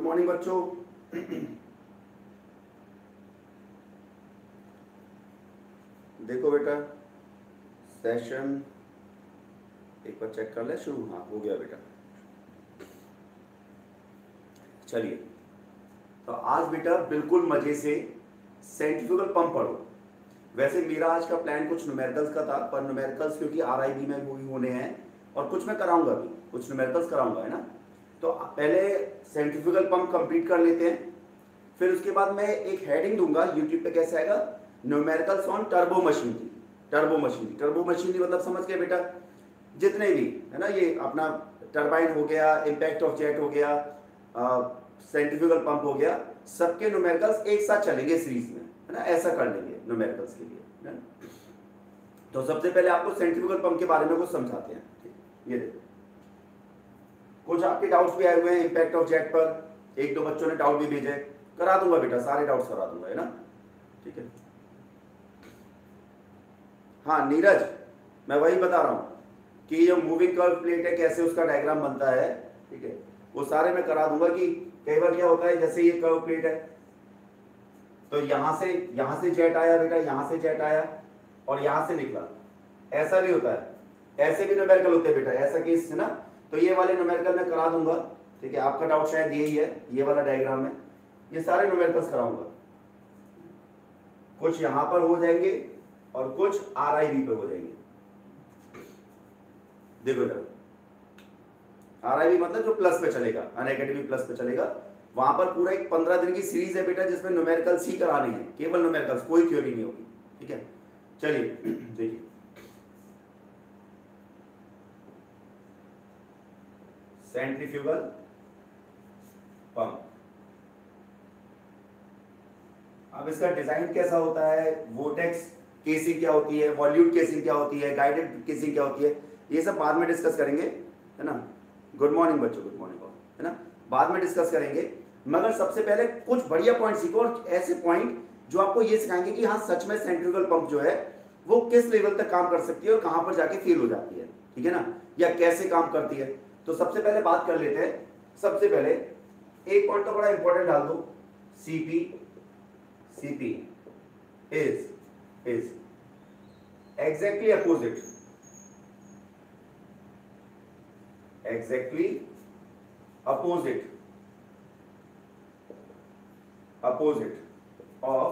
Morning बच्चों। देखो बेटा, सेशन एक बार चेक कर ले शुरू। हाँ हो गया बेटा। चलिए, तो आज बेटा बिल्कुल मजे से सेंट्रीफ्यूगल पंप पढ़ो। वैसे मेरा आज का प्लान कुछ न्यूमेरिकल्स का था, पर न्यूमेरिकल्स क्योंकि आरआईबी में भी होने हैं और कुछ मैं कराऊंगा भी, कुछ न्यूमेरिकल्स कराऊंगा, है ना। तो पहले सेंट्रीफ्यूगल पंप कंप्लीट कर लेते हैं, फिर उसके बाद मैं एक हेडिंग दूंगा यूट्यूब पे, कैसे आएगा, numericals on turbo machinery. Turbo machinery मतलब समझ गए बेटा, जितने भी है ना, ये अपना टरबाइन हो गया, इंपैक्ट ऑफ जेट हो गया, सेंट्रीफ्यूगल पंप हो गया, सबके न्यूमेरिकल्स एक साथ चलेंगे सीरीज में, है ना। ऐसा कर लेंगे न्यूमेरिकल्स के लिए, है ना। तो सबसे पहले आपको सेंट्रीफ्यूगल पंप के बारे में कुछ समझाते हैं। ये देखो, कुछ आपके डाउट्स भी आए हुए हैं इंपैक्ट ऑफ जेट पर, एक दो बच्चों ने डाउट भी भेजे, करा दूंगा बेटा, सारे डाउट्स करा दूंगा, है ना। ठीक है। हाँ नीरज, मैं वही बता रहा हूँ कि ये मूविंग कर्व प्लेट है, कैसे उसका डायग्राम बनता है, ठीक है, वो सारे मैं करा दूंगा। कि कई बार क्या होता है, जैसे ये कर्व प्लेट है, तो यहां से जेट आया बेटा, यहां से जेट आया और यहां से निकला, ऐसा भी होता है, ऐसे भी न्यूमेरिकल होते हैं बेटा, ऐसा केस है ना। तो ये वाले न्यूमेरिकल मैं करा दूंगा, ठीक है। आपका डाउट शायद यही है, ये वाला डायग्राम है, ये सारे न्यूमेरिकल्स कराऊंगा। कुछ यहां पर हो जाएंगे और कुछ आरआईबी पे हो जाएंगे। देखो जरा, आरआईबी मतलब जो प्लस पे चलेगा, अनएकेडमी प्लस पे चलेगा, वहां पर पूरा एक 15 दिन की सीरीज है बेटा, जिसमें न्यूमेरिकल्स ही करानी है, केवल न्यूमेरिकल्स, कोई थ्योरी नहीं होगी, ठीक है। चलिए देखिए, सेंट्रीफ्यूगल पंप। अब इसका डिजाइन कैसा होता है, वोर्टेक्स केसिंग क्या होती है, वॉल्यूट केसिंग क्या होती है, गाइडेड केसिंग क्या होती है, ये सब बाद में डिस्कस करेंगे, है ना। गुड मॉर्निंग बच्चों, गुड मॉर्निंग, है ना, बाद में डिस्कस करेंगे। मगर सबसे पहले कुछ बढ़िया पॉइंट सीखो, और ऐसे पॉइंट जो आपको ये सिखाएंगे कि हाँ सच में सेंट्रीफ्यूगल पंप जो है वो किस लेवल तक काम कर सकती है और कहां पर जाके फेल हो जाती है, ठीक है ना, या कैसे काम करती है। तो सबसे पहले बात कर लेते हैं। सबसे पहले एक पॉइंट तो बड़ा इंपॉर्टेंट डाल दो, CP is exactly opposite, opposite of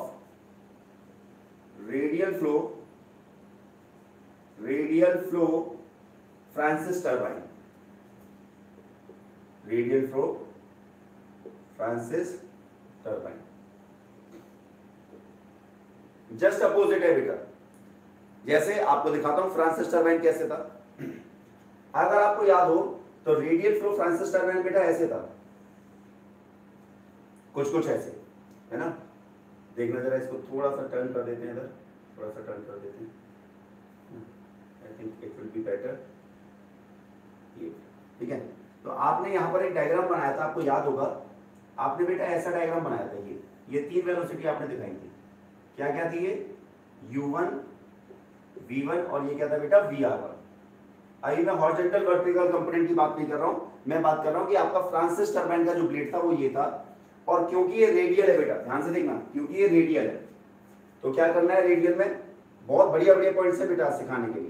radial flow Francis turbine, just opposite है बेटा। जैसे आपको दिखाता हूं फ्रांसिस टर्बाइन कैसे था। अगर आपको याद हो तो रेडियल फ्लो फ्रांसिस टर्बाइन बेटा ऐसे था, कुछ ऐसे, है ना। देखना जरा, इसको थोड़ा सा टर्न कर देते हैं, इधर थोड़ा सा टर्न कर देते हैं, I think it will be better, ये ठीक है। तो आपने यहाँ पर एक डायग्राम बनाया था, आपको याद होगा, आपने बेटा ऐसा डायग्राम बनाया था, ये 3 वेलोसिटी आपने दिखाई थी, क्या क्या थी ये, u1 v1 और ये क्या था बेटा, vr1। अभी मैं हॉरिजॉन्टल वर्टिकल कंपोनेंट की बात नहीं कर रहा हूं, मैं बात कर रहा हूं कि आपका फ्रांसिस टर्बाइन का जो ब्लेड था वो ये था। और क्योंकि ये रेडियल है बेटा, ध्यान से देखना, क्योंकि ये रेडियल है तो क्या करना है, रेडियल में बहुत बढ़िया पॉइंट्स है बेटा सिखाने के लिए।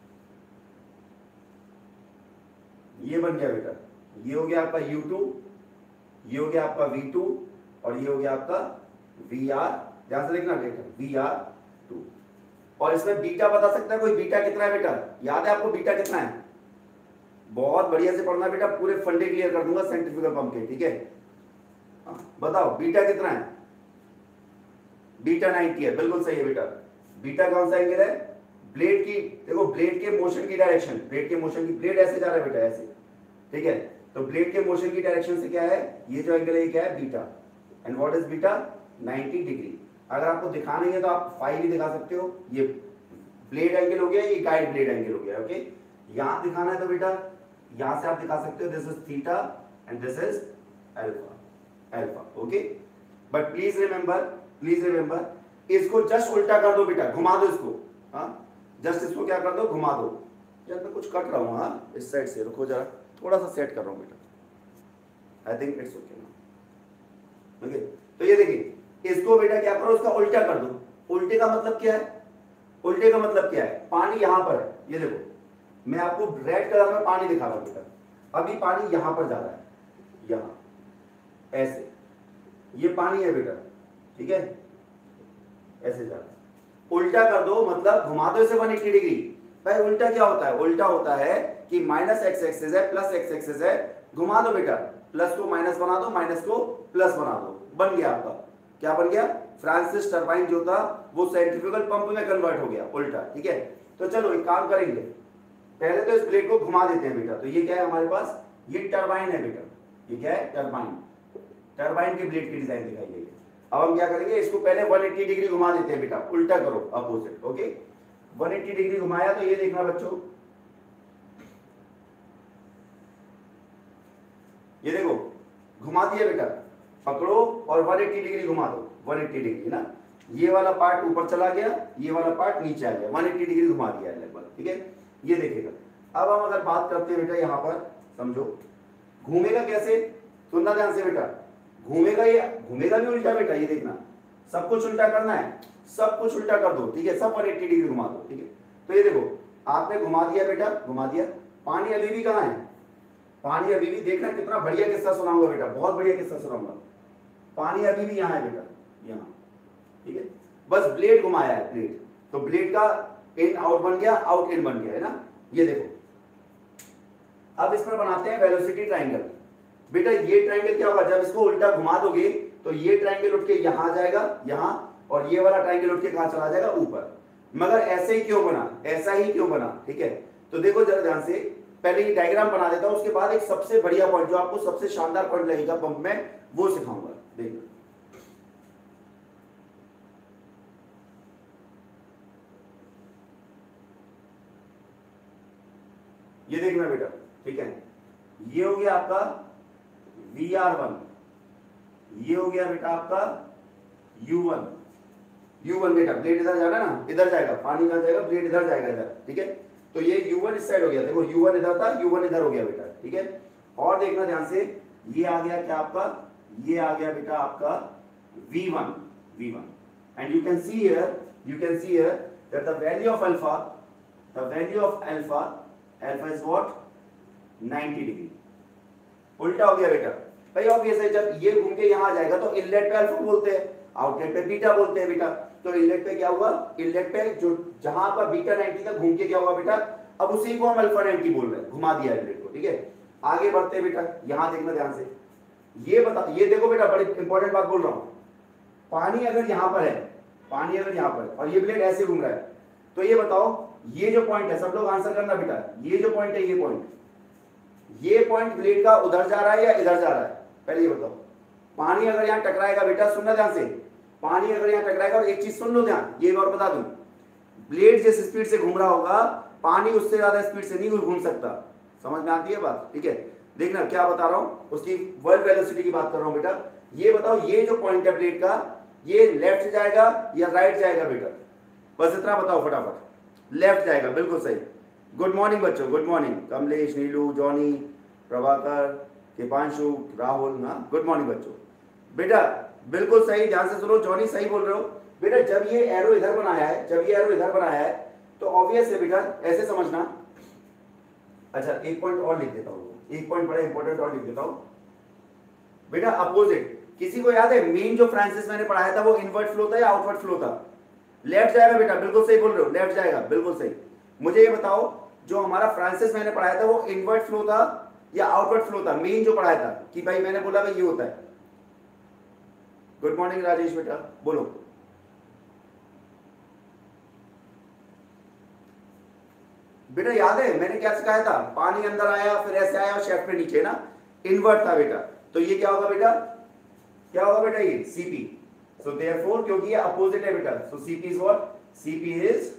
ये बन गया बेटा, ये हो गया आपका u2, ये हो गया आपका v2 और ये हो गया आपका vr, ध्यान से देखना बेटा, vr2। और इसमें बीटा बता सकता है कोई, बीटा कितना है बेटा, याद है आपको बीटा कितना है, बहुत बढ़िया से पढ़ना बेटा, पूरे फंडे क्लियर कर दूंगा सेंट्रीफ्यूगल पंप के, ठीक है। बताओ बीटा कितना है, बीटा 90 है, बिल्कुल सही है बेटा। बीटा कौन सा एंगल है, ब्लेड की, देखो ब्लेड के मोशन की डायरेक्शन, ब्लेड ऐसे जा रहा है बेटा, ऐसे, ठीक है। तो ब्लेड के मोशन की डायरेक्शन से क्या है, ये जो एंगल है ये क्या है, beta. And what is beta, 90 degree. अगर आपको दिखाना है तो आप फाई भी दिखा सकते हो, ये ब्लेड एंगल हो गया, ये गाइड ब्लेड एंगल हो गया, ओके। यहां दिखाना है तो बेटा यहां से आप दिखा सकते हो, this is theta and this is alpha, okay. But please remember इसको जस्ट उल्टा कर दो बेटा, घुमा दो इसको, हाँ जस्ट इसको क्या कर दो, घुमा दो। यार मैं कुछ कट रहा हूँ, हाँ इस साइड से, रुको जरा, थोड़ा सा सेट कर रहा हूँ बेटा, आई थिंक इट्स ओके ना, ओके, तो ये देखिए इसको बेटा क्या करो, उसका उल्टा कर दो। उल्टे का मतलब क्या है, उल्टे का मतलब क्या है, पानी यहां पर है, ये देखो मैं आपको रेड कलर में पानी दिखा रहा हूं बेटा, अभी पानी यहां पर जा रहा है, यहां ऐसे, ये पानी है बेटा, ठीक है, ऐसे जा रहा है। उल्टा कर दो मतलब घुमा दो इसे 180 डिग्री। भाई उल्टा क्या होता है, उल्टा होता है कि माइनस एक्स एक्सिस है प्लस एक्स एक्सिस है, घुमा दो बेटा, प्लस को माइनस बना दो, माइनस को प्लस बना दो, बन गया आपका, क्या बन गया, फ्रांसिस टरबाइन जो था वो सेंट्रीफ्यूगल पंप में कन्वर्ट हो गया उल्टा, ठीक है। तो चलो एक काम करेंगे, पहले तो इस प्लेट को घुमा देते हैं बेटा। तो ये क्या है हमारे पास, ये टरबाइन है बेटा, ये क्या है, टरबाइन, टरबाइन की ब्लेड की डिजाइन दिखाई गई है। अब हम क्या करेंगे, इसको पहले 180 डिग्री घुमा देते हैं बेटा, उल्टा करो अपोजिट, ओके। 180 डिग्री घुमाया तो ये देखना बच्चों, ये देखो घुमा दिया बेटा, पकड़ो और 180 डिग्री घुमा दो, 180 डिग्री ना, ये वाला पार्ट ऊपर चला गया, ये वाला पार्ट नीचे आ गया, 180 डिग्री घुमा दिया है लगभग, ठीक है। ये देखिएगा, अब हम अगर बात करते हैं बेटा यहां पर, समझो घूमेगा कैसे, सुनना ध्यान से बेटा, घूमेगा, ये घूमेगा भी उल्टा बेटा, ये देखना सब कुछ उल्टा करना है, सब कुछ उल्टा कर दो, ठीक है, सब 180 डिग्री घुमा दो, ठीक है। तो ये देखो आपने घुमा दिया बेटा, घुमा दिया, पानी अभी भी कहां है, पानी अभी भी, देखना कितना बढ़िया किस्सा सुनाऊंगा बेटा, बहुत बढ़िया किस्सा सुनाऊंगा, पानी अभी भी यहाँ है बेटा, यहाँ, ठीक है, बस ब्लेड घुमाया है, ब्लेड, तो ब्लेड का इन आउट बन गया, आउट इन बन गया है ना, ये देखो। अब इस पर बनाते हैं वेलोसिटी ट्राइंगल। बेटा ये ट्राइंगल क्या होगा, जब इसको उल्टा घुमा दोगे तो ये ट्राइंगल उठ के यहां जाएगा, यहां, और ये वाला ट्राइंगल उठ के कहां चला जाएगा, ऊपर। मगर ऐसे ही क्यों बना, ऐसा ही क्यों बना, ठीक है। तो देखो जरा ध्यान से, पहले ये डायग्राम बना देता हूं, उसके बाद एक सबसे बढ़िया पॉइंट जो आपको सबसे शानदार पॉइंट लगेगा पंप में, वो सिखाऊंगा, देखना। ये देखना बेटा, ठीक है, ये हो गया आपका VR1, ये हो गया बेटा आपका U1, U1 बेटा, ब्लेड इधर जाएगा ना, इधर जाएगा, पानी कहां जाएगा, ब्लेड इधर जाएगा, इधर, ठीक है। तो ये U1 इस साइड हो गया, देखो U1 इधर था, U1 इधर हो गया बेटा, ठीक है। और देखना ध्यान से, ये आ गया क्या आपका, ये आ गया बेटा आपका V1, and you can see here that the value of alpha, alpha is what, 90 degree, उल्टा हो गया बेटा। भाई ऑब्वियस है, जब ये घूम के यहां आ जाएगा तो इनलेट पे अल्फा बोलते हैं, आउटलेट पे बीटा बोलते हैं बेटा। तो इनलेट पे क्या हुआ, इनलेट पे जो जहां पर बीटा 90 था घूम के क्या हुआ बेटा, अब उसी को हम अल्फा 90 बोल रहे हैं, घुमा दिया इनलेट को, ठीक है। आगे बढ़ते हैं बेटा, यहां देखना ध्यान से, ये बता, ये देखो बेटा बड़ी इंपॉर्टेंट बात बोल रहा हूं, पानी अगर यहां पर है, पानी अगर यहां पर, और ये ब्लेड ऐसे घूम रहा है, तो ये बताओ ये जो पॉइंट है, सब लोग आंसर करना बेटा, ये जो पॉइंट है, ये पॉइंट ब्लेड का उधर जा रहा है या इधर जा रहा है, पहले ये बताओ। पानी अगर यहां टकराएगा बेटा, सुनना ध्यान से, पानी अगर यहां टकराएगा, और एक चीज सुन लो ध्यान, ये और बता दूं, ब्लेड जिस स्पीड से घूम रहा होगा, पानी उससे ज्यादा स्पीड से नहीं घूम सकता, समझ में आती है बात, ठीक है। देखना क्या बता रहा हूं, उसकी वर्ल्ड वेलोसिटी की बात कर रहा हूं बेटा। ये बताओ ये जो पॉइंट है ब्लेड का, ये लेफ्ट जाएगा या राइट जाएगा बेटा, बस इतना बताओ फटाफट। लेफ्ट जाएगा, बिल्कुल सही। गुड मॉर्निंग बच्चों, good morning, Kamlesh, Neelu, Johnny, Prabhakar, Deepanshu, Rahul, ना, गुड मॉर्निंग बच्चों। बेटा बिल्कुल सही, ध्यान से सुनो, जॉनी सही बोल रहे हो बेटा। जब ये एरो इधर बनाया है, जब ये एरो इधर बनाया है, तो ऑब्वियस है बेटा, ऐसे समझना। अच्छा एक पॉइंट और लिख देता हूँ, एक पॉइंट बड़ा इंपॉर्टेंट और लिख देता हूँ बेटा, अपोजिट। किसी को याद है मेन जो फ्रांसिस मैंने पढ़ाया था वो इनवर्ट फ्लो था या आउटवर्ट फ्लो था? लेफ्ट जाएगा बेटा, बिल्कुल सही बोल रहे हो, लेफ्ट जाएगा, बिल्कुल सही। मुझे ये बताओ जो हमारा फ्रांसिस मैंने पढ़ाया था वो इनवर्ट फ्लो था या आउटवर्ट फ्लो था? मेन जो पढ़ाया था कि भाई मैंने बोला भाई ये होता है। गुड मॉर्निंग राजेश बेटा, बोलो। बेटा याद है मैंने क्या सिखाया था? पानी अंदर आया, फिर ऐसे आया और शेफ्ट पे नीचे ना, इनवर्ट था बेटा। तो ये क्या होगा बेटा, क्या होगा बेटा, ये सीपी। सो देयरफॉर क्योंकि ये अपोजिट है बेटा, so CP is what, CP is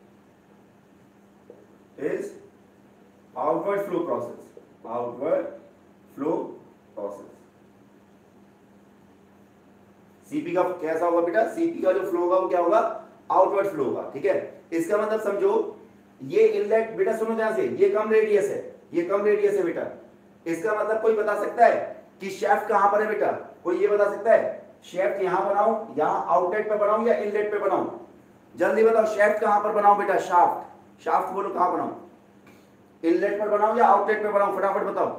outward flow process, outward flow process. CP का कैसा होगा बेटा, सीपी का जो फ्लो होगा वो क्या होगा, आउटवर्ड फ्लो होगा, ठीक है। इसका मतलब समझो ये इनलेट, बेटा सुनो ध्यान से, ये कम रेडियस है, ये कम रेडियस है बेटा। इसका मतलब कोई बता सकता है कि शेफ्ट कहां पर है बेटा? कोई ये बता सकता है शेफ्ट यहां बनाऊं, यहां आउटलेट पे बनाऊं या इनलेट पे बनाऊं? जल्दी बताओ शेफ्ट कहां पर बनाऊं बेटा? शाफ्ट, शाफ्ट बोलो कहां बनाऊं? इनलेट पर बनाऊं या आउटलेट पे बनाऊं? फटाफट बताओ।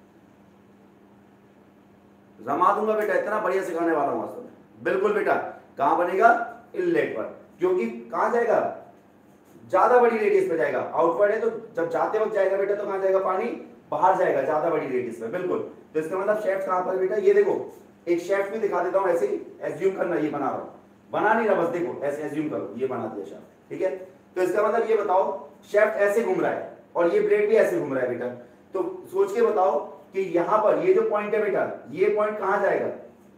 रमा दूंगा बेटा, इतना बढ़िया सिखाने वाला हूं वास्तव में। बिल्कुल बेटा, कहां बनेगा? इनलेट पर, क्योंकि कहां जाएगा? ज्यादा बड़ी रेडियस पे जाएगा। आउटवर्ड है तो जब जाते वक्त जाएगा बेटा तो कहां जाएगा? पानी बाहर जाएगा ज्यादा बड़ी रेडियस पे। बिल्कुल, तो इसका मतलब शेफ्ट कहां पर बेटा? ये देखो एक शेफ्ट भी दिखा देता हूं, ऐसे ही एज्यूम करना, ये बना रहा हूं, बना नहीं रहा, बस देखो ऐसे एज्यूम करो, ये बना दिया शेफ्ट, ठीक है। तो इसका मतलब ये बताओ शेफ्ट ऐसे घूम रहा है और ये ब्लेड भी ऐसे घूम रहा है बेटा, तो सोच के बताओ कि यहां पर ये जो पॉइंट है बेटा, ये पॉइंट कहां जाएगा?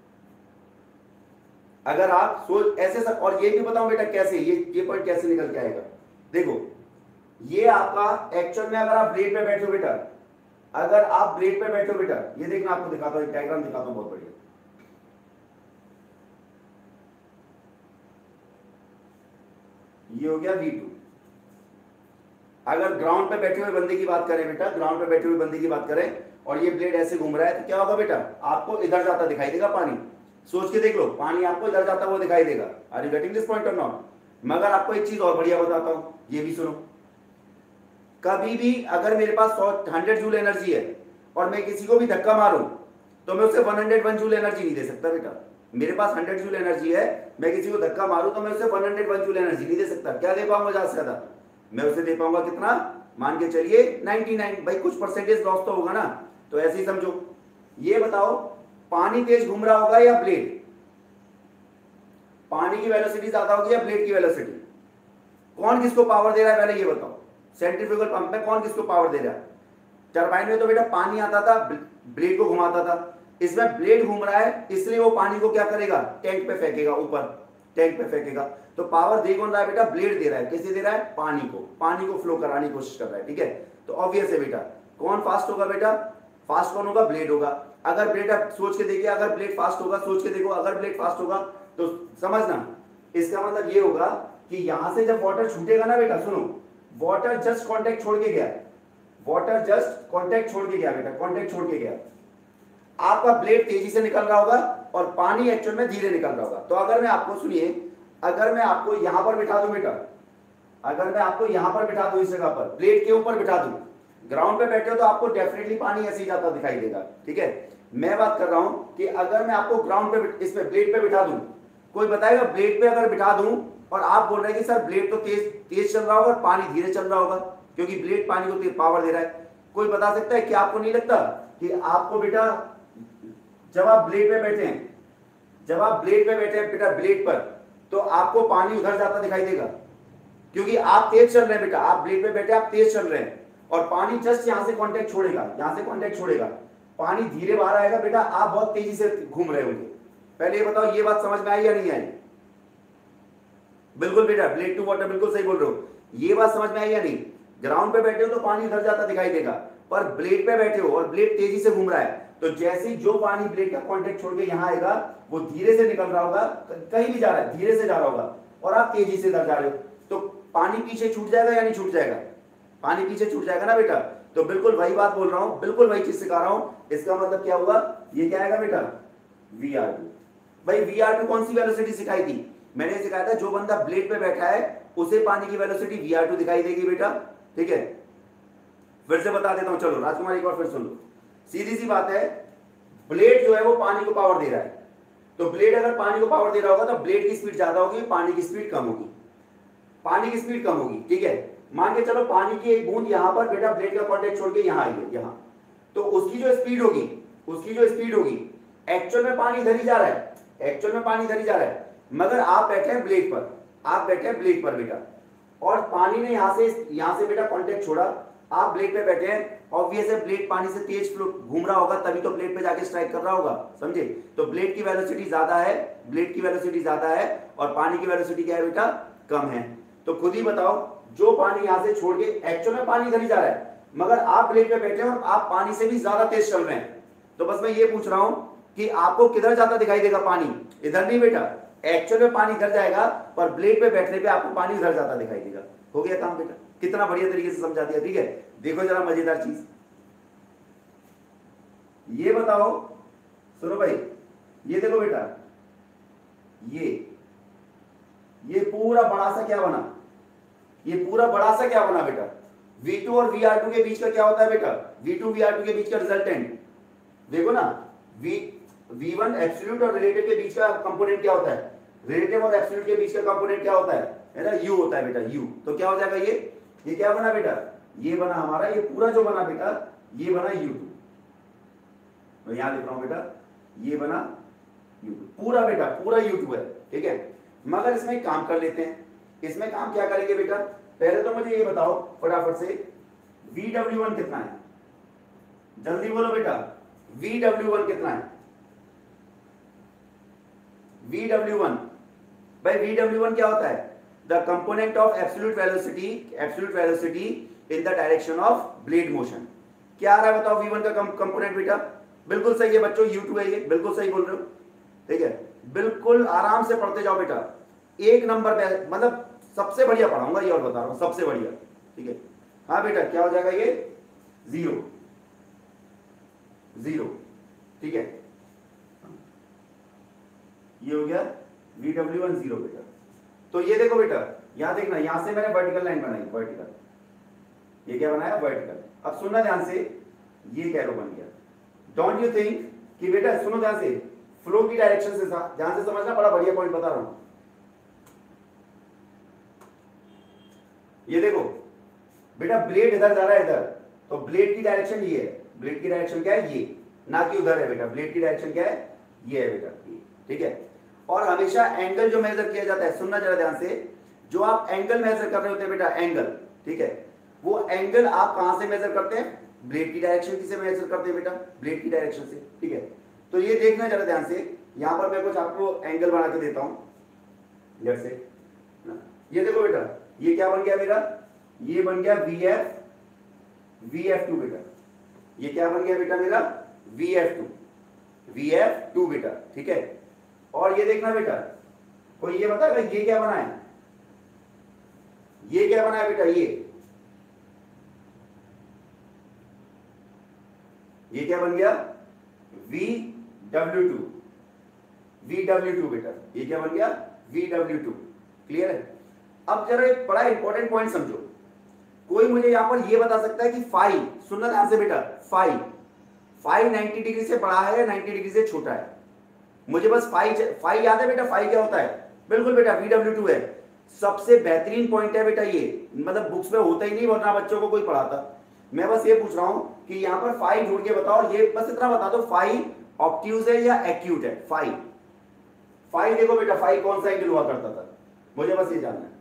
अगर आप सोच ऐसे सब, और ये भी बताओ बेटा कैसे, ये पॉइंट कैसे निकल के आएगा? देखो ये आपका एक्चुअल में, अगर आप ब्लेड पे बैठे हो बेटा, अगर आप ब्लेड पे बैठे हो बेटा, ये देखना आपको दिखाता हूं, एक डायग्राम दिखाता हूं बहुत बढ़िया। ये हो गया V2। अगर ग्राउंड पे बैठे हुए बंदे की बात करें बेटा, ग्राउंड पे बैठे हुए बंदे की बात करें और ये ब्लेड ऐसे घूम रहा है, तो क्या होगा बेटा? आपको इधर जाता दिखाई देगा पानी। सोच के देख लो, पानी आपको इधर जाता हुआ दिखाई देगा। Are you getting this point और नॉट? मगर आपको एक चीज और बढ़िया बताता हूं, ये भी सुनो। कभी भी अगर मेरे पास 100 जूल एनर्जी है और मैं किसी को भी धक्का मारूं तो मैं उसे 101 जूल एनर्जी नहीं दे सकता बेटा। मेरे पास 100 जूल एनर्जी है, मैं किसी को धक्का मारूं तो मैं उसे 101 जूल एनर्जी नहीं दे सकता। क्या दे पाऊंगा ज्यादा से ज्यादा? मैं उसे दे पाऊंगा कितना? मान के चलिए 99। भाई कुछ परसेंटेज लॉस तो होगा ना, तो ऐसे ही समझो। ये बताओ पानी तेज घूम रहा होगा या ब्लेड? पानी की वेलोसिटी ज्यादा होगी या ब्लेड की वेलोसिटी? कौन किसको पावर दे रहा है पहले ये बताओ। सेंट्रीफ्यूगल पंप में कौन किसको पावर दे रहा है? टरबाइन में तो बेटा पानी आता था, ब्लेड को घुमाता था। इसमें ब्लेड घूम रहा है, इसलिए वो पानी को क्या करेगा? टैंक पे फेंकेगा, ऊपर टैंक पे फेंकेगा। तो पावर दे कौन रहा है बेटा? ब्लेड दे रहा है। किसे दे रहा है? पानी को। पानी को फ्लो कराने की कोशिश कर रहा है, ठीक है। तो ऑब्वियस है बेटा, कौन फास्ट होगा बेटा? फास्ट कौन होगा? ब्लेड होगा। अगर ब्लेड, आप सोच के देखिए, अगर ब्लेड फास्ट होगा, सोच के देखो, अगर ब्लेड फास्ट होगा तो समझना इसका मतलब ये होगा कि यहां से जब वाटर छूटेगा ना बेटा, सुनो, वाटर जस्ट कांटेक्ट छोड़ के गया, वाटर जस्ट कांटेक्ट छोड़ के गया बेटा, कांटेक्ट छोड़ के गया। आपका ब्लेड तेजी से निकल रहा होगा और पानी एक्चुअल में धीरे निकल रहा होगा। तो अगर मैं आपको, सुनिए, अगर मैं आपको यहां पर बिठा दूं बेटा, अगर मैं आपको यहां पर बिठा दूं, इस जगह पर ब्लेड के ऊपर बिठा दूं, ग्राउंड पे बैठे हो तो आपको डेफिनेटली पानी ऐसे ही जाता दिखाई देगा, ठीक है। मैं बात कर रहा हूं कि अगर मैं आपको ग्राउंड पे, इस पे ब्लेड पे बिठा दूं, कोई बताएगा ब्लेड पे अगर बिठा दूं और आप बोल रहे हैं कि सर ब्लेड तो तेज चल रहा होगा और पानी धीरे चल रहा होगा, क्योंकि ब्लेड पानी को पावर दे रहा है। कोई बता सकता है कि आपको नहीं लगता कि आपको बेटा, जब आप ब्लेड पे बैठे हैं, जब आप ब्लेड पे बैठे हैं बेटा, ब्लेड पर, तो आपको पानी उधर जाता दिखाई देगा, क्योंकि आप तेज चल रहे हैं बेटा, आप ब्लेड पे बैठे, आप तेज चल रहे हैं और पानी जस्ट यहां से कांटेक्ट छोड़ेगा, यहां से कांटेक्ट छोड़ेगा, पानी धीरे बाहर आएगा बेटा, आप बहुत तेजी से घूम रहे होंगे। पहले ये बताओ, ये बात समझ में आई या नहीं आई? बिल्कुल बेटा, ब्लेड टू वाटर, बिल्कुल सही बोल रहे हो। ये बात समझ में आई या नहीं? ग्राउंड पे बैठे हो तो पानी उधर जाता दिखाई देगा, पर ब्लेड पे बैठे हो और ब्लेड तेजी से घूम रहा है, तो जैसे ही जो पानी ब्लेड का कांटेक्ट छोड़ के यहां आएगा, वो धीरे से निकल रहा होगा, कहीं भी जा रहा है, धीरे से जा रहा होगा, और आप तेजी से इधर जा रहे हो, तो पानी पीछे छूट जाएगा या नहीं छूट जाएगा? पानी पीछे छूट जाएगा ना बेटा। तो बिल्कुल वही बात बोल रहा हूं, बिल्कुल वही चीज सिखा रहा हूं। इसका मतलब क्या हुआ? ये क्या आएगा बेटा? VR2। भाई VR2 कौन सी वेलोसिटी सिखाई थी? मैंने सिखाया था जो बंदा ब्लेड पे बैठा है उसे पानी की वेलोसिटी VR2 दिखाई देगी बेटा, ठीक है। फिर से बता देता हूं, चलो राजकुमार एक बार फिर सुन लो। सीधी सी बात है, ब्लेड जो है वो पानी को पावर दे रहा है, तो ब्लेड अगर पानी को पावर दे रहा होगा तो ब्लेड की स्पीड ज्यादा होगी, पानी की स्पीड कम होगी, पानी की स्पीड कम होगी, ठीक है। मान के चलो पानी की एक बूंद यहां पर बेटा ब्लेड का कांटेक्ट छोड़ के यहां आई है, यहां, तो उसकी जो स्पीड होगी, उसकी जो स्पीड होगी, एक्चुअल में पानी इधर ही जा रहा है, एक्चुअल में पानी इधर ही जा रहा है, मगर आप बैठे हैं ब्लेड पर, आप बैठे हैं ब्लेड पर बेटा, और पानी ने यहां से बेटा कांटेक्ट छोड़ा, आप ब्लेड पे बैठे हैं, ऑब्वियस है ब्लेड पानी से तेज फ्लो घूम रहा होगा, तभी तो ब्लेड पे जाके स्ट्राइक कर रहा होगा, समझे। तो ब्लेड की वेलोसिटी ज्यादा है, ब्लेड की वेलोसिटी ज्यादा है, और पानी की वेलोसिटी क्या है बेटा? कम है। तो खुद ही बताओ, जो पानी यहां से छोड़ के, एक्चुअल में पानी इधर ही जा रहा है, मगर आप ब्लेड पे बैठे हैं और आप पानी से भी ज्यादा तेज चल रहे हैं, तो बस मैं ये पूछ रहा हूं कि आपको किधर जाता दिखाई देगा पानी? इधर नहीं बेटा, एक्चुअल में पानी इधर जाएगा, पर ब्लेड पे बैठने पे आपको पानी इधर जाता दिखाई देगा। हो गया काम बेटा, कितना बढ़िया तरीके से समझा दिया, ठीक है। देखो जरा मजेदार चीज, ये बताओ, सुनो भाई, ये देखो बेटा, ये पूरा बड़ा सा क्या बना, ये पूरा बड़ा सा क्या बना बेटा, V2 और VR2 के बीच का क्या होता है बेटा, V2 VR2 के बीच का रिजल्टेंट देखो ना, V1 एब्सोल्यूट और रिलेटिव के बीच का कंपोनेंट क्या होता है, रिलेटिव और एब्सोल्यूट के बीच का कंपोनेंट क्या होता है ना, U होता है बेटा, U। तो क्या हो जाएगा ये क्या बना बेटा, ये बना हमारा, ये पूरा जो बना बेटा ये बना U2। तो यहां लिख रहा हूं बेटा, ये बना U2 पूरा बेटा, पूरा U2 है, ठीक है। मगर इसमें एक काम कर लेते हैं, इसमें काम क्या करेंगे बेटा, पहले तो मुझे ये बताओ फटाफट से VW1 कितना है, जल्दी बोलो बेटा, VW1 कितना है, VW1 भाई, VW1 क्या होता है, the component of absolute velocity in the direction of blade motion. क्या आ रहा है बताओ V1 का कंपोनेंट बेटा, बिल्कुल सही है बच्चों, U2 है ये, बिल्कुल सही बोल रहे हो, ठीक है। बिल्कुल आराम से पढ़ते जाओ बेटा, एक नंबर पे, मतलब सबसे बढ़िया पढ़ाऊंगा ये, और बता रहा हूं सबसे बढ़िया, ठीक है। हाँ बेटा क्या हो जाएगा ये, 0, ठीक है, ये हो गया VW1 0 बेटा। तो ये देखो बेटा, यहां देखना, यहां से मैंने वर्टिकल लाइन बनाई, वर्टिकल, ये क्या बनाया, वर्टिकल। अब सुनना ध्यान से, ये कैरो बन गया। डोंट यू थिंक कि बेटा, सुनो ध्यान से, फ्लो की डायरेक्शन से ध्यान से समझना, बड़ा बढ़िया पॉइंट बता रहा हूं। ये देखो बेटा, ब्लेड इधर जा रहा है इधर, तो ब्लेड की डायरेक्शन ये है, ब्लेड की डायरेक्शन क्या है, ये, ना कि उधर है बेटा, ब्लेड की डायरेक्शन क्या है, ये है बेटा, ठीक है। और हमेशा एंगल जो मेजर किया जाता है, सुनना जरा ध्यान से, जो आप एंगल मेजर कर रहे होते हैं बेटा, एंगल, ठीक है, वो एंगल आप कहां से मेजर करते हैं, ब्लेड की डायरेक्शन से मेजर करते हैं बेटा, ब्लेड की डायरेक्शन से, ठीक है। तो ये देखना जरा ध्यान से, यहां पर मैं कुछ आपको एंगल बना के देता हूं, जैसे ये देखो बेटा, ये क्या बन गया मेरा, ये बन गया VF2 बेटा, ये क्या बन गया बेटा मेरा, VF2 बेटा, ठीक है। और ये देखना बेटा, कोई ये बताएगा ये क्या बना है, ये क्या बना है बेटा, ये क्या बन गया, VW2 बेटा, ये क्या बन गया, VW2, क्लियर है। अब जरा एक बड़ा इंपॉर्टेंट पॉइंट समझो, कोई मुझे यहां पर ये बता सकता है कि फाई, सुनना ध्यान से बेटा, फाई 90 डिग्री से बड़ा है या 90 डिग्री से छोटा है, मुझे बस फाई याद है बेटा, फाई क्या होता है, बिल्कुल बेटा VW2 है। सबसे बेहतरीन पॉइंट है बेटा ये, मतलब बुक्स में होता ही नहीं, वरना बच्चों को कोई पढ़ाता। मैं बस ये पूछ रहा हूं कि यहां पर फाई ढूंढ के बताओ, ये बस इतना बता दो, फाई ऑब्ट्यूज है या एक्यूट है, फाई देखो बेटा, फाई कौन सा एंगल हुआ करता था, मुझे बस ये जानना है।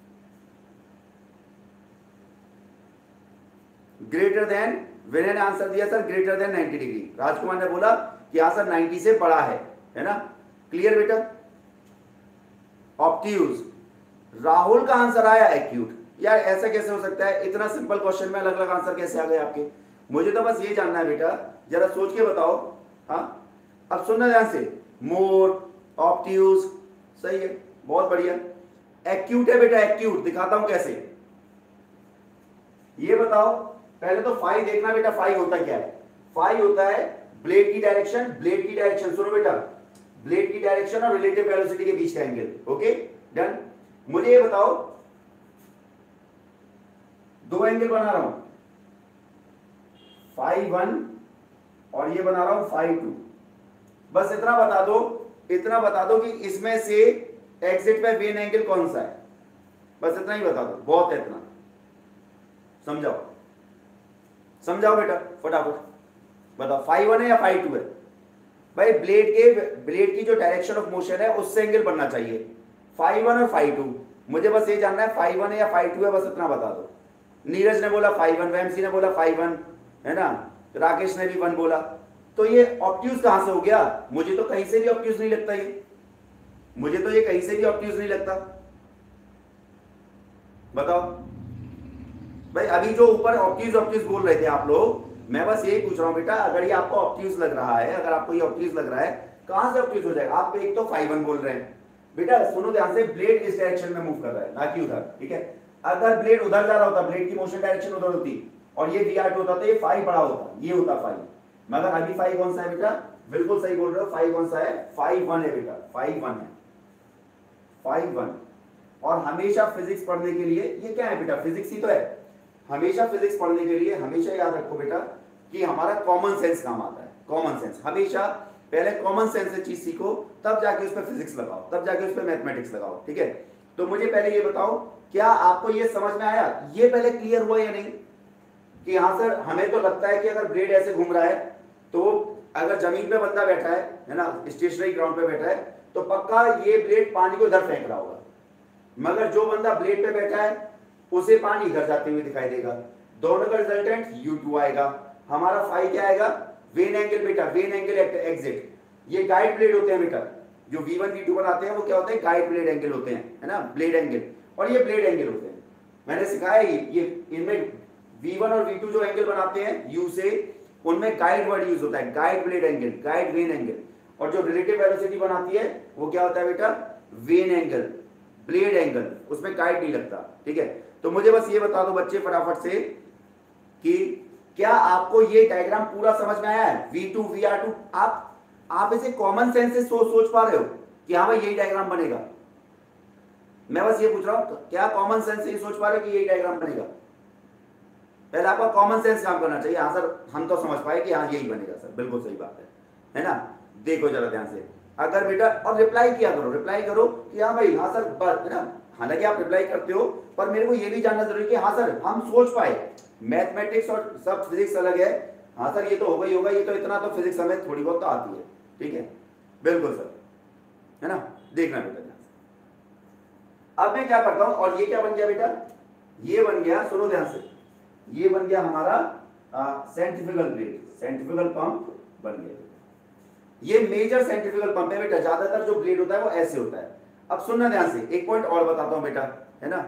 ग्रेटर देन, मैंने आंसर दिया sir greater than 90 degree, Rajkumar ने बोला कि हाँ सर 90 से बड़ा है ना, क्लियर बेटा। ऑब्ट्यूज, राहुल का आंसर आया एक्यूट। यार ऐसा कैसे हो सकता है, इतना सिंपल क्वेश्चन में अलग अलग आंसर कैसे आ गए आपके, मुझे तो बस ये जानना है बेटा, जरा सोच के बताओ। हाँ अब सुनना ध्यान से, मोर, ऑब्ट्यूज, सही है, बहुत बढ़िया। एक्यूट है बेटा, एक्यूट दिखाता हूं कैसे, ये बताओ पहले तो फाई देखना बेटा, फाई होता क्या है, फाई होता है ब्लेड की डायरेक्शन, सुनो बेटा, ब्लेड की डायरेक्शन और रिलेटिव वेलोसिटी के बीच का एंगल, ओके डन। मुझे ये बताओ, दो एंगल बना रहा हूं, फाई 1 और ये बना रहा हूं फाई 2, बस इतना बता दो कि इसमें से एग्जिट पे मेन एंगल कौन सा है, बस इतना ही बता दो, बहुत है इतना, समझाओ बेटा फटाफट बताओ, फाई 1 है या फाई 2 है। भाई ब्लेड की जो डायरेक्शन ऑफ मोशन है उससे एंगल बनना चाहिए, फाई 1 और फाई 2, मुझे बस ये जानना है फाई 1 है या फाई 2 है, बस इतना बता दो। नीरज ने बोला फाई 1, वैमसी ने बोला फाई 1, है ना, राकेश ने भी 1 बोला, तो ये ऑब्ट्यूज कहां से हो गया, मुझे तो कहीं से भी ऑब्ट्यूज नहीं लगता, ये कहीं से भी ऑब्ट्यूज नहीं लगता, बताओ भाई। अभी जो ऊपर ऑब्ट्यूज बोल रहे थे आप लोग, मैं बस यही पूछ रहा हूं बेटा, अगर ये आपको ऑब्ट्यूज लग रहा है, कहां से ऑब्ट्यूज हो जाएगा, आप एक तो फाई 1 बोल रहे हैं बेटा, सुनो ध्यान से, ब्लेड इस डायरेक्शन में मूव कर रहा है, ना कि उधर, ठीक है। अगर ब्लेड उधर जा रहा होता, ब्लेड की मोशन डायरेक्शन उधर होती और ये VR2 होता तो ये फाई बड़ा होता, ये होता फाई, मगर अभी फाई कौन सा है बेटा, बिल्कुल सही बोल रहे हो, 5 कौन सा है, 5 1 है बेटा, 5 1 है, 5 1। और हमेशा फिजिक्स पढ़ने के लिए, ये क्या है बेटा, फिजिक्स ही तो है। हमेशा फिजिक्स पढ़ने के लिए हमेशा याद रखो बेटा कि हमारा कॉमन सेंस काम आता है। कॉमन सेंस, हमेशा पहले कॉमन सेंस से चीज सीखो, तब जाके उस पर फिजिक्स लगाओ, तब जाके उस पर मैथमेटिक्स लगाओ, ठीक है। तो मुझे पहले ये बताओ, क्या आपको ये समझ में आया, ये पहले क्लियर हुआ या नहीं कि हाँ सर हमें तो लगता है कि अगर ब्लेड ऐसे घूम रहा है तो अगर जमीन पे बंदा बैठा है ना, स्टेशनरी ग्राउंड पे बैठा है, तो पक्का ये ब्लेड पानी को इधर फेंक रहा होगा, मगर जो बंदा ब्लेड पे बैठा है उसे पानी इधर जाते हुए दिखाई देगा। दोनों का रिजल्टेंट U2 आएगा। हमारा फाई क्या आएगा, वेन एंगल बेटा, वेन एंगल एग्जिट। ये गाइड ब्लेड होते हैं बेटा, जो V1 V2 बनाते हैं वो क्या होते हैं, गाइड ब्लेड एंगल होते हैं, है ना, ब्लेड एंगल, और ये ब्लेड एंगल होते हैं। मैंने सिखाया ये इनमें V1 और V2 जो एंगल बनाते हैं U से, उनमें गाइड वर्ड यूज होता है, guide blade angle, guide vane angle. और जो रिलेटिव वेलोसिटी बनाती है वो क्या होता है बेटा, वेन एंगल, ब्लेड एंगल, उसमें गाइड नहीं लगता, ठीक है। तो मुझे बस ये बता दो बच्चे फटाफट से कि क्या आपको ये डायग्राम पूरा समझ में आया है, V2 VR2, आप इसे कॉमन सेंस से सोच पा रहे हो कि हाँ भाई यही डायग्राम बनेगा। मैं बस ये पूछ रहा हूं, क्या कॉमन सेंस से सोच पा रहे हो कि यही डायग्राम बनेगा। पहले आपका कॉमन सेंस काम करना चाहिए, हाँ सर हम तो समझ पाए कि हाँ यही बनेगा सर, बिल्कुल सही बात है ना। देखो जरा ध्यान से, अगर बेटा, और रिप्लाई किया करो, रिप्लाई करो कि हाँ भाई हाँ सर, बस है ना। हालांकि आप रिप्लाई करते हो, पर मेरे को ये भी जानना जरूरी कि हाँ सर हम सोच पाए। मैथमेटिक्स और सब फिजिक्स अलग है, हाँ सर ये तो होगा ही होगा, ये तो इतना तो फिजिक्स हमें थोड़ी बहुत तो आती है, ठीक है, बिल्कुल सर, है ना। देखना बेटा ध्यान से। अब मैं क्या करता हूं, और ये क्या बन गया बेटा, ये बन गया, सुनो ध्यान से, ये बन गया हमारा सेंट्रीफ्यूगल ब्लेड, सेंट्रीफ्यूगल पंप बन गया। ये मेजर सेंट्रीफ्यूगल पंप है बेटा, ज्यादातर जो ब्लेड होता है वो ऐसे होता है। अब सुनना ध्यान से, एक पॉइंट और बताता हूं बेटा, है ना,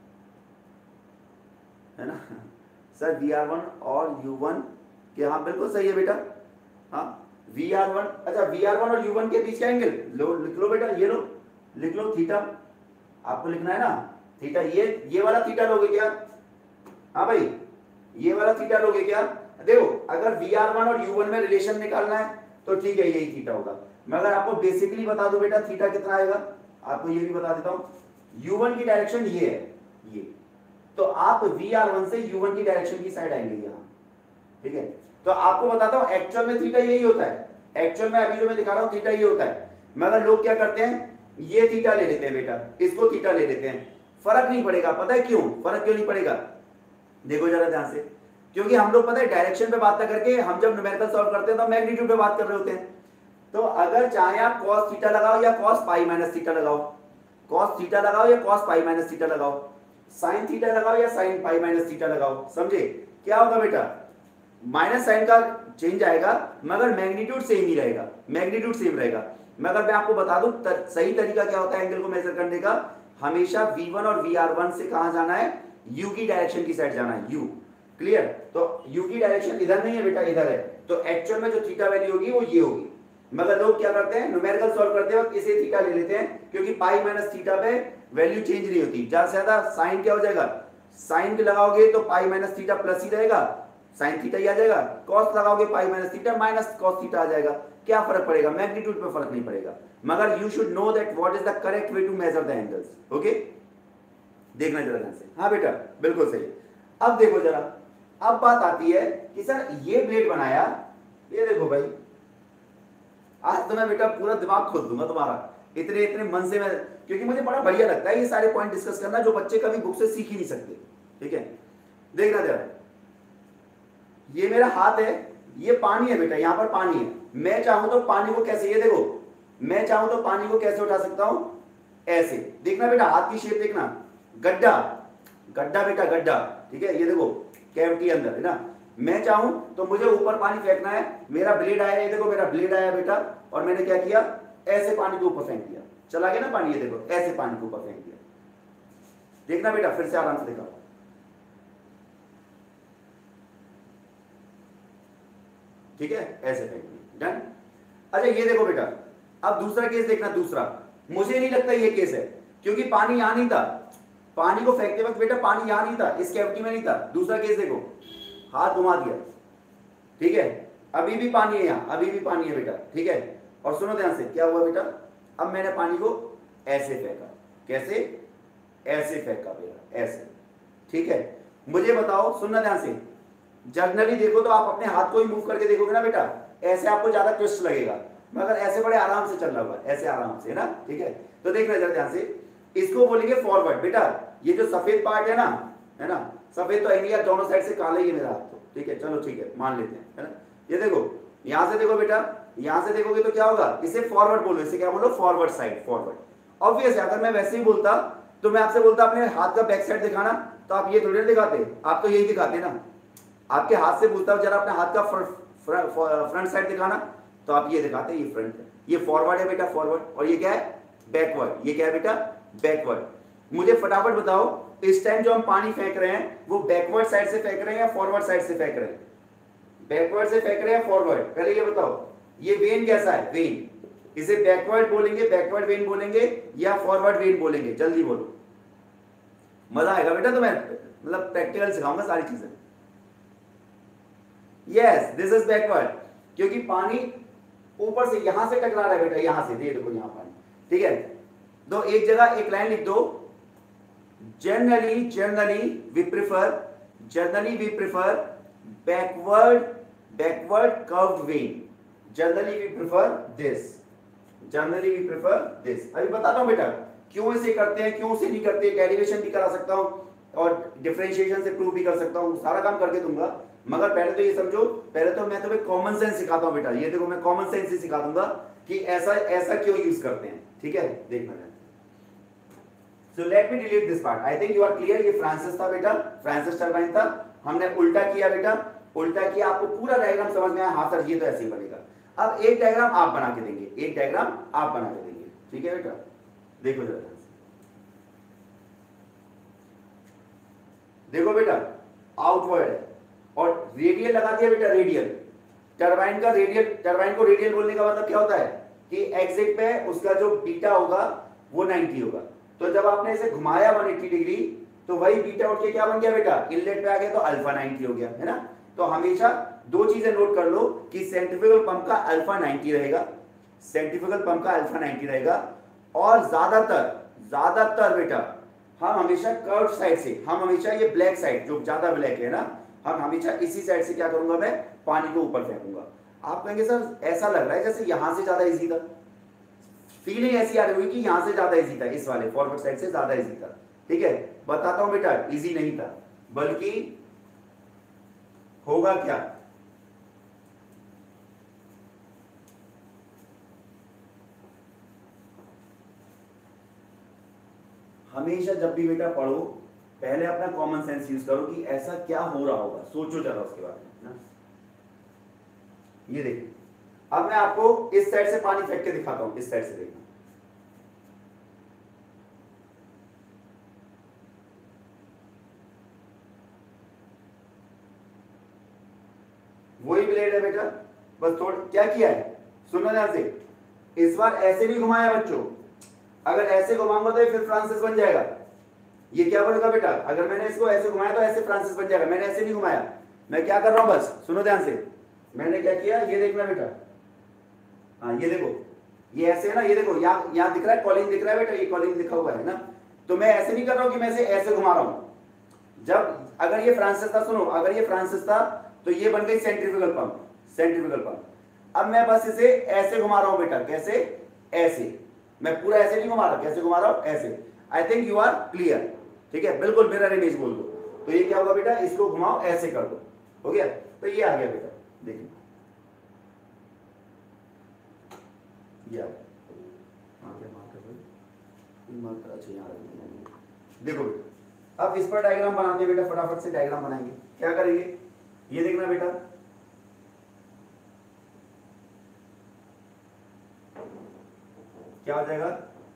है ना सर VR1 और U1 के, हाँ बिल्कुल सही है बेटा, हाँ VR1, अच्छा VR1 और U1 के बीच का एंगल लिख लो बेटा, ये लो लिख लो, थीटा, आपको लिखना है ना थीटा, ये वाला थीटा लोगे क्या, हाँ भाई ये वाला थीटा लोगे क्या। देखो अगर VR1 और U1 में रिलेशन निकालना है तो ठीक है, यही थीटा होगा। मैं अगर आपको बेसिकली बता दूं बेटा थीटा कितना आएगा, आपको ये भी बता देता हूं। U1 की डायरेक्शन ये है, ये, तो आप VR1 से U1 की डायरेक्शन की साइड आएंगे यहां, ठीक है। तो आपको बताता हूं एक्चुअल में थीटा यही होता है, एक्चुअल में अभी जो मैं दिखा रहा हूं थीटा ये होता है, मगर लोग क्या करते हैं, ये थीटा ले लेते हैं बेटा, इसको थीटा ले लेते हैं, फर्क नहीं पड़ेगा। पता है क्यों फर्क क्यों नहीं पड़ेगा, देखो जरा ध्यान से, क्योंकि हम लोग पता है डायरेक्शन पे बात करके, हम जब न्यूमेरिकल सॉल्व करते हैं तो मैग्नीट्यूड पे बात कर रहे होते हैं। तो अगर चाहे आप cos थीटा लगाओ या cos पाई माइनस थीटा लगाओ, cos थीटा लगाओ या cos पाई माइनस थीटा लगाओ, sin थीटा लगाओ या sin पाई माइनस थीटा लगाओ, समझे क्या होगा बेटा, माइनस साइन का चेंज आएगा मगर मैग्नीट्यूड सेम ही रहेगा, मैग्नीट्यूड सेम रहेगा। मगर मैं आपको बता दूं सही तरीका क्या होता है एंगल को मेजर करने का, हमेशा V1 और VR1 से कहां जाना है, U की डायरेक्शन की साइड जाना है, U, क्लियर। तो U की डायरेक्शन इधर नहीं है बेटा, इधर है, तो एक्चुअल में जो थीटा वैल्यू होगी वो ये होगी। मगर लोग क्या करते हैं, न्यूमेरिकल सॉल्व करते हैं इसे थीटा ले लेते हैं, क्योंकि पाई माइनस थीटा पे वैल्यू चेंज नहीं होती, ज्यादा से ज्यादा साइन क्या हो जाएगा, साइन के लगाओगे तो पाई माइनस थीटा प्लस ही रहेगा, साइन थीटा ही आ जाएगा, कॉस लगाओगे pi minus theta minus cos theta आ जाएगा, क्या फर्क पड़ेगा, मैग्नीट्यूड पे फर्क नहीं पड़ेगा। मगर you should know that what is the correct way to measure the angles, okay. देखना जरा ध्यान से, हाँ बेटा बिल्कुल सही। अब देखो जरा, अब बात आती है कि सर ये ब्लेड बनाया, ये देखो भाई, आज तो मैं बेटा पूरा दिमाग खोल दूंगा तुम्हारा, इतने इतने मन से मैं, क्योंकि मुझे बड़ा बढ़िया लगता है ये सारे पॉइंट डिस्कस करना जो बच्चे कभी बुक से सीख ही नहीं सकते, ठीक है। देखना जरा, ये मेरा हाथ है, ये पानी है बेटा, यहां पर पानी है, मैं चाहूं तो पानी को कैसे, ये देखो मैं चाहूं तो पानी को कैसे उठा सकता हूं, ऐसे। देखना बेटा हाथ की शेप देखना, गड्ढा, गड्ढा बेटा गड्ढा, ठीक है, ये देखो कैविटी अंदर है ना, मैं चाहूं तो मुझे ऊपर पानी फेंकना है, मेरा ब्लेड आया, ये देखो मेरा ब्लेड आया बेटा, और मैंने क्या किया, ऐसे पानी के ऊपर फेंक दिया, चला गया ना पानी, ये देखो ऐसे पानी के ऊपर फेंक दिया। देखना बेटा फिर से आराम से देखा, ठीक है, ऐसे फेंक दिया, डन। अच्छा ये देखो बेटा, अब दूसरा केस देखना, दूसरा मुझे नहीं लगता ये केस है, क्योंकि पानी यहां नहीं था, पानी को फेंकते वक्त बेटा पानी यहां नहीं था, इस कैविटी में नहीं था। दूसरा केस देखो, हाथ घुमा दिया, ठीक है, अभी भी पानी है यहाँ, अभी भी पानी है बेटा, ठीक है। और सुनो ध्यान से, क्या हुआ बेटा, अब मैंने पानी को ऐसे फेंका, कैसे, ऐसे फेंका बेटा, ऐसे, ठीक है। मुझे बताओ, सुनना ध्यान से, जनरली देखो तो आप अपने हाथ को ही मूव करके देखोगे ना बेटा, ऐसे आपको ज्यादा ट्विस्ट लगेगा, मगर ऐसे बड़े आराम से चल रहा हुआ, ऐसे आराम से, है ना, ठीक है। तो देखना जरा ध्यान से, इसको बोलेंगे फॉरवर्ड बेटा। ये जो सफेद पार्ट है ना, सफेद तो इंडिया दोनों साइड से काला ही है मेरा हाथ, तो ठीक है, चलो ठीक है, मान लेते हैं, है ना। ये देखो, यहां से देखो बेटा, यहां से देखोगे तो क्या होगा, इसे फॉरवर्ड बोलो, इसे क्या बोलो, फॉरवर्ड साइड, फॉरवर्ड। ऑब्वियस है, अगर मैं वैसे ही बोलता तो मैं आपसे बोलता अपने हाथ का बैक साइड दिखाना, तो आप ये थोड़ी दिखाते, आप तो यही दिखाते ना। आपके हाथ से पूछता हूं जरा अपने हाथ का फ्रंट साइड दिखाना, तो आप ये दिखाते, ये फ्रंट है, ये फॉरवर्ड है बेटा, फॉरवर्ड। और ये क्या है, बैकवर्ड। ये क्या है बेटा, बैकवर्ड। मुझे फटाफट बताओ, इस टाइम जो हम पानी फेंक रहे हैं वो बैकवर्ड साइड से फेंक रहे हैं या फॉरवर्ड साइड से फेंक रहे हैं, बैकवर्ड से फेंक रहे हैं, फॉरवर्ड, पहले ये बताओ। ये वेन कैसा है, वेन, इसे बैकवर्ड बोलेंगे, बैकवर्ड वेन बोलेंगे या फॉरवर्ड वेन बोलेंगे, जल्दी बोलो, मजा आएगा बेटा तुम्हें, मतलब प्रैक्टिकल सिखाऊंगा सारी चीजें। यस, दिस इज बैकवर्ड, क्योंकि पानी ऊपर से यहां से टकरा रहा है बेटा, यहां से, देखो यहां पानी, ठीक है। तो एक जगह एक लाइन लिख दो, generally we prefer backward curved vein, generally we prefer this। अभी बताता हूं बेटा क्यों इसे करते हैं, क्यों इसे नहीं करते, डेरिवेशन भी करा सकता हूं और डिफरेंशिएशन से प्रूव भी कर सकता हूं, सारा काम करके दूंगा। मगर पहले तो ये समझो, पहले तो मैं तुम्हें कॉमन सेंस सिखाता हूं बेटा। ये देखो, मैं कॉमन सेंस ही सिखा दूंगा कि ऐसा क्यों यूज करते हैं, ठीक है, देखना। So let me delete this part. I think you are clear। ये फ्रांसिस था बेटा, फ्रांसिस टरबाइन था, हमने उल्टा किया बेटा, उल्टा किया, आपको पूरा डायग्राम समझ में आया, हाँ सर ये तो ऐसे ही बनेगा। अब एक डायग्राम आप बना के देंगे, एक डायग्राम आप बना के देंगे, ठीक है बेटा, देखो जरा, देखो बेटा, आउटवर्ड है और रेडियल लगा दिया बेटा, रेडियल, टरबाइन का रेडियल, टरबाइन को रेडियल बोलने का मतलब क्या होता है कि एग्जिट पे उसका जो बीटा होगा वो 90 होगा। तो जब आपने इसे घुमाया 180 डिग्री, तो वही बीटा उठ के क्या बन गया बेटा, इनलेट पे आ गया, तो अल्फा 90 हो गया, है ना। तो हमेशा दो चीजें नोट कर लो कि सेंट्रीफ्यूगल पंप का अल्फा 90 रहेगा, सेंट्रीफ्यूगल पंप का अल्फा 90 रहेगा, और ज्यादातर बेटा हम हमेशा कर्व साइड से, हम हमेशा ये ब्लैक साइड जो ज्यादा ब्लैक है ना, हम हमेशा इसी साइड से क्या करूंगा, मैं पानी को ऊपर फेंकूंगा। आप कहेंगे सर ऐसा लग रहा है जैसे यहां से ज्यादा इजी था, फीलिंग ऐसी आ रही हुई कि यहां से ज्यादा इजी था, इस वाले फॉरवर्ड साइड से ज्यादा इजी था, ठीक है। बताता हूं बेटा, इजी नहीं था, बल्कि होगा क्या, हमेशा जब भी बेटा पढ़ो पहले अपना कॉमन सेंस यूज करो कि ऐसा क्या हो रहा होगा, सोचो जरा उसके बारे में ना। ये देखिए, अब मैं आपको इस साइड से पानी फेंक के दिखाता हूं, इस साइड से देखना, वही ब्लेड है बेटा, बस थोड़ा क्या किया है, सुनो ध्यान से, इस बार ऐसे भी घुमाया बच्चों, अगर ऐसे घुमाऊंगा तो ये फिर फ्रांसिस बन जाएगा। ये क्या बनेगा बेटा, अगर मैंने इसको ऐसे घुमाया तो ऐसे फ्रांसिस बन जाएगा, मैंने ऐसे नहीं घुमाया, मैं क्या कर रहा हूं, बस सुनो ध्यान से, मैंने क्या किया, ये देखना बेटा, हाँ ये देखो, ये ऐसे है ना, ये देखो यहाँ दिख रहा है, कॉलिंग दिख रहा है बेटा, ये कॉलिंग लिखा हुआ है ना, तो मैं ऐसे नहीं कर रहा हूं कि मैं ऐसे घुमा रहा हूं। जब अगर ये फ्रांसिस था, सुनो, अगर ये फ्रांसिस था तो ये बन गई सेंट्रीफ्यूगल पंप, सेंट्रीफ्यूगल पंप। अब मैं बस इसे ऐसे घुमा रहा हूं बेटा, कैसे, ऐसे, मैं पूरा ऐसे नहीं घुमा रहा, कैसे घुमा रहा हूं, ऐसे। I think you are clear, ठीक है, बिल्कुल मिरर इमेज बोल दो। तो ये क्या होगा बेटा, इसको घुमाओ, ऐसे कर दो, हो गया, तो ये आ गया बेटा, देखिए ये आ गया, अच्छा यहाँ देखो बेटा। अब इस पर डायग्राम बनाते हैं बेटा, फटाफट से डायग्राम बनाएंगे, क्या करेंगे, ये देखना बेटा, क्या हो जाएगा,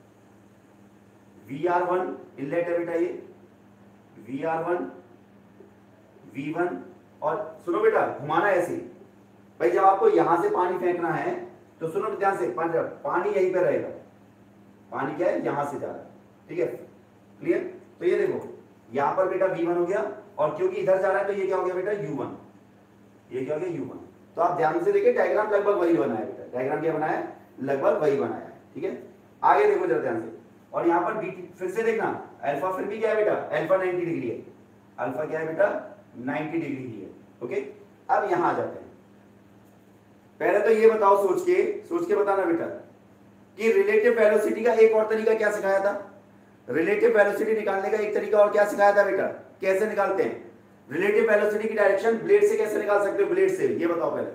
VR1 इनलेट है बेटा, ये VR1 V1, और सुनो बेटा घुमाना ऐसे भाई, जब आपको यहां से पानी फेंकना है तो सुनो ध्यान से, पानी यहीं पे रहेगा, पानी क्या है, यहां से जा रहा है, ठीक है, क्लियर। तो ये देखो यहां पर बेटा V1 हो गया, और क्योंकि इधर जा रहा है तो ये क्या हो गया बेटा, U1, ये क्या हो गया, U1, तो आप ध्यान से देखिए, डायग्राम लगभग वही बनाया बेटा, डायग्राम क्या बनाया है, लगभग वही बनाया है, ठीक है। आगे देखो जरा ध्यान से, और यहाँ पर बीटा फिर से देखना, अल्फा फिर भी क्या है बेटा, अल्फा 90 डिग्री है, अल्फा क्या है बेटा 90 डिग्री ही है, ओके। अब यहाँ आ जाते हैं, पहले तो ये बताओ सोच के बताना बेटा कि रिलेटिव वेलोसिटी का एक और तरीका क्या सिखाया था, रिलेटिव वेलोसिटी निकालने का एक तरीका और क्या सिखाया था बेटा, कैसे निकालते हैं रिलेटिव वेलोसिटी की डायरेक्शन, ब्लेड से कैसे निकाल सकते हो, ब्लेड से, ये बताओ पहले।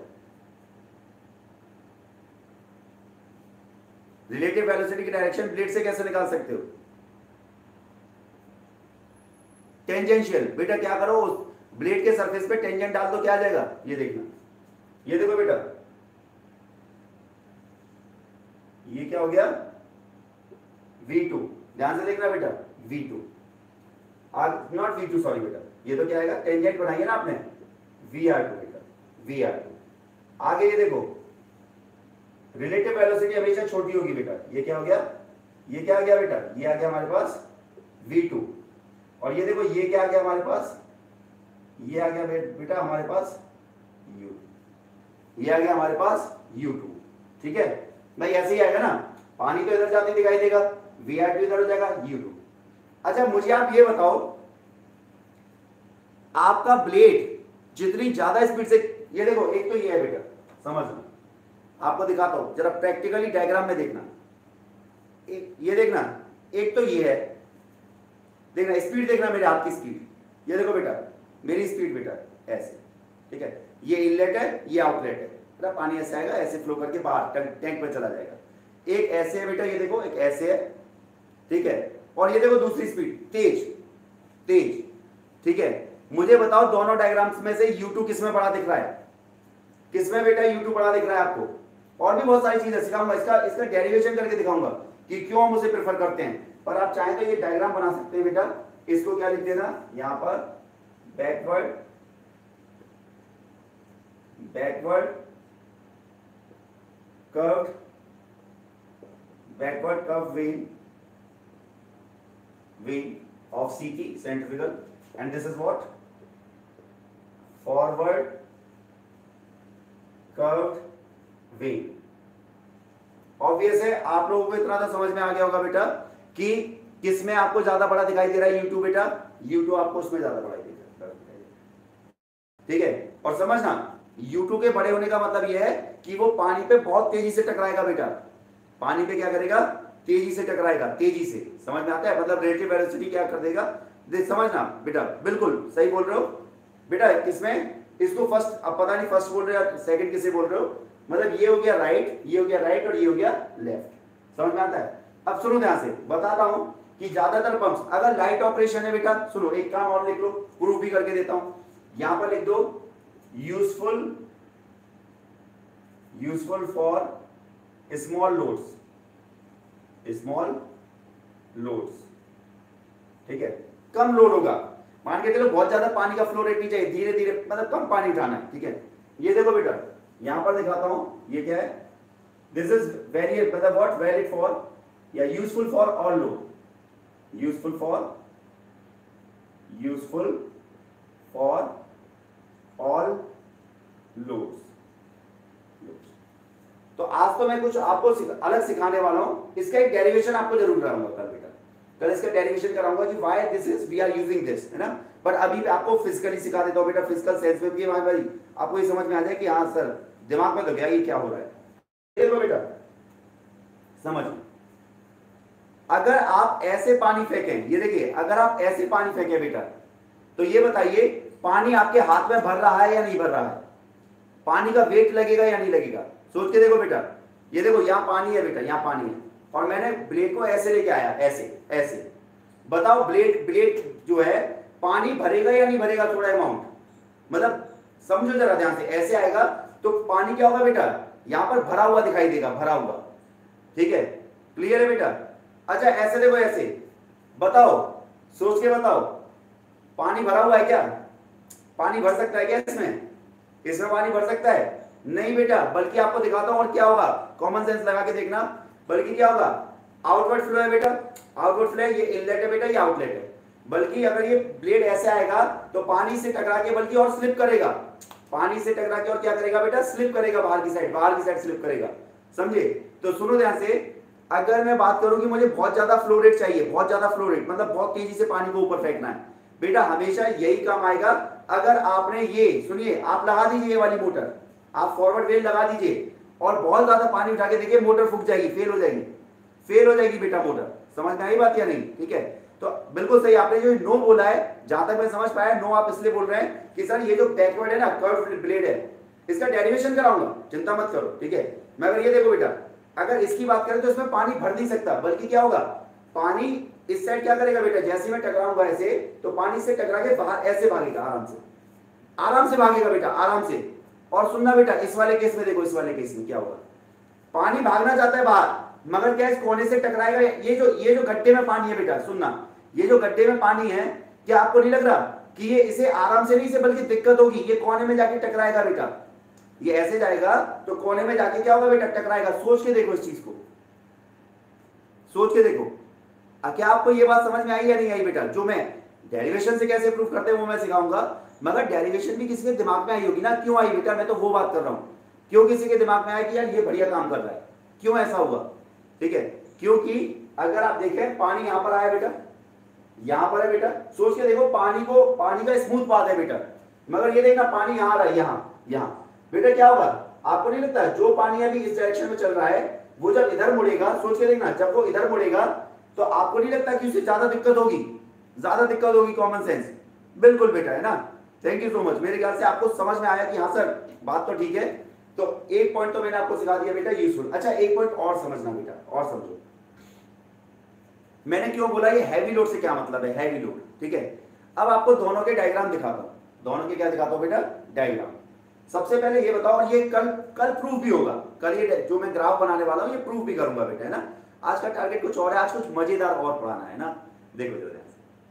रिलेटिव वेलोसिटी की डायरेक्शन ब्लेड से कैसे निकाल सकते हो, टेंजेंशियल, बेटा क्या करो, ब्लेड के सरफेस पे टेंजेंट डाल दो, क्या आ जाएगा, ये देखना, ये देखो बेटा, ये क्या हो गया V2, ध्यान से देखना बेटा, V2 नॉट V2 सॉरी बेटा, ये तो क्या आएगा, टेंजेंट बनाइए ना आपने, VR2 बेटा, VR2। आगे ये देखो, रिलेटिव वेलोसिटी हमेशा छोटी होगी बेटा, ये क्या हो गया, ये क्या आ गया बेटा, ये आ गया हमारे पास V2, और ये देखो ये क्या आ गया हमारे पास, ये आ गया बेटा हमारे पास U, ये आ गया हमारे पास U2, ठीक है भाई, ऐसे ही आएगा ना, पानी तो इधर जाते दिखाई देगा, VR2 इधर हो जाएगा U2। अच्छा मुझे आप ये बताओ, आपका ब्लेड जितनी ज्यादा स्पीड से, ये देखो एक तो ये है बेटा, समझना, आपको दिखाता हूं जरा प्रैक्टिकली डायग्राम में देखना, ये देखना, एक तो ये है, देखना स्पीड, देखना मेरे हाथ की स्पीड, ये देखो बेटा मेरी स्पीड बेटा ऐसे, ठीक है, ये इनलेट है, ये आउटलेट है बेटा, पानी ऐसे आएगा, ऐसे फ्लो करके बाहर टैंक में चला जाएगा, एक ऐसे है बेटा, ये देखो एक ऐसे है, ठीक है, और ये देखो दूसरी स्पीड तेज तेज, ठीक है। मुझे बताओ दोनों डायग्राम्स में से U2 किसमें बड़ा दिख रहा है, किसमें बेटा U2 बड़ा दिख रहा है आपको, और भी बहुत सारी चीजें सिखाऊंगा, इसका डेरिवेशन करके दिखाऊंगा कि क्यों हम उसे प्रेफर करते हैं, पर आप चाहें तो ये डायग्राम बना सकते हैं बेटा, इसको क्या लिख देना यहां पर, backward curve vein of CT, centrifugal, and this is what, forward curved vein। Obvious है, आप लोगों को इतना तो समझ में आ गया होगा बेटा कि किसमें आपको ज्यादा बड़ा दिखाई दे रहा है U2 बेटा, U2 आपको उसमें ज्यादा बड़ा दिखाई दे रहा है, ठीक है। और समझना U2 के बड़े होने का मतलब यह है कि वो पानी पे बहुत तेजी से टकराएगा बेटा, पानी पे क्या करेगा, तेजी से टकराएगा, तेजी से, समझ में आता है, मतलब रिलेटिव वेलोसिटी क्या कर देगा, समझना बेटा, बिल्कुल सही बोल रहे हो बेटा। किसमें, इसको फर्स्ट, अब पता नहीं फर्स्ट बोल रहे हो सेकंड किसे बोल रहे हो, मतलब ये हो गया राइट, ये हो गया राइट, और ये हो गया लेफ्ट, समझ में आता है। अब सुनो ध्यान से बताता हूं कि ज्यादातर पंप्स अगर लाइट ऑपरेशन है बेटा, सुनो एक काम और लिख लो, प्रूफ भी करके देता हूं, यहां पर लिख दो यूजफुल फॉर स्मॉल लोड्स, ठीक है, कम लोड होगा, मान के चलो बहुत ज्यादा पानी का फ्लो रेट नहीं चाहिए, धीरे धीरे मतलब कम पानी उठाना है, ठीक है। ये देखो बेटा यहां पर दिखाता हूं, ये क्या है, दिस इज वेरी मतलब व्हाट, वैलिड फॉर या useful for all load, useful for all loads. तो आज तो मैं कुछ आपको अलग सिखाने वाला हूं, इसका एक डेरिवेशन आपको जरूर कराऊंगा कल बेटा, कल इसका डेरिवेशन कराऊंगा कि why this is we are using this, है ना। पर अभी आपको फिजिकली सिखा देता हूं बेटा, फिजिकल सेंस में भी भाई आपको ये समझ में आ जाए कि हाँ सर दिमाग में लग गया ये क्या हो रहा है। देखो बेटा समझ, अगर आप ऐसे पानी फेंकें, ये देखिए अगर आप ऐसे पानी फेंकें बेटा, तो ये बताइए पानी आपके हाथ में भर रहा है या नहीं भर रहा है, पानी का वेट लगेगा या नहीं लगेगा, सोच के देखो बेटा। ये देखो यहां पानी है बेटा, यहां पानी है, और मैंने ब्लेड को ऐसे लेके आया, ऐसे बताओ ब्लेड जो है पानी भरेगा या नहीं भरेगा, थोड़ा अमाउंट, मतलब समझो जरा ध्यान से, ऐसे आएगा तो पानी क्या होगा बेटा, यहां पर भरा हुआ दिखाई देगा, भरा हुआ, ठीक है, क्लियर है बेटा। अच्छा ऐसे देखो, ऐसे बताओ, सोच के बताओ, पानी भरा हुआ है क्या, पानी भर सकता है क्या इसमें पानी भर सकता है, नहीं बेटा, बल्कि आपको दिखाता हूं और क्या होगा, कॉमन सेंस लगा के देखना, बल्कि क्या होगा, आउटवर्ड फ्लो है बेटा, आउटवर्ड फ्लो है, ये इनलेट है बेटा, ये आउटलेट है, बल्कि अगर ये ब्लेड ऐसे आएगा तो पानी से टकरा के बल्कि और स्लिप करेगा, पानी से टकरा के और क्या करेगा बेटा, स्लिप करेगा बाहर की साइड स्लिप करेगा, समझे। तो सुनो ध्यान से, अगर मैं बात करूं कि मुझे बहुत ज्यादा फ्लो रेट चाहिए, बहुत ज्यादा फ्लो रेट मतलब बहुत तेजी से पानी को ऊपर फेंकना है, बेटा हमेशा यही काम आएगा अगर आपने ये, सुनिए आप लगा दीजिए ये वाली मोटर, आप फॉरवर्ड वेल लगा दीजिए और बहुत ज्यादा पानी उठा के देखिए मोटर फूक जाएगी, फेल हो जाएगी बेटा मोटर। समझ में आई बात या नहीं, ठीक है। तो बिल्कुल सही आपने जो नो बोला है, जहां तक मैं समझ पाया नो आप इसलिए बोल रहे हैं कि सर ये जो बैकवर्ड है ना, कर्व ब्लेड है, इसका डेरिवेशन कराऊंगा, चिंता मत करो, ठीक है। मगर ये देखो बेटा, अगर इसकी बात करें तो इसमें पानी भर नहीं सकता, बल्कि क्या होगा, पानी इस साइड क्या करेगा बेटा, जैसे मैं टकराऊंगा ऐसे, तो पानी से टकरा के बाहर ऐसे भागेगा, आराम से भागेगा बेटा, आराम से। और सुनना बेटा, इस वाले केस में देखो, इस वाले केस में क्या होगा, पानी भागना चाहता है बाहर, मगर क्या इस कोने से टकराएगा। ये जो गड्ढे में पानी है बेटा, सुनना, ये जो गड्ढे में पानी है, क्या आपको नहीं लग रहा कि ये इसे आराम से नहीं, इसे बल्कि दिक्कत होगी, ये कोने में जाके टकराएगा बेटा, ये ऐसे जाएगा तो कोने में जाके क्या होगा बेटा, टकराएगा। सोच के देखो इस चीज को, सोच के देखो। क्या आपको ये बात समझ में आई या नहीं आई बेटा? जो मैं डेरिवेशन से कैसे प्रूफ करते हैं वो मैं सिखाऊंगा, मगर डेरिवेशन भी किसी के दिमाग में आई होगी ना, क्यों आई बेटा, मैं तो वो बात कर रहा हूं, क्यों किसी के दिमाग में आया कि यार ये बढ़िया काम कर रहा है, क्यों ऐसा हुआ, ठीक है। क्योंकि अगर आप देखें, पानी यहां पर आया बेटा, यहां पर है बेटा, सोच के देखो, पानी का स्मूथ पाथ है बेटा, मगर ये देखना पानी यहां आ रहा है, यहां बेटा, क्या होगा आपको नहीं लगता, जो पानी अभी इस डायरेक्शन में चल रहा है, वो जब इधर मुड़ेगा, सोच के देखना, जब वो इधर मुड़ेगा तो आपको नहीं लगता कि उसे ज्यादा दिक्कत होगी, कॉमन सेंस, बिल्कुल बेटा, है ना। थैंक यू सो मच, मेरे ख्याल से आपको समझ में आया कि हाँ सर बात तो ठीक है। तो एक पॉइंट तो मैंने आपको सिखा दिया बेटा, यूजफुल। अच्छा एक पॉइंट और समझना बेटा, और समझो, मैंने क्यों बोला ये हैवी लोड से क्या मतलब है, हैवी लोड, ठीक है। अब आपको दोनों के डायग्राम दिखाता हूं, दोनों के क्या दिखाता हूं बेटा, डायग्राम। सबसे पहले ये बताओ, और ये कल प्रूफ भी होगा, कल ये जो मैं ग्राफ बनाने वाला हूं ये प्रूफ भी करूंगा बेटा, है ना। आज का टारगेट कुछ और है, आज कुछ मजेदार और पढ़ाना है ना। देखो जरा,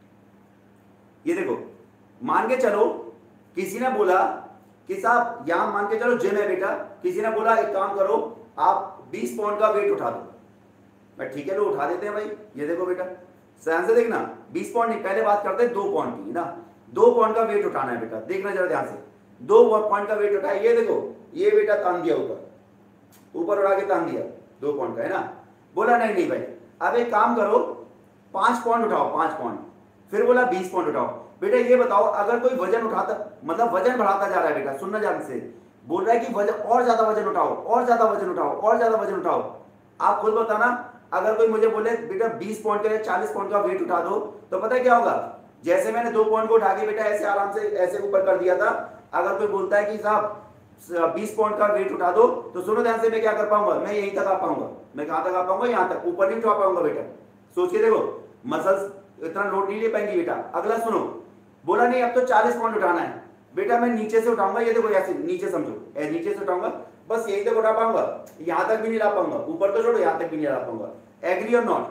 ये देखो, मान के चलो किसी ने बोला कि साहब यहां मान के चलो जिम है बेटा, किसी ने बोला एक काम करो आप 20 पाउंड का वेट उठा दो, मैं ठीक है लो उठा देते हैं भाई। ये देखो बेटा, ध्यान से देखना, 20 पाउंड नहीं, पहले बात करते हैं 2 पाउंड की ना, 2 पाउंड का वेट उठाना है बेटा, देखना जरा ध्यान से, 2 पाउंड का वेट उठाया, ये देखो ये बेटा तान दिया, ऊपर उड़ा के तान दिया, 2 पाउंड का, है ना। बोला नहीं भाई, अब एक काम करो 5 पाउंड उठाओ, 5 पाउंड, फिर बोला 20 पाउंड उठाओ। बेटा ये बताओ, अगर कोई वजन उठाता, मतलब वजन बढ़ाता जा रहा है बेटा, सुनना ध्यान से, बोल रहा है कि वजन और ज्यादा वजन उठाओ, और ज्यादा वजन उठाओ, और ज्यादा वजन उठाओ, आप खुद बताना। अगर कोई मुझे बोले बेटा 20 पाउंड का या 40 पाउंड का वेट उठा दो, तो पता है क्या होगा, जैसे मैंने 2 पाउंड को उठा के बेटा ऐसे आराम से ऐसे ऊपर कर दिया था, अगर कोई बोलता है कि साहब 20 पाउंड का वेट उठा दो, तो सुनो ध्यान से, मैं क्या कर पाऊंगा, मैं यहीं तक आ पाऊंगा, मैं कहां तक आ पाऊंगा, यहां तक, ऊपर नहीं उठा पाऊंगा बेटा। सोच के देखो, मसल्स इतना लोड नहीं ले पाएंगी बेटा। अगला सुनो, बोला नहीं अब तो 40 पाउंड उठाना है बेटा, मैं नीचे से उठाऊंगा, ये देखो ऐसे नीचे समझो, नीचे से उठाऊंगा, बस यहीं तक उठा पाऊंगा, यहां तक भी नहीं ला पाऊंगा, ऊपर तो छोड़ो यहां तक भी नहीं ला पाऊंगा। एग्री और नॉट?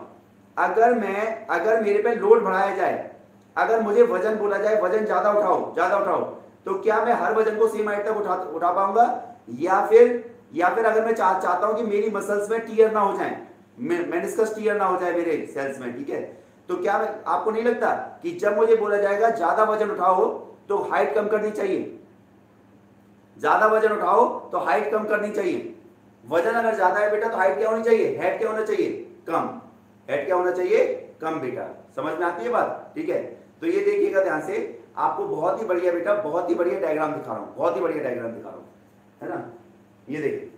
अगर मेरे पे लोड बढ़ाया जाए, अगर मुझे वजन बोला जाए वजन ज्यादा उठाओ, तो क्या मैं हर वजन को सेम हाइट तक उठा पाऊंगा, या फिर अगर मैं चाहता हूं कि मेरी मसल्स में टीयर ना हो जाए, मेनिस्कस टीयर ना हो जाए मेरे सेल्स में, ठीक है, तो क्या आपको नहीं लगता कि जब मुझे बोला जाएगा ज्यादा वजन उठाओ तो हाइट कम करनी चाहिए, ज्यादा वजन उठाओ तो हाइट कम करनी चाहिए। वजन अगर ज्यादा है बेटा तो हाइट क्या होनी चाहिए, हेड क्या होना चाहिए, कम, हेड क्या होना चाहिए, कम बेटा। समझ में आती है बात, ठीक है। तो ये देखिएगा ध्यान से, आपको बहुत ही बढ़िया बेटा, बहुत ही बढ़िया डायग्राम दिखा रहा हूं, बहुत ही बढ़िया डायग्राम दिखा रहा हूं, है ना। ये देखिए,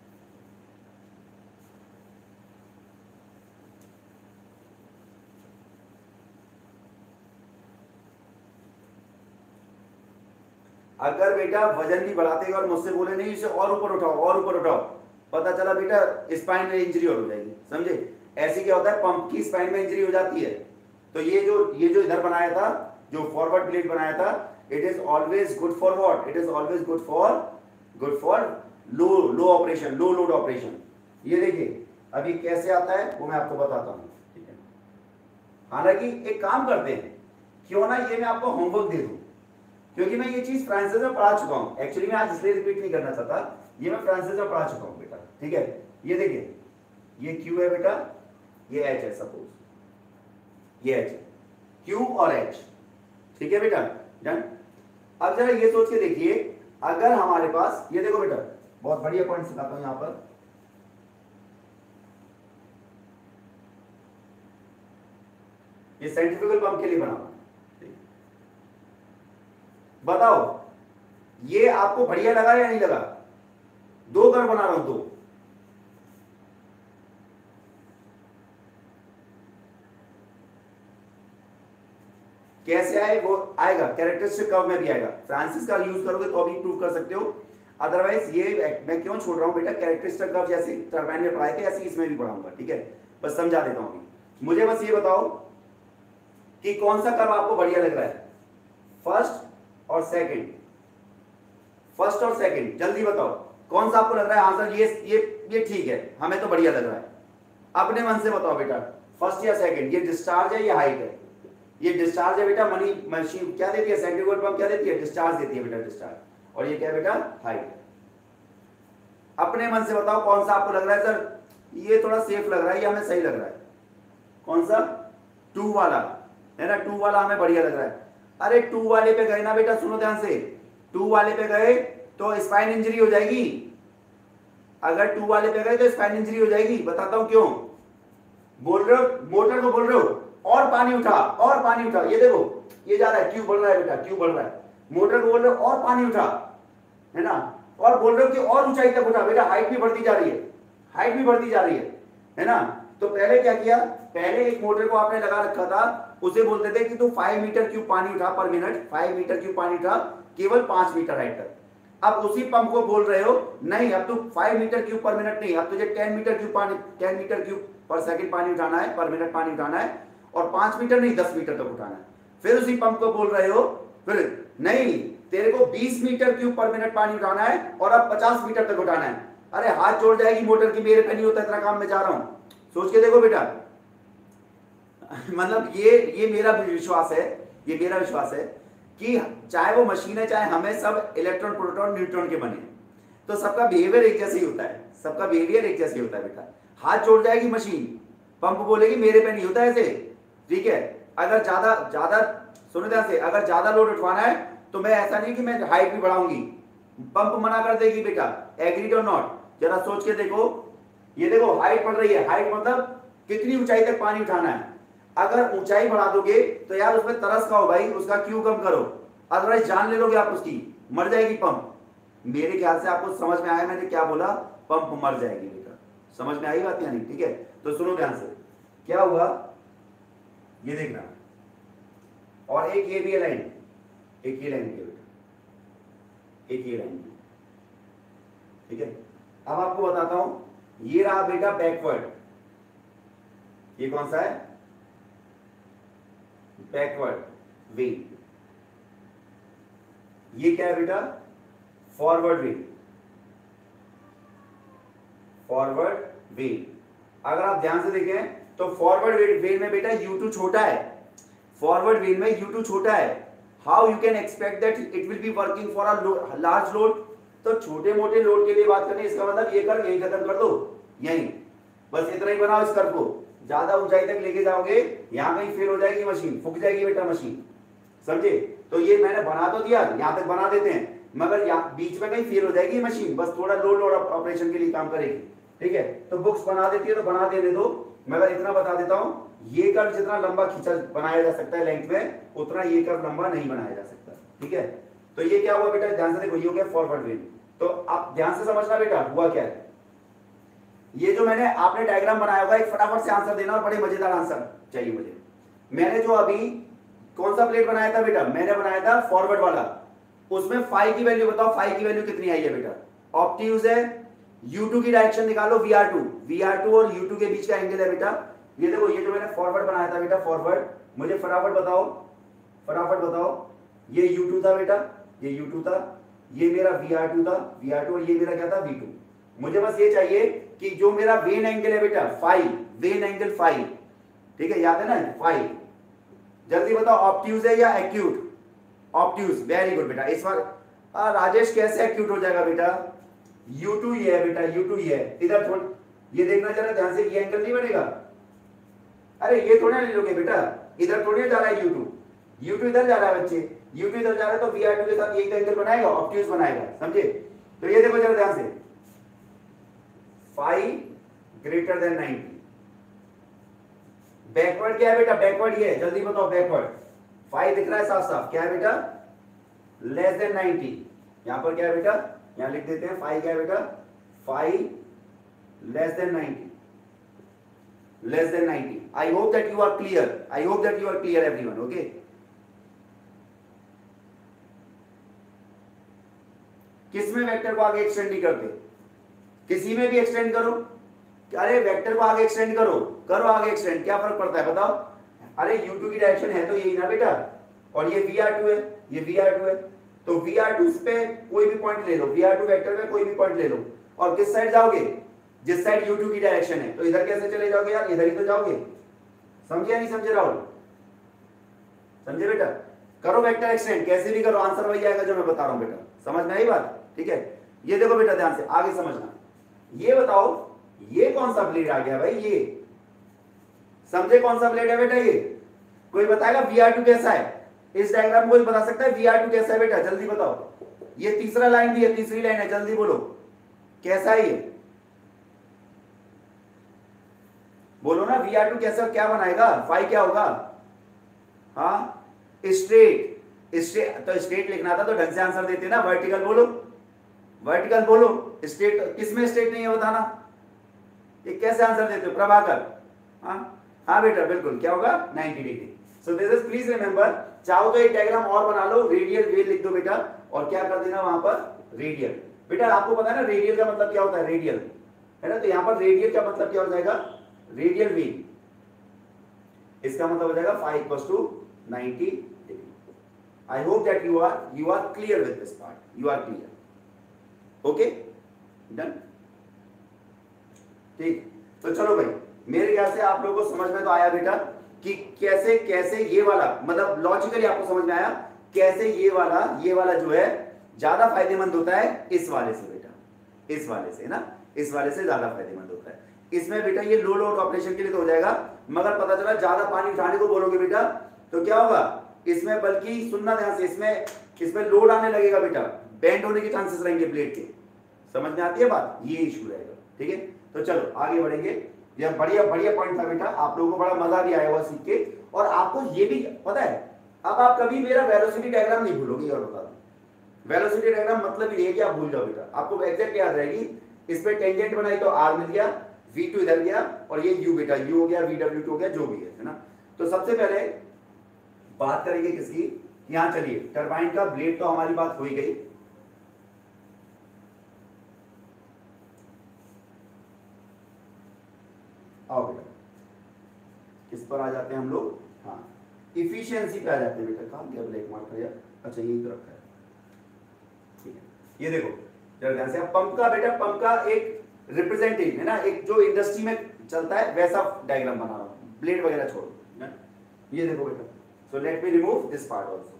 अगर बेटा वजन भी बढ़ाते और मुझसे बोले नहीं इसे और ऊपर उठाओ, पता चला बेटा स्पाइन में इंजरी हो जाएगी, समझे। ऐसे क्या होता है, पंप की स्पाइन में इंजरी हो जाती है। तो ये जो इधर बनाया था, जो फॉरवर्ड ब्लेड बनाया था, it is always good for what, it is always good for low operation, low load operation. ये देखिए अभी कैसे आता है वो मैं आपको बताता हूं, ठीक है। हालांकि एक काम करते हैं, क्यों ना ये मैं आपको होमवर्क दे दूं, क्योंकि मैं ये चीज फ्रांसिस में पढ़ा चुका हूं, एक्चुअली मैं आज इसलिए रिपीट नहीं करना चाहता, ये मैं फ्रांसिस में पढ़ा चुका हूं बेटा, ठीक है। ये देखिए, ये Q है बेटा, ये H है, सपोज ये H है, Q और H, ठीक है बेटा, डन। अब जरा ये सोच के देखिए, अगर हमारे पास, ये देखो बेटा बहुत बढ़िया पॉइंट सिखाता हूं यहां पर, ये सेंट्रीफ्यूगल पंप के लिए बना हुआ। बताओ ये आपको बढ़िया लगा या नहीं लगा? दो कर बना रहा हूं, दो। कैसे आए वो आएगा, कैरेक्टरिस्टिक कर्व में भी आएगा। फ्रांसिस का यूज करोगे तो अभी प्रूव कर सकते हो, अदरवाइज ये मैं क्यों छोड़ रहा हूं बेटा, कैरेक्टरिस्टिक कर्व जैसे टरबाइन में पढ़ाए थे ऐसे इसमें भी पढ़ाऊंगा, ठीक है? बस समझा देता हूं अभी। मुझे बस ये बताओ कि कौन सा कर्व आपको बढ़िया लग रहा है, फर्स्ट और सेकंड? फर्स्ट और सेकंड, जल्दी बताओ कौन सा आपको लग रहा है आंसर ये ठीक है, हमें तो बढ़िया लग रहा है। अपने मन से बताओ बेटा, फर्स्ट या सेकंड? ये डिस्चार्ज है या हाइट है? ये डिस्चार्ज है बेटा, मशीन क्या देती है, सेंट्रीफ्यूगल पंप क्या देती है, डिस्चार्ज देती है बेटा, डिस्चार्ज। और ये क्या है बेटा, हाइट। अपने मन से बताओ कौन सा आपको लग रहा है सर ये थोड़ा सेफ लग रहा है, ये हमें सही लग रहा है? कौन सा? 2 वाला है ना, 2 वाला हमें बढ़िया लग रहा है। अरे 2 वाले पे गए ना बेटा, सुनो ध्यान से, 2 वाले पे गए तो स्पाइन इंजरी हो जाएगी। अगर 2 वाले पे गए तो स्पाइन इंजरी हो जाएगी, बताता हूं क्यों। बोल रहे हो मोटर को, बोल रहे हो और पानी उठा, और पानी उठा, ये देखो ये जा रहा है, क्यों बढ़ रहा है बेटा, क्यों बढ़ रहा है? मोटर को बोल रहे हो और पानी उठा, है ना, और बोल रहे हो कि और ऊंचाई तक उठा, बेटा हाइट भी बढ़ती जा रही है, हाइट भी बढ़ती जा रही है ना। तो पहले क्या किया, पहले एक मोटर को आपने लगा रखा था, उसे बोलते थे कि तू 5 मीटर क्यूब पानी उठा पर मिनट, 5 मीटर क्यूब पानी उठा केवल 5 मीटर हाइट तक। अब उसी पंप को बोल रहे हो नहीं, अब तू 5 मीटर क्यूब पर मिनट नहीं, अब तुझे 10 मीटर क्यूब पानी, 10 मीटर क्यूब पर सेकंड पानी उठाना है, पर मिनट पानी उठाना है, और 5 मीटर नहीं 10 मीटर तक उठाना है। फिर उसी पंप को बोल रहे हो फिर नहीं, तेरे को 20 मीटर क्यूब पर मिनट पानी उठाना है और अब 50 मीटर तक उठाना है। अरे हाथ जोड़ जाएगी मोटर की, मेरे पे नहीं होता इतना काम, मैं जा रहा हूं। सोच के देखो बेटा, मतलब ये मेरा विश्वास है, ये मेरा विश्वास है कि चाहे वो मशीन है चाहे हमें, सब इलेक्ट्रॉन प्रोटॉन न्यूट्रॉन के बने, तो सबका बिहेवियर एक जैसे ही होता है, सबका बिहेवियर एक जैसे ही होता है बेटा। हाथ जोड़ जाएगी मशीन, पंप बोलेगी मेरे पे नहीं होता ऐसे, ठीक है? अगर ज्यादा सुनो ध्यान से, अगर ज्यादा लोड उठवाना है तो मैं ऐसा नहीं कि मैं हाइट भी बढ़ाऊंगी, पंप मना कर देगी बेटा, एग्रीड और नॉट? जरा सोच के देखो, ये देखो हाइट बढ़ रही है, हाइट मतलब कितनी ऊंचाई तक पानी उठाना है। अगर ऊंचाई बढ़ा दोगे तो यार उसमें तरस खाओ भाई, उसका क्यों कम करो, अदरवाइज जान ले लोगे आप उसकी, मर जाएगी पंप। मेरे ख्याल से आपको समझ में आया मैंने क्या बोला, पंप मर जाएगी बेटा, समझ में आई बात या नहीं? ठीक है, तो सुनो ध्यान से, क्या हुआ ये देखना, और एक ये भी लाइन, एक ये लाइन बेटा, एक ये लाइन, ठीक है? अब आपको बताता हूं, ये रहा बेटा बैकवर्ड, ये कौन सा है, बैकवर्ड वेन। ये क्या है बेटा, फॉरवर्ड वेन, फॉरवर्ड वेन। अगर आप ध्यान से देखें तो फॉरवर्ड वेन में बेटा U2 छोटा है, फॉरवर्ड वेन में U2 छोटा है। How you can expect that it will be working for a large load? तो छोटे मोटे लोड के लिए बात करनी, इसका मतलब ये कर, यही खत्म कर दो, यही बस इतना ही बनाओ इस कर्व को। ज्यादा ऊंचाई तक लेके जाओगे यहां कहीं फेल हो जाएगी मशीन, फूक जाएगी बेटा मशीन, समझे? तो ये मैंने बना तो दिया, यहां तक बना देते हैं, मगर यहाँ बीच में कहीं फेल हो जाएगी मशीन, बस थोड़ा लोड ऑपरेशन के लिए काम करेगी, ठीक है? तो बुक्स बना देती है तो बना देने दो, मगर इतना बता देता हूं, ये कर्व जितना लंबा खींचा बनाया जा सकता है लेंथ में, उतना ये कर्व लंबा नहीं बनाया जा सकता, ठीक है? तो ये क्या हुआ बेटा, ध्यान से देखो, ये हो गया फॉरवर्ड वेन। तो आप ध्यान से समझना बेटा हुआ क्या है। ये जो मैंने आपने डायग्राम बनाया होगा, एक फटाफट से आंसर देना और बड़े मजेदार आंसर चाहिए मुझे। मैंने जो अभी कौन सा प्लेट बनाया था बेटा, मैंने बनाया था फॉरवर्ड वाला, उसमें फाई की वैल्यू बताओ, फाई की वैल्यू कितनी आई है बेटा? ऑब्ट्यूज है, U2 की डायरेक्शन निकालो, VR2 और U2 के बीच का एंगल है बेटा। ये देखो, ये जो मैंने फॉरवर्ड बनाया था बेटा, फॉरवर्ड, मुझे फटाफट बताओ, फटाफट बताओ, ये U2 था बेटा, ये U2 था, ये मेरा VR2 था, VR2, और ये मेरा क्या था, V2। मुझे बस ये चाहिए कि जो मेरा वेन एंगल है बेटा, फाई, वेन एंगल फाई, ठीक है, याद है ना, फाई। जल्दी बताओ ऑब्ट्यूज है या एक्यूट? ऑब्ट्यूज, वेरी गुड बेटा। इस बार राजेश कैसे एक्यूट हो जाएगा बेटा? U2 ये है बेटा, U2 ये है, इधर थोड़ा ये देखना जरा ध्यान से, ये एंगल नहीं बनेगा, अरे ये थोड़ा ले लोगे बेटा, इधर थोड़ी जा रहा है U2 इधर जा रहा है बच्चे, u2 इधर जा रहा है तो vr2 के साथ एक एंगल बनाएगा, ऑब्ट्यूज बनाएगा, समझे। तो ये देखो जरा ध्यान से, फाई ग्रेटर देन 90, बैकवर्ड क्या है बेटा, बैकवर्ड ये है, जल्दी बताओ बैकवर्ड, फाई दिख रहा है साफ साफ, क्या है बेटा, लेस देन 90, यहां पर क्या है बेटा, यहां लिख देते हैं फाई क्या है बेटा, phi less than 90, less than 90. I hope that you are clear. I hope that you are clear everyone. Okay. किसमें वेक्टर को आगे एक्सटेंड नहीं करते, किसी में भी एक्सटेंड करो, अरे वेक्टर को आगे एक्सटेंड करो, करो आगे एक्सटेंड, क्या फर्क पड़ता है बताओ। अरे u2 की डायरेक्शन है तो यही ना बेटा, और ये vr2 है, ये vr2 है, तो vr2 पे कोई भी पॉइंट ले लो, vr2 वेक्टर में कोई भी पॉइंट ले लो, और किस साइड जाओगे, जिस साइड u2 की डायरेक्शन है, तो इधर कैसे चले जाओगे यार, इधर ही तो जाओगे, समझे या नहीं समझे राहुल, समझे बेटा। करो वेक्टर एक्सटेंड, कैसे भी करो, आंसर वही आएगा जो मैं बता रहा हूं बेटा, समझ में आई बात, ठीक है। ये देखो बेटा ध्यान से आगे समझना, ये बताओ ये कौन सा ब्लेड आ गया भाई, ये समझे कौन सा ब्लेड है बेटा, ये कोई बताएगा vr2 कैसा है, इस डायग्राम को कोई बता सकता है vr2 कैसा है बेटा, जल्दी बताओ। ये तीसरा लाइन भी है, तीसरी लाइन है, जल्दी बोलो कैसा है ये, बोलो ना vr2 कैसा, क्या बनाएगा, फाई क्या होगा, हाँ स्ट्रेट, स्ट्रेट तो स्ट्रेट लिखना था तो ढंग से आंसर देते ना, वर्टिकल बोलो, वर्टिकल बोलो, स्ट्रेट किसमें स्ट्रेट नहीं है बताना, ये कैसे आंसर देते हो प्रभाकर, हाँ हाँ बेटा बिल्कुल, क्या होगा 90 degree. So this is, please remember, चाहो तो एक डायग्राम और बना लो, रेडियल वे लिख दो बेटा, और क्या कर देना वहां पर रेडियल, बेटा आपको पता है ना रेडियल का मतलब क्या होता है, रेडियल है ना, तो यहां पर रेडियल का मतलब क्या हो जाएगा, रेडियल वे, इसका मतलब हो जाएगा phi equals to 90 degree. I hope that you are clear with this part, you are clear, okay done, ठीक। तो चलो भाई, मेरे ख्याल से आप लोगों को समझ में तो आया बेटा कि कैसे कैसे ये वाला, मतलब लॉजिकली आपको समझ में आया कैसे ये वाला जो है ज्यादा फायदेमंद होता है इस वाले से बेटा, इस वाले से ना, इस वाले से ज्यादा फायदेमंद होता है। इसमें बेटा ये लो लोड ऑपरेशन के लिए तो हो जाएगा, मगर पता चला ज्यादा पानी उठाने को बोलोगे बेटा तो क्या होगा, इसमें बल्कि सुनना ध्यान से, इसमें लोड आने लगेगा बेटा, बेंड होने के चांसेस रहेंगे ब्लेड के, समझ में आती है बात, ये इशू रहेगा, ठीक है। तो चलो आगे बढ़ेंगे, यह बढ़िया बढ़िया पॉइंट था बेटा, आप लोगों को बड़ा मजा भी आया होगा सीख के, और आपको ये भी पता है, अब आप कभी मेरा वेलोसिटी डायग्राम नहीं भूलोगे, और बता दो वेलोसिटी डायग्राम मतलब ही है कि आप भूल जाओ बेटा, आपको एग्जैक्ट याद रहेगी, इस पे टेंजेंट बनाई तो r मिल गया, v2 इधर गया, और ये u बेटा, u हो गया, vw2 हो गया, जो भी है ना। तो सबसे पहले बात करेंगे किसकी, यहां चलिए टरबाइन का ब्लेड, तो हमारी बात हो ही गई, आओ बेटा किस पर आ जाते हैं हम लोग, हाँ इफिशियंसी पे आ जाते हैं बेटा, कहां गया ब्लैक मार्कर यार, अच्छा यही तो रखा है, ठीक है। ये देखो जरा ध्यान से, पंप का बेटा, पंप का एक रिप्रेजेंटेटिव है ना, एक जो इंडस्ट्री में चलता है वैसा डायग्राम बना रहा हूं, ब्लेड वगैरह छोड़ो ना, ये देखो बेटा, so let me remove this part also,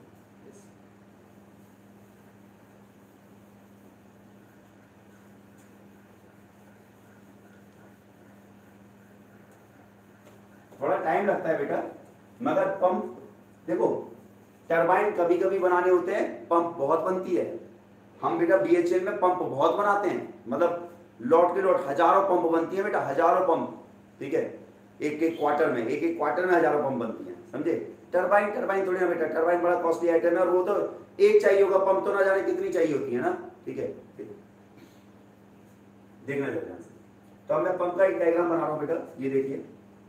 थोड़ा टाइम लगता है बेटा, मगर पंप देखो, टरबाइन कभी कभी बनाने होते हैं, पंप बहुत बनती है, हम बेटा बीएचएल में पंप बहुत बनाते हैं, मतलब लॉट के लॉट हजारों पंप बनती है बेटा, हजारों पंप, ठीक है, एक एक क्वार्टर में हजारों पंप बनती है, समझे। टरबाइन थोड़ी ना बेटा, टरबाइन बड़ा कॉस्टली आइटम है, और वो तो एक चाहिए होगा पंप, तो ना जाने कितनी चाहिए होती है ना, ठीक है, देखना ध्यान से। तो अब मैं पंप का एक डायग्राम बना रहा हूं बेटा, ये देखिए,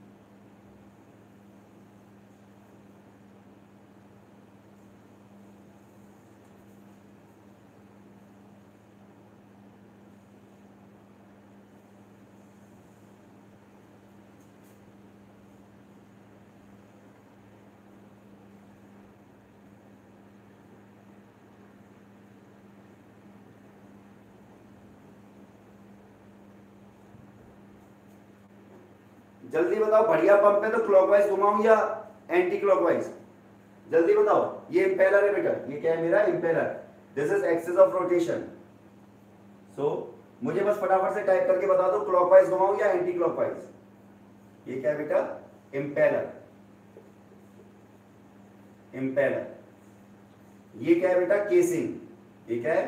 जल्दी बताओ, बढ़िया पंप है तो क्लॉकवाइज घुमाऊं या एंटी क्लॉकवाइज, जल्दी बताओ। ये इंपेलर है बेटा, ये क्या है मेरा impeller, this is axis of rotation, so मुझे बस फटाफट से टाइप करके बता दो क्लॉकवाइज घुमाऊं या एंटी क्लॉकवाइज। ये क्या है बेटा, इंपेलर, इंपेलर, ये क्या है बेटा, केसिंग, ये क्या है,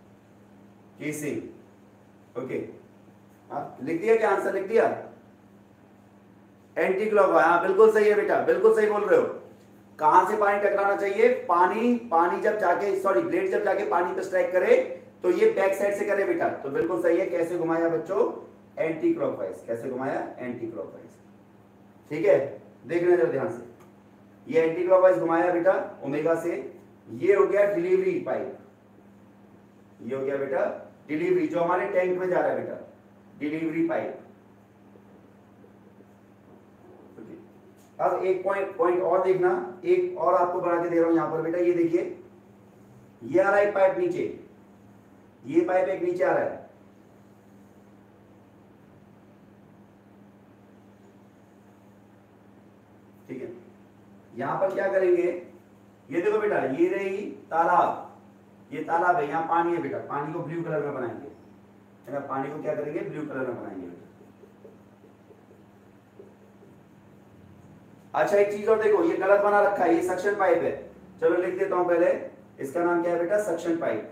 केसिंग। ओके, आप लिख दिया क्या, आंसर लिख दिया, एंटी क्लॉकवाइज, हाँ बिल्कुल सही है बेटा, बिल्कुल सही बोल रहे हो। कहां से पानी टकराना चाहिए, पानी जब जाके, सॉरी ब्लेड जब जाके पानी पे स्ट्राइक करे तो ये बैक साइड से करे बेटा, तो बिल्कुल सही है। कैसे घुमाया बच्चों, एंटी क्लॉकवाइज, कैसे घुमाया, एंटी क्लॉकवाइज, ठीक है। देखना जरा ध्यान से, ये एंटी क्लॉकवाइज घुमाया बेटा ओमेगा से, ये हो गया डिलीवरी पाइप, ये हो गया बेटा डिलीवरी, जो हमारे टैंक में जा रहा है बेटा, डिलीवरी पाइप। अब एक पॉइंट और देखना, एक और आपको बना के दे रहा हूं यहां पर बेटा, ये देखिए, ये आ रहा है पाइप नीचे, ये पाइप एक नीचे आ रहा है, ठीक है। यहां पर क्या करेंगे, ये देखो बेटा, ये रही तालाब, ये तालाब है, यहां पानी है बेटा, पानी को ब्लू कलर में बनाएंगे, है ना, पानी को क्या करेंगे, ब्लू कलर में बनाएंगे। अच्छा एक चीज और देखो, ये गलत बना रखा है, ये सक्शन पाइप है, चलो लिख देता हूं पहले, इसका नाम क्या है बेटा, सक्शन पाइप,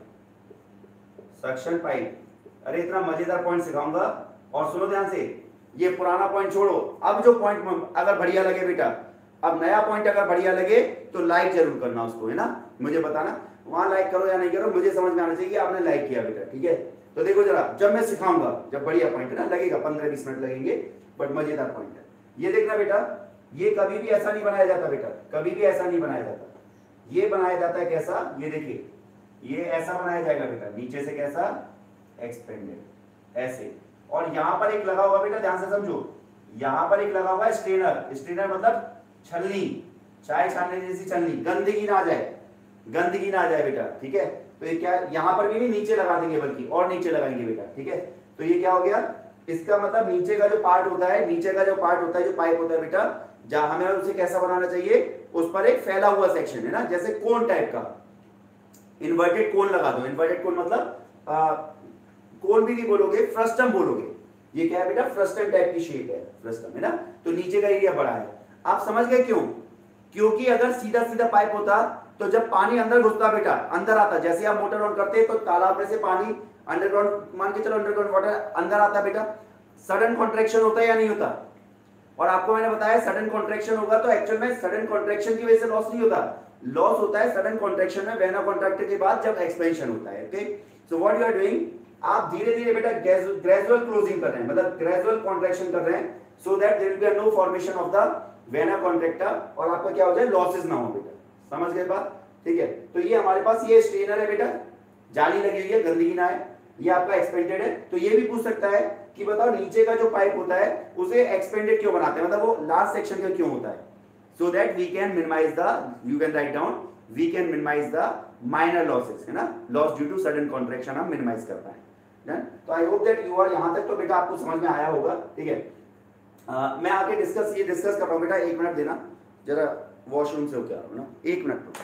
सक्शन पाइप। अरे इतना मजेदार पॉइंट सिखाऊंगा, और सुनो ध्यान से, ये पुराना पॉइंट छोड़ो, अब जो पॉइंट अगर बढ़िया लगे बेटा, अब नया पॉइंट अगर बढ़िया लगे तो लाइक जरूर करना उसको, है ना, मुझे बताना, वहां लाइक करो या नहीं करो, मुझे समझ में आना चाहिए कि आपने लाइक किया बेटा, ठीक है। तो देखो जरा, जब मैं सिखाऊंगा, जब बढ़िया पॉइंट है ना, लगेगा 15-20 मिनट लगेंगे, बट मजेदार पॉइंट है। ये देखना बेटा, ये कभी भी ऐसा नहीं बनाया जाता बेटा, कभी भी ऐसा नहीं बनाया जाता, ये बनाया जाता है कैसा, ये देखिए, ये ऐसा बनाया जाएगा बेटा, नीचे से कैसा, एक्सपेंडेड, ऐसे, और यहां पर एक लगा हुआ बेटा, ध्यान से समझो, यहां पर एक लगा हुआ है स्ट्रेनर, स्ट्रेनर मतलब छलनी, चाय छानने जैसी छलनी, गंदगी ना आ जाए, गंदगी ना आ जाए बेटा, ठीक है। तो ये क्या, यहां पर भी नहीं, नीचे लगा देंगे, बल्कि और नीचे लगाएंगे बेटा, ठीक है। तो ये क्या हो गया, इसका मतलब नीचे का जो पार्ट होता है, नीचे का जो पार्ट होता है, जो पाइप होता है बेटा, जहां हमें उसे कैसा बनाना चाहिए, उस पर एक फैला हुआ सेक्शन, है ना, जैसे कोन टाइप का, इन्वर्टेड कोन लगा दो, इन्वर्टेड कोन मतलब कोन भी नहीं बोलोगे, फ्रस्टम बोलोगे, ये क्या है बेटा, फ्रस्टम टाइप की शेप है, फ्रस्टम, है ना। तो नीचे का एरिया बड़ा है, आप समझ गए क्यों, क्योंकि अगर सीधा सीधा पाइप होता तो जब पानी अंदर घुसता बेटा, अंदर आता, जैसे आप मोटर ऑन करते तो तालाब में से पानी अंडरग्राउंड, मान के चलो अंडरग्राउंड वाटर अंदर आता बेटा, सडन कॉन्ट्रैक्शन होता है या नहीं होता, और आपको मैंने बताया सडन कॉन्ट्रैक्शन होगा तो एक्चुअल में सडन कॉन्ट्रैक्शन की वजह से लॉस नहीं होता, लॉस होता है सडन कॉन्ट्रैक्शन में, वेना कॉन्ट्रैक्टर के बाद जब एक्सपेंशन होता है, okay. So what you are doing, आप धीरे धीरे बेटा ग्रेजुअल क्लोजिंग कर रहे हैं, मतलब ग्रेजुअल कॉन्ट्रैक्शन कर रहे हैं, so that there will be no formation of the vena contractor, और आपका क्या हो जाए, लॉसेस ना हो बेटा, समझ गए बात, ठीक है। तो ये हमारे पास ये स्ट्रेनर है बेटा, जाली लगी हुई है, गंदगी ना है, ये आपका एक्सपेंडेड है। तो ये भी पूछ सकता है कि बताओ नीचे का जो पाइप होता है उसे एक्सपेंडेड क्यों बनाते हैं, मतलब वो लास्ट सेक्शन का क्यों होता है, so that we can minimise the, you can write down, we can minimise the minor losses, है ना, loss due to sudden contraction हम मिनिमाइज कर पाए। तो I hope that you are, यहां तक तो बेटा आपको समझ में आया होगा, ठीक है। मैं आगे डिस्कस कर रहा हूं बेटा, 1 मिनट देना, जरा वॉशरूम से होकर आ रहा हूं ना, 1 मिनट तो।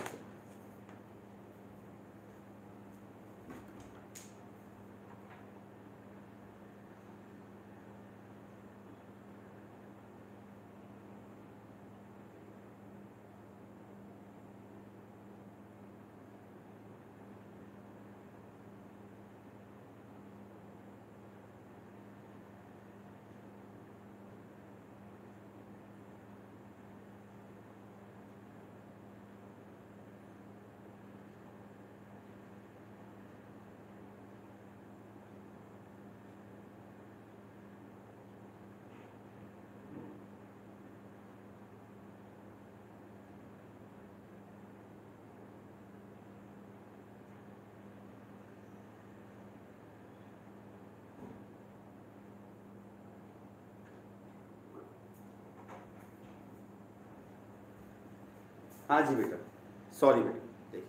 हाँ जी बेटा, सॉरी बेटा, देखिए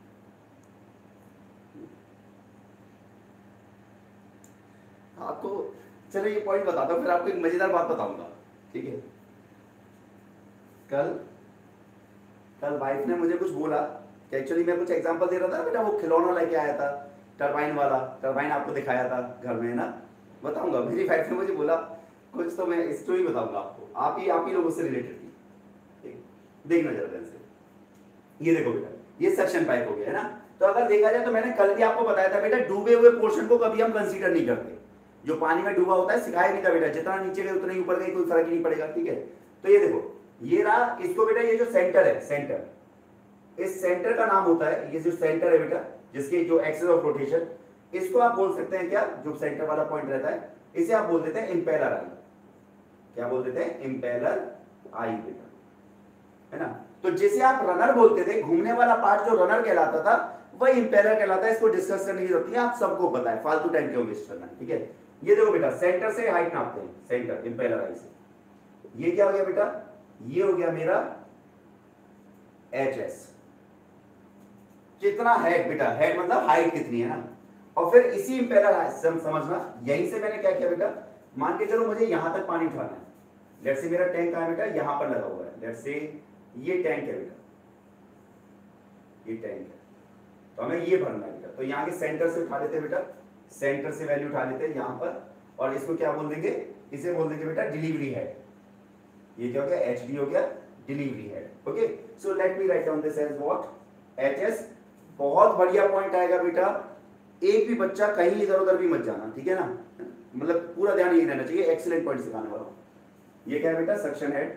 आपको, चलो ये पॉइंट बताता हूँ, फिर आपको एक मजेदार बात बताऊंगा, ठीक है। कल वाइफ ने मुझे कुछ बोला कि एक्चुअली मैं कुछ एग्जांपल दे रहा था बेटा, वो खिलौना लेके आया था, टरबाइन वाला, टरबाइन आपको दिखाया था घर में, ना, बताऊंगा। मेरी वाइफ ने मुझे बोला कुछ, तो मैं स्टोरी बताऊंगा आपको, आप ही लोगों से रिलेटेड थी, देखना जरा ध्यान से। ये देखो बेटा, ये सक्शन पाइप हो गया है ना। तो अगर देखा जाए तो मैंने कल भी आपको बताया था बेटा, डूबे हुए पोर्शन को कभी हम कंसीडर नहीं करते। जो पानी में डूबा होता है, सिखाया नहीं था बेटा, जितना नीचे गए उतना ही ऊपर गए, कोई फर्क ही नहीं पड़ेगा, ठीक है। तो ये देखो, ये रहा, इसको बेटा ये जो सेंटर है, सेंटर, इस सेंटर का नाम होता है, ये जो सेंटर है बेटा, जिसके जो एक्सिस ऑफ रोटेशन, इसको आप बोल सकते हैं क्या, जो सेंटर वाला पॉइंट रहता है, इसे आप बोल देते हैं इंपेलर आई। क्या बोल देते हैं? इंपेलर आई बेटा, है ना। तो जिसे आप रनर बोलते थे, घूमने वाला पार्ट जो रनर कहलाता था, वही इंपेलर कहलाता है। इसको डिस्कस करने की जरूरत नहीं है, आप सबको पता है, फालतू टाइम क्यों वेस्ट करना है, ठीक है। ये देखो बेटा, सेंटर से हाइट नापते हैं, सेंटर इंपेलर आई से। ये क्या हो गया बेटा? ये हो गया मेरा HS। कितना हेड बेटा, हेड मतलब हाइट कितनी है ना। और फिर इसी इंपेलर समझना, यहीं से मैंने क्या किया बेटा, मान के चलो मुझे यहां तक पानी उठाना है। लेट्स से मेरा टैंक कहां है बेटा? यहां पर लगा हुआ है। लेट्स से ये टैंक है बेटा, ये टैंक है, तो हमें ये भरना है बेटा। तो यहाँ के सेंटर से उठा लेते हैं बेटा, सेंटर से वैल्यू उठा लेते हैं यहां पर, और इसको क्या बोल देंगे? इसे बोल देंगे बेटा डिलीवरी हेड। ये क्या हो गया? HD हो गया, delivery head. Okay, so let me write down this as what? HS। बहुत बढ़िया पॉइंट आएगा बेटा, एक भी बच्चा कहीं इधर उधर भी मत जाना, ठीक है ना, मतलब पूरा ध्यान यही रहना चाहिए। एक्सीलेंट पॉइंट सिखाने वाला हूं। ये क्या है बेटा? Suction head,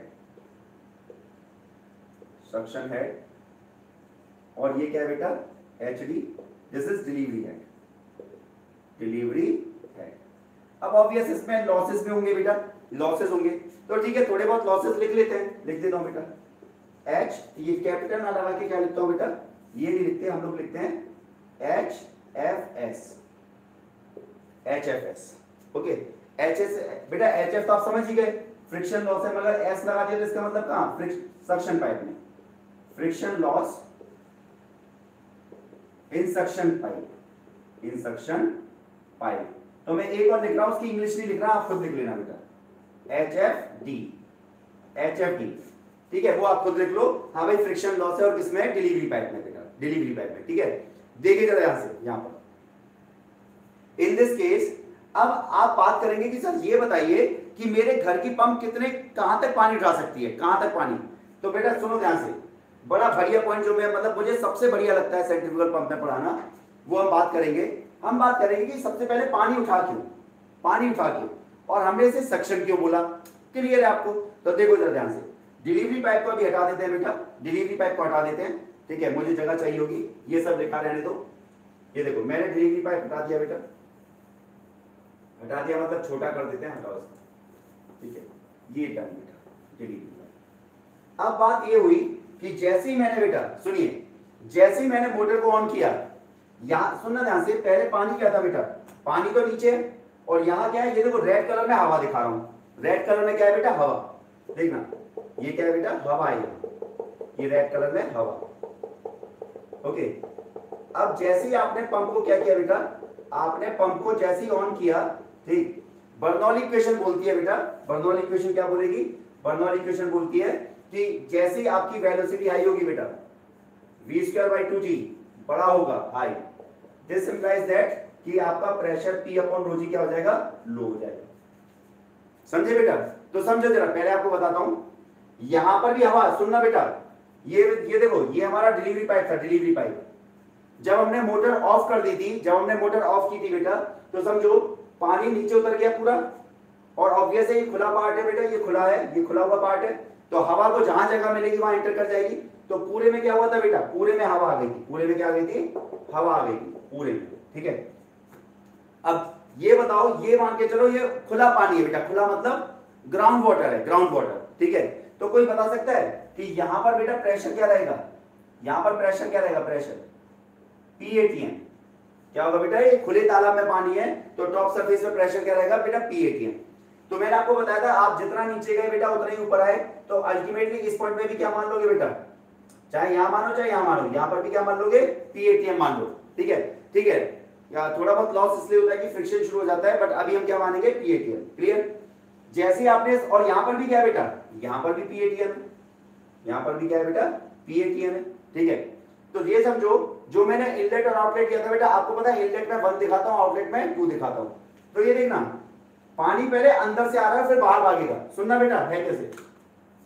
suction head. और ये क्या है बेटा? HD। This is delivery head, delivery head. अब ऑब्वियस इसमें लॉसेस भी होंगे बेटा, लॉसेस होंगे, तो ठीक है, थोड़े बहुत लॉसेस लिख लेते हैं। लिख देता हूं बेटा, H, ये कैपिटल ना लगा के क्या लिखता हूं बेटा? ये नहीं लिखते हम लोग, लिखते हैं HFS, HFS। ओके, HS बेटा, HF तो आप समझ ही गए, फ्रिक्शन लॉस है, मगर S लगा दिया तो इसका मतलब कहां? सक्शन पाइप में, friction loss in suction pipe, in suction pipe. तो मैं एक और लिख रहा हूं, उसकी इंग्लिश नहीं लिख रहा, आप खुद लिख लेना बेटा, HFD, HFD, ठीक है, वो आप खुद लिख लो। हाँ भाई, फ्रिक्शन लॉस है, और किसमें? डिलीवरी पाइप में बेटा, डिलीवरी पाइप में, ठीक है। देखिए जरा यहां से, यहां पर इन दिस केस, अब आप बात करेंगे कि सर ये बताइए कि मेरे घर की पंप कितने, कहां तक पानी उठा सकती है, कहां तक पानी। तो बेटा सुनो ध्यान से, बड़ा बढ़िया पॉइंट जो मैं, मतलब मुझे सबसे बढ़िया लगता है सेंट्रीफ्यूगल पंप में पढ़ाना, वो हम बात करेंगे। हम बात करेंगे कि सबसे पहले पानी उठा क्यों, पानी उठा क्यों, और हमने इसे सक्शन क्यों बोला। क्लियर है आपको? तो देखो जरा ध्यान से, डिलीवरी पाइप को अभी हटा देते हैं बेटा, डिलीवरी पाइप को हटा देते हैं, ठीक है, मुझे जगह चाहिए होगी, ये सब लिखा रहने दो। ये देखो, मैंने डिलीवरी पाइप हटा दिया बेटा, हटा दिया मतलब छोटा कर देते हैं, हटाओ इसको, ठीक है, ये डन बेटा, डिलीवरी पाइप। अब बात ये हुई कि जैसे ही मैंने बेटा, सुनिए, जैसे ही मैंने मोटर को ऑन किया, यहां सुनना ध्यान से, पहले पानी क्या था बेटा? पानी तो नीचे है, और यहां क्या है? ये देखो, रेड कलर में हवा दिखा रहा हूं। रेड कलर में क्या है बेटा? हवा। देखना, ये क्या है बेटा? हवा है, ये रेड कलर में हवा। ओके, अब जैसे ही आपने पंप को क्या किया बेटा? आपने पंप को जैसे ही ऑन किया, ठीक, बर्नौली इक्वेशन बोलती है बेटा, बर्नौली इक्वेशन क्या बोलेगी? बर्नौली इक्वेशन बोलती है कि जैसे ही आपकी वेलोसिटी हाई होगी बेटा, v²/2g बड़ा होगा, हाई, दिस इंप्लाइज दैट कि आपका प्रेशर P/ρg क्या हो जाएगा? लो हो जाएगा। समझे बेटा? तो समझो जरा, पहले आपको बताता हूं, यहां पर भी हवा, सुनना बेटा, ये देखो, ये हमारा डिलीवरी पाइप था, डिलीवरी पाइप। जब हमने मोटर ऑफ कर दी थी, जब हमने मोटर ऑफ की थी बेटा, तो समझो पानी नीचे उतर गया पूरा, और ऑब्वियस है ये खुला पार्ट है बेटा, ये खुला है, ये खुला हुआ पार्ट है, तो हवा को जहां जगह मिलेगी वहां एंटर कर जाएगी। तो पूरे में क्या हुआ था बेटा? पूरे में हवा आ गई थी, पूरे में क्या आ गई थी? हवा आ गई थी पूरे में, ठीक है। अब ये बताओ, ये मान के चलो ये खुला पानी है बेटा, खुला मतलब ग्राउंड वाटर है, ग्राउंड वाटर, ठीक है। तो कोई बता सकता है कि यहां पर बेटा प्रेशर क्या रहेगा? यहां पर प्रेशर क्या रहेगा? Pressure PATM। क्या होगा बेटा? ये खुले तालाब में पानी है, तो टॉप सरफेस पे प्रेशर क्या रहेगा बेटा? PATM। तो मैंने आपको बताया था, आप जितना नीचे गए बेटा उतना ही ऊपर आए, तो अल्टीमेटली इस पॉइंट पे भी क्या मान लोगे बेटा? चाहे यहां मानो चाहे यहां मानो, यहां पर भी क्या मान लोगे? PATM मान लो, ठीक है, ठीक है। या थोड़ा बहुत लॉस इसलिए होता है कि फ्रिक्शन शुरू हो जाता है, बट अभी हम क्या मानेंगे? PATM। क्लियर? जैसे ही आपने, और यहां पर भी क्या है बेटा? यहां पर भी PATM है, यहां पर भी क्या है बेटा? PATM है, ठीक है। तो ये समझो, जो मैंने इनलेट और आउटलेट किया था बेटा, आपको पता है इनलेट में 1 दिखाता हूं, आउटलेट में 2 दिखाता हूं। तो ये देखना, पानी पहले अंदर से आ रहा है, फिर बाहर भागेगा। सुनना बेटा, है कैसे?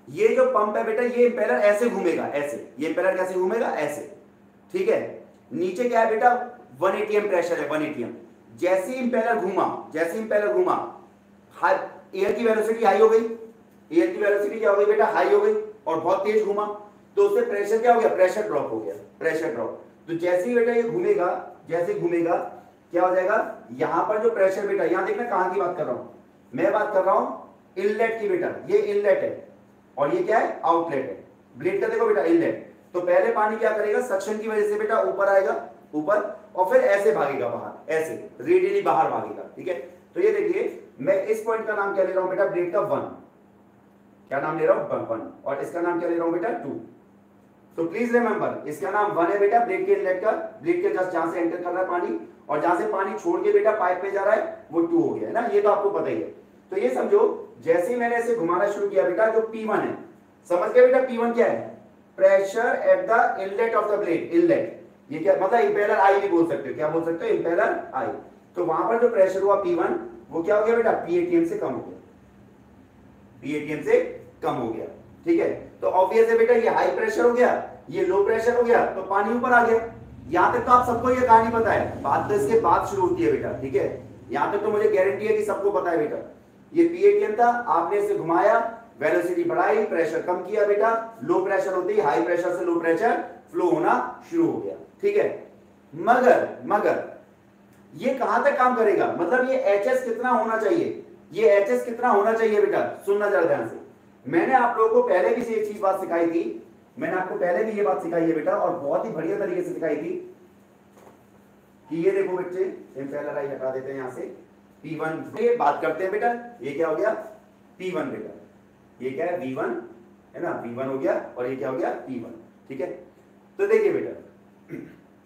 ये जो पंप है बेटा, ये इंपेलर ऐसे घूमेगा, ऐसे। ये इंपेलर कैसे घूमेगा? ऐसे, ठीक है। नीचे क्या है बेटा? 1 atm प्रेशर है, 1 atm। जैसे ही इंपेलर घूमा, जैसे इंपेलर घूमा, एयर की वेलोसिटी हाई हो गई। एयर की वेलोसिटी क्या हो गई बेटा? हाई हो गई, और बहुत तेज घूमा, तो उससे प्रेशर क्या हो गया? प्रेशर ड्रॉप हो गया, प्रेशर ड्रॉप। तो जैसे ही बेटा ये घूमेगा, जैसे घूमेगा, क्या हो जाएगा? यहां पर जो प्रेशर बेटा, यहां देखना कहां की बात कर रहा हूं मैं, बात कर रहा हूं इनलेट की बेटा। ये इनलेट है और ये क्या है? आउटलेट है। ब्लेड का देखो बेटा इनलेट, तो पहले पानी क्या करेगा? सक्शन की वजह से बेटा ऊपर आएगा, ऊपर, और फिर ऐसे भागेगा बाहर, ऐसे रेडियली बाहर भागेगा, ठीक है। तो ये देखिए, मैं इस पॉइंट का नाम क्या ले रहा हूं बेटा? ब्लेड का 1। क्या नाम ले रहा हूं? 1। और इसका नाम क्या ले रहा हूं बेटा? 2। तो प्लीज रिमेंबर, इसका नाम 1 है बेटा, ब्लेड के इनलेट का, ब्लेड के जस्ट जहां से एंटर कर रहा है पानी, और जहां से पानी छोड़ के बेटा पाइप पे जा रहा है, वो 2 हो गया है ना। ये तो आपको पता ही है। तो ये समझो, जैसे ही मैंने इसे घुमाना शुरू किया बेटा, जो P1 है, समझ गए बेटा? P1 क्या है? Pressure at the inlet of the blade. Inlet, ये क्या मतलब? इंपेलर आई भी बोल सकते हो। क्या बोल सकते हो? Impeller eye. तो वहां पर जो प्रेशर हुआ P1, वो क्या हो गया बेटा? P atm से कम हो गया, P atm से कम हो गया, ठीक है। तो ऑब्वियस है बेटा, ये हाई प्रेशर हो गया, ये लो प्रेशर हो गया, तो पानी ऊपर आ गया। यहां तक तो आप सबको ये कहानी पता है, बात तो इसके बाद शुरू होती है बेटा, ठीक है। यहां तक तो मुझे गारंटी है कि सबको पता है बेटा। ये P atm था, आपने इसे घुमाया, वेलोसिटी बढ़ाई, प्रेशर कम किया बेटा, लो प्रेशर होते ही हाई प्रेशर से लो प्रेशर फ्लो होना शुरू हो गया, ठीक है। मगर ये कहां तक काम करेगा? मतलब ये HS कितना होना चाहिए? ये HS कितना होना चाहिए बेटा? सुनना जरा ध्यान से। मैंने आप लोगों को पहले भी से एक चीज बात सिखाई थी, मैंने आपको पहले भी ये बात सिखाई है बेटा, और बहुत ही बढ़िया तरीके से सिखाई थी कि ये देखो बच्चे, इंपेलर आई हटा देते हैं यहां से, P1 ये बात करते हैं बेटा। ये क्या हो गया? P1 बेटा, ये क्या है? V1 है ना, V1 हो गया, और ये क्या हो गया? P1, ठीक है। तो देखिए बेटा,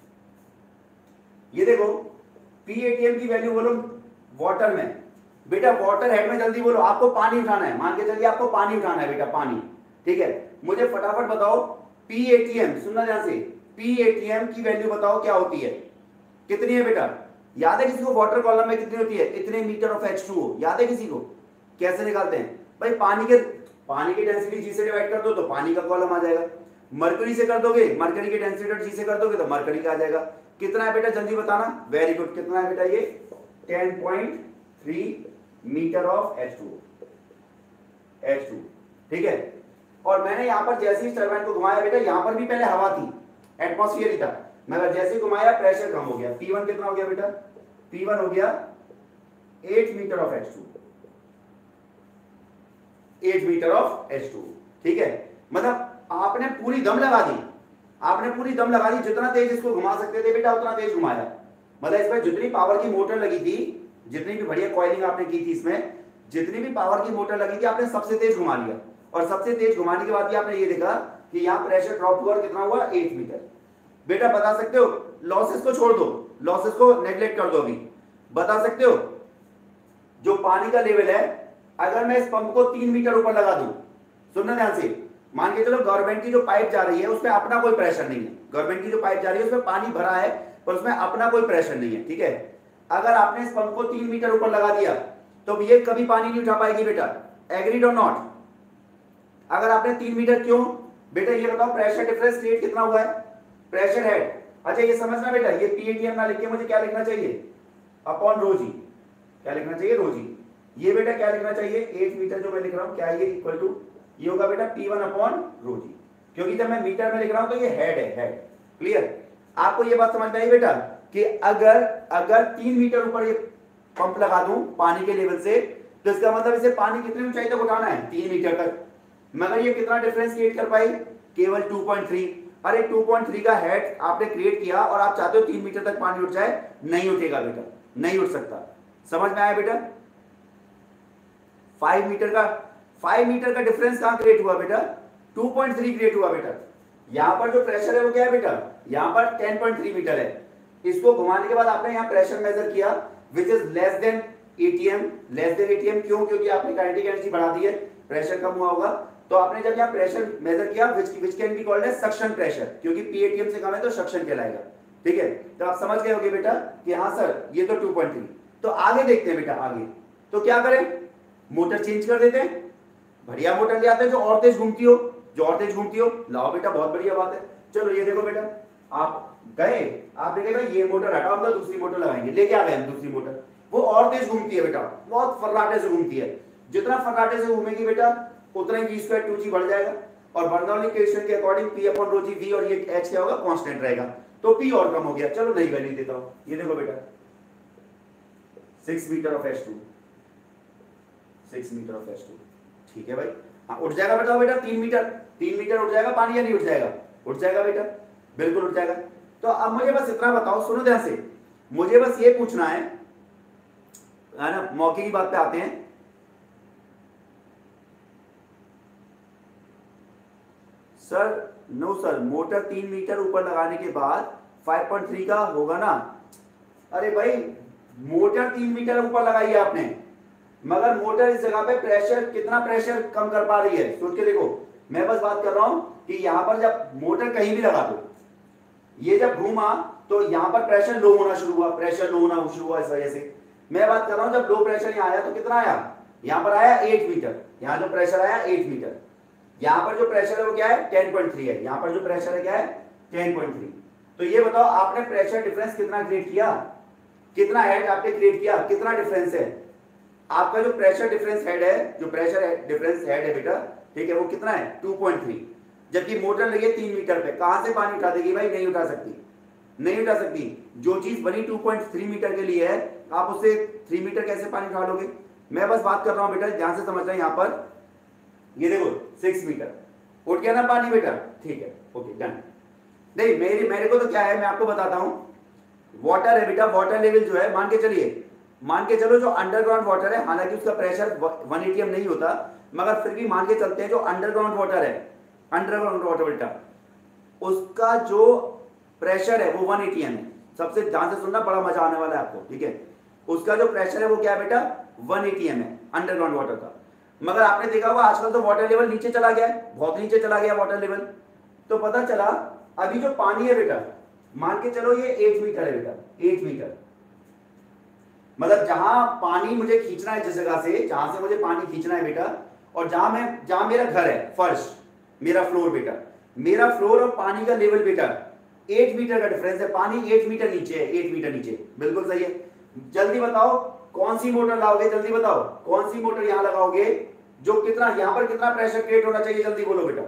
ये देखो P atm की वैल्यू बोलो वाटर में बेटा, वाटर हेड में जल्दी बोलो, आपको पानी उठाना है, मान के चलिए आपको पानी उठाना है बेटा, पानी, ठीक है। मुझे फटाफट बताओ P atm, सुनना ध्यान से, P atm की वैल्यू बताओ क्या होती है? कितनी है बेटा? याद है किसी को? वाटर कॉलम में कितनी होती है? इतने मीटर ऑफ H2O, याद है किसी को? कैसे निकालते हैं भाई? पानी की डेंसिटी G से डिवाइड कर दो तो पानी का कॉलम आ जाएगा। मरकरी से कर दोगे, मरकरी की डेंसिटी G से कर दोगे तो मरकरी का आ जाएगा। कितना है बेटा? जल्दी बताना। वेरी गुड, कितना है बेटा? ये 10.3 मीटर ऑफ H2, ठीक है। और मैंने यहां पर जैसे ही टरबाइन को घुमाया बेटा, यहां पर भी पहले हवा थी, एटमॉस्फेयर ही था, मगर जैसे ही घुमाया प्रेशर कम हो गया। P1 कितना हो गया बेटा? P1 हो गया 8 metre of H2, 8 metre of H2, ठीक है। मतलब आपने पूरी दम लगा दी, आपने पूरी दम लगा दी, जितना तेज इसको घुमा सकते थे बेटा उतना तेज घुमाया। मतलब इसमें जितनी पावर की मोटर लगी थी, जितनी भी बढ़िया कॉइलिंग आपने की थी, इसमें जितनी भी पावर की मोटर लगी थी आपने सबसे तेज घुमा लिया। और सबसे तेज घुमाने के बाद भी आपने ये देखा कि यहां प्रेशर ड्रॉप हुआ और कितना हुआ? 8 मीटर। बेटा बता सकते हो? लॉसेस को छोड़ दो, लॉसेस को नेग्लेक्ट कर दो, अभी बता सकते हो जो पानी का लेवल है, अगर मैं इस पंप को 3 मीटर ऊपर लगा दूं, सुनना ध्यान से, मान के चलो गवर्नमेंट की जो पाइप जा रही है उसमें अपना कोई प्रेशर नहीं है, गवर्नमेंट की जो पाइप जा रही है उसमें पानी भरा है पर उसमें अपना कोई प्रेशर नहीं है, ठीक है। अगर आपने इस पंप को 3 मीटर ऊपर लगा दिया तो ये कभी पानी नहीं उठा पाएगी बेटा, एग्रीड और नॉट? अगर आपने 3 मीटर, क्यों बेटा ये बताओ? प्रेशर डिफरेंस क्रिएट कितना हुआ है? Pressure head. अच्छा ये समझना बेटा, ये P atm ना लिख के मुझे क्या लिखना चाहिए? Upon rho g. क्या लिखना चाहिए? रो जी। ये बेटा क्या लिखना चाहिए? 8 मीटर जो मैं लिख रहा हूं, क्या ये इक्वल टू, ये होगा बेटा P1 अपॉन रो जी, क्योंकि जब मैं मीटर में लिख रहा हूं तो ये हेड है, हेड। क्लियर? आपको ये बात समझ में आई बेटा कि अगर 3 मीटर ऊपर ये पंप लगा दूं पानी के लेवल से, तो इसका मतलब इसे पानी कितनी ऊंचाई तक उठाना है? 3 मीटर तक। मगर ये कितना डिफरेंस क्रिएट कर पाई? केवल 2.3। अरे 2.3 का हेड आपने क्रिएट किया और आप चाहते हो 3 मीटर तक पानी उठ जाए, नहीं उठेगा बेटा, नहीं उठ सकता। समझ में आया बेटा? 5 मीटर का डिफरेंस कहां क्रिएट हुआ बेटा? 2.3 क्रिएट हुआ बेटा। यहां पर जो प्रेशर है वो क्या है बेटा? यहां पर 10.3 मीटर है। इसको घुमाने के बाद आपने यहां प्रेशर मेजर किया which is less than ATM. क्यों? क्योंकि आपने काइनेटिक एनर्जी बढ़ा दी है, प्रेशर कम हुआ होगा। तो आपने जब यहां प्रेशर मेजर किया which can be called as suction pressure, क्योंकि P atm से कम है तो सक्शन कहलाएगा, ठीक है। तो आप समझ गए होंगे बेटा कि हाँ सर ये तो 2.3। तो आगे देखते हैं बेटा, आगे तो क्या करें? मोटर चेंज कर देते हैं। बढ़िया मोटर ले आते हैं जो और तेज घूमती हो, जो और तेज घूमती हो। लाओ बेटा, बहुत बढ़िया बात है। चलो ये देखो बेटा, आप गए, आप देखेगा ये मोटर हटाओ, हम दूसरी मोटर लगाएंगे, लेके आ गए हम दूसरी मोटर, वो और तेज घूमती है बेटा, बहुत फर्राटे से घूमती है। जितना फर्राटे से घूमेगी बेटा उतना ही v स्क्वायर 2g बढ़ जाएगा, और बर्नौली इक्वेशन के according p upon rho g v, और ये h क्या होगा, कांस्टेंट रहेगा, तो p और कम हो गया। चलो नई वैल्यू देता हूं, ये देखो बेटा 6 metre of h2, 6 metre of h2, ठीक है भाई। हाँ उठ जाएगा बेटा 3 मीटर उठ जाएगा पानी, या नहीं उठ जाएगा? उठ जाएगा बेटा, बिल्कुल उठ जाएगा। तो अब मुझे बस इतना बताओ, सुनो ध्यान से, मुझे बस ये पूछना है ना, मौके की बात पे आते हैं। Sir no sir, motor 3 metre ऊपर लगाने के बाद 5.3 का होगा ना? अरे भाई मोटर 3 मीटर ऊपर लगाई है आपने, मगर मोटर इस जगह पे प्रेशर, कितना प्रेशर कम कर पा रही है, सोच के देखो। मैं बस बात कर रहा हूं कि यहां पर जब मोटर कहीं भी लगा दो, ये जब घूमा तो यहां पर प्रेशर लो होना शुरू हुआ, प्रेशर लो होना शुरू हुआ इस वजह से। मैं बात कर रहा हूं जब लो प्रेशर यहां आया तो कितना आया, यहां पर आया 8 मीटर, यहां जो प्रेशर आया 8 मीटर, यहां पर जो प्रेशर है वो क्या है 10.3 है, यहां पर जो प्रेशर है क्या है 10.3। तो ये बताओ आपने प्रेशर डिफरेंस कितना क्रिएट किया, कितना हेड आपने क्रिएट किया, कितना डिफरेंस है आपका? जो प्रेशर डिफरेंस हेड है, जो प्रेशर डिफरेंस हेड है बेटा, ठीक है, वो कितना है 2.3, जबकि मोटर लगी है 3 मीटर पे। कहां से पानी उठा देगी भाई? नहीं उठा सकती, नहीं उठा सकती। जो चीज बनी 2.3 मीटर के लिए है, आप उससे 3 मीटर कैसे पानी उठा लोगे? मैं बस बात कर रहा हूं बेटा, ध्यान से समझना। यहां पर ये देखो 6 मीटर उठ गया ना पानी बेटा, ठीक है, ओके डन। नहीं मेरे को तो क्या है, मैं आपको बताता हूं, वाटर है बेटा, वाटर लेवल जो है, मान के चलो जो अंडरग्राउंड वाटर है, हालांकि उसका प्रेशर 1 atm नहीं होता, मगर फिर भी मान के चलते हैं जो अंडरग्राउंड वाटर है, अंडरग्राउंड वाटर बेटा, उसका जो प्रेशर है वो 1 atm है। सबसे ध्यान से सुनना, बड़ा मजा आने वाला है आपको, ठीक है। उसका जो प्रेशर है वो क्या है बेटा 1 atm है अंडरग्राउंड वाटर का। मगर आपने देखा होगा आजकल तो वाटर लेवल नीचे चला गया है, बहुत नीचे चला गया वाटर लेवल। तो पता चला अभी जो पानी है बेटा, मान के चलो ये 8 मीटर है बेटा, 8 मीटर, मतलब जहां पानी मुझे खींचना है, जिस जगह से जहां से मुझे पानी खींचना है बेटा, और जहां मेरा घर है, फर्श, मेरा फ्लोर बेटा, मेरा फ्लोर और पानी का लेवल बेटा 8 मीटर का डिफरेंस है, पानी 8 मीटर नीचे है, 8 मीटर नीचे, बिल्कुल सही है। जल्दी बताओ कौन सी मोटर लाओगे, जल्दी बताओ कौन सी मोटर यहां लगाओगे, जो कितना, यहां पर कितना प्रेशर क्रिएट होना चाहिए, जल्दी बोलो बेटा,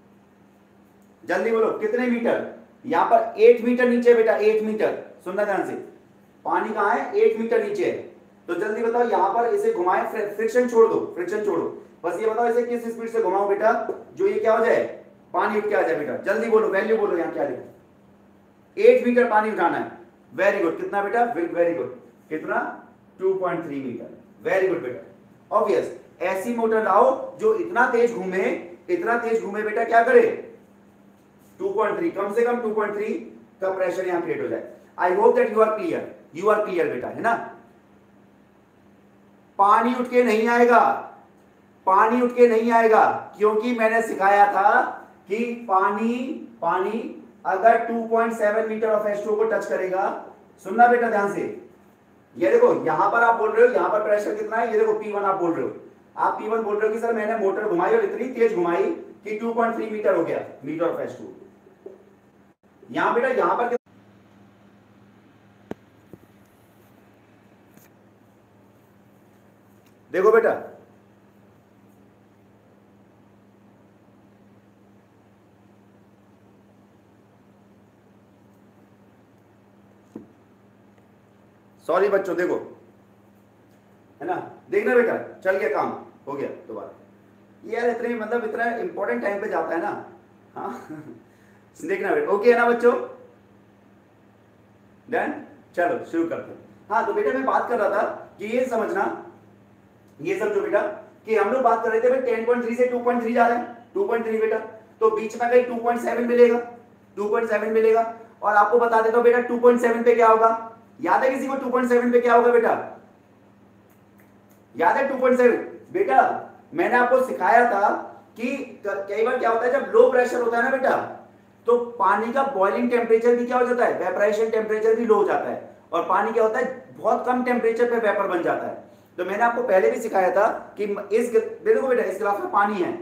जल्दी बोलो कितने मीटर? यहां पर 8 मीटर नीचे बेटा, 8 मीटर, सुनना ध्यान से, पानी कहां है 8 मीटर नीचे है। तो जल्दी बताओ यहां पर इसे घुमाए, फ्रिक्शन छोड़ दो, फ्रिक्शन छोड़ो, बस ये बताओ इसे किस स्पीड से घुमाओ बेटा जो ये क्या हो जाए, पानी उठ के आ जाए बेटा। जल्दी बोलो, वैल्यू बोलो, यहां क्या लिखा, 8 मीटर पानी उठाना है, वेरी गुड। कितना बेटा, वेरी गुड, कितना 2.3 मीटर, वेरी गुड बेटा। ऑब्वियस ऐसी मोटर लाओ जो इतना तेज घूमे, इतना तेज घूमे बेटा, क्या करे 2.3, कम से कम 2.3 का प्रेशर यहां क्रिएट हो जाए। I hope that you are clear बेटा, है ना। पानी उठ के नहीं आएगा, पानी उठ के नहीं आएगा, क्योंकि मैंने सिखाया था कि पानी अगर 2.7 मीटर ऑफ H2O को टच करेगा, सुनना बेटा ध्यान से, ये देखो यहां पर आप बोल रहे हो यहां पर प्रेशर कितना है, ये देखो P1 आप बोल रहे हो, आप P1 बोल रहे हो कि सर मैंने मोटर घुमाई और इतनी तेज घुमाई कि 2.3 मीटर हो गया, मीटर ऑफ H2O। यहां बेटा यहां पर देखो बेटा, सॉरी बच्चों, देखो है ना, देखना बेटा, चल गया काम, हो गया दोबारा। यार इतने मतलब इतना इंपॉर्टेंट टाइम पे जाता है ना, हाँ देखना बेटा, ओके है ना बच्चों, डन। चलो शुरू करते हैं। हाँ तो बेटा मैं बात कर रहा था कि ये समझना, ये समझो बेटा कि हम लोग बात कर रहे थे भाई 10.3 से 2.3 जा रहे हैं, 2.3 बेटा, तो बीच में कहीं 2.7 मिलेगा, 2.7 मिलेगा। और आपको बता देता हूं बेटा 2.7 पे क्या होगा, याद है किसी को 2.7 पे क्या होगा बेटा, याद है 2.7? बेटा मैंने आपको सिखाया था कि कई बार क्या होता है जब लो प्रेशर होता है ना बेटा, तो पानी का बॉइलिंग टेम्परेचर भी क्या हो जाता है, वेपराइजेशन टेम्परेचर भी लो हो जाता है, और पानी क्या होता है बहुत कम टेम्परेचर पे वेपर बन जाता है। तो मैंने आपको पहले भी सिखाया था कि देखो बेटा, इस गिलास में पानी है,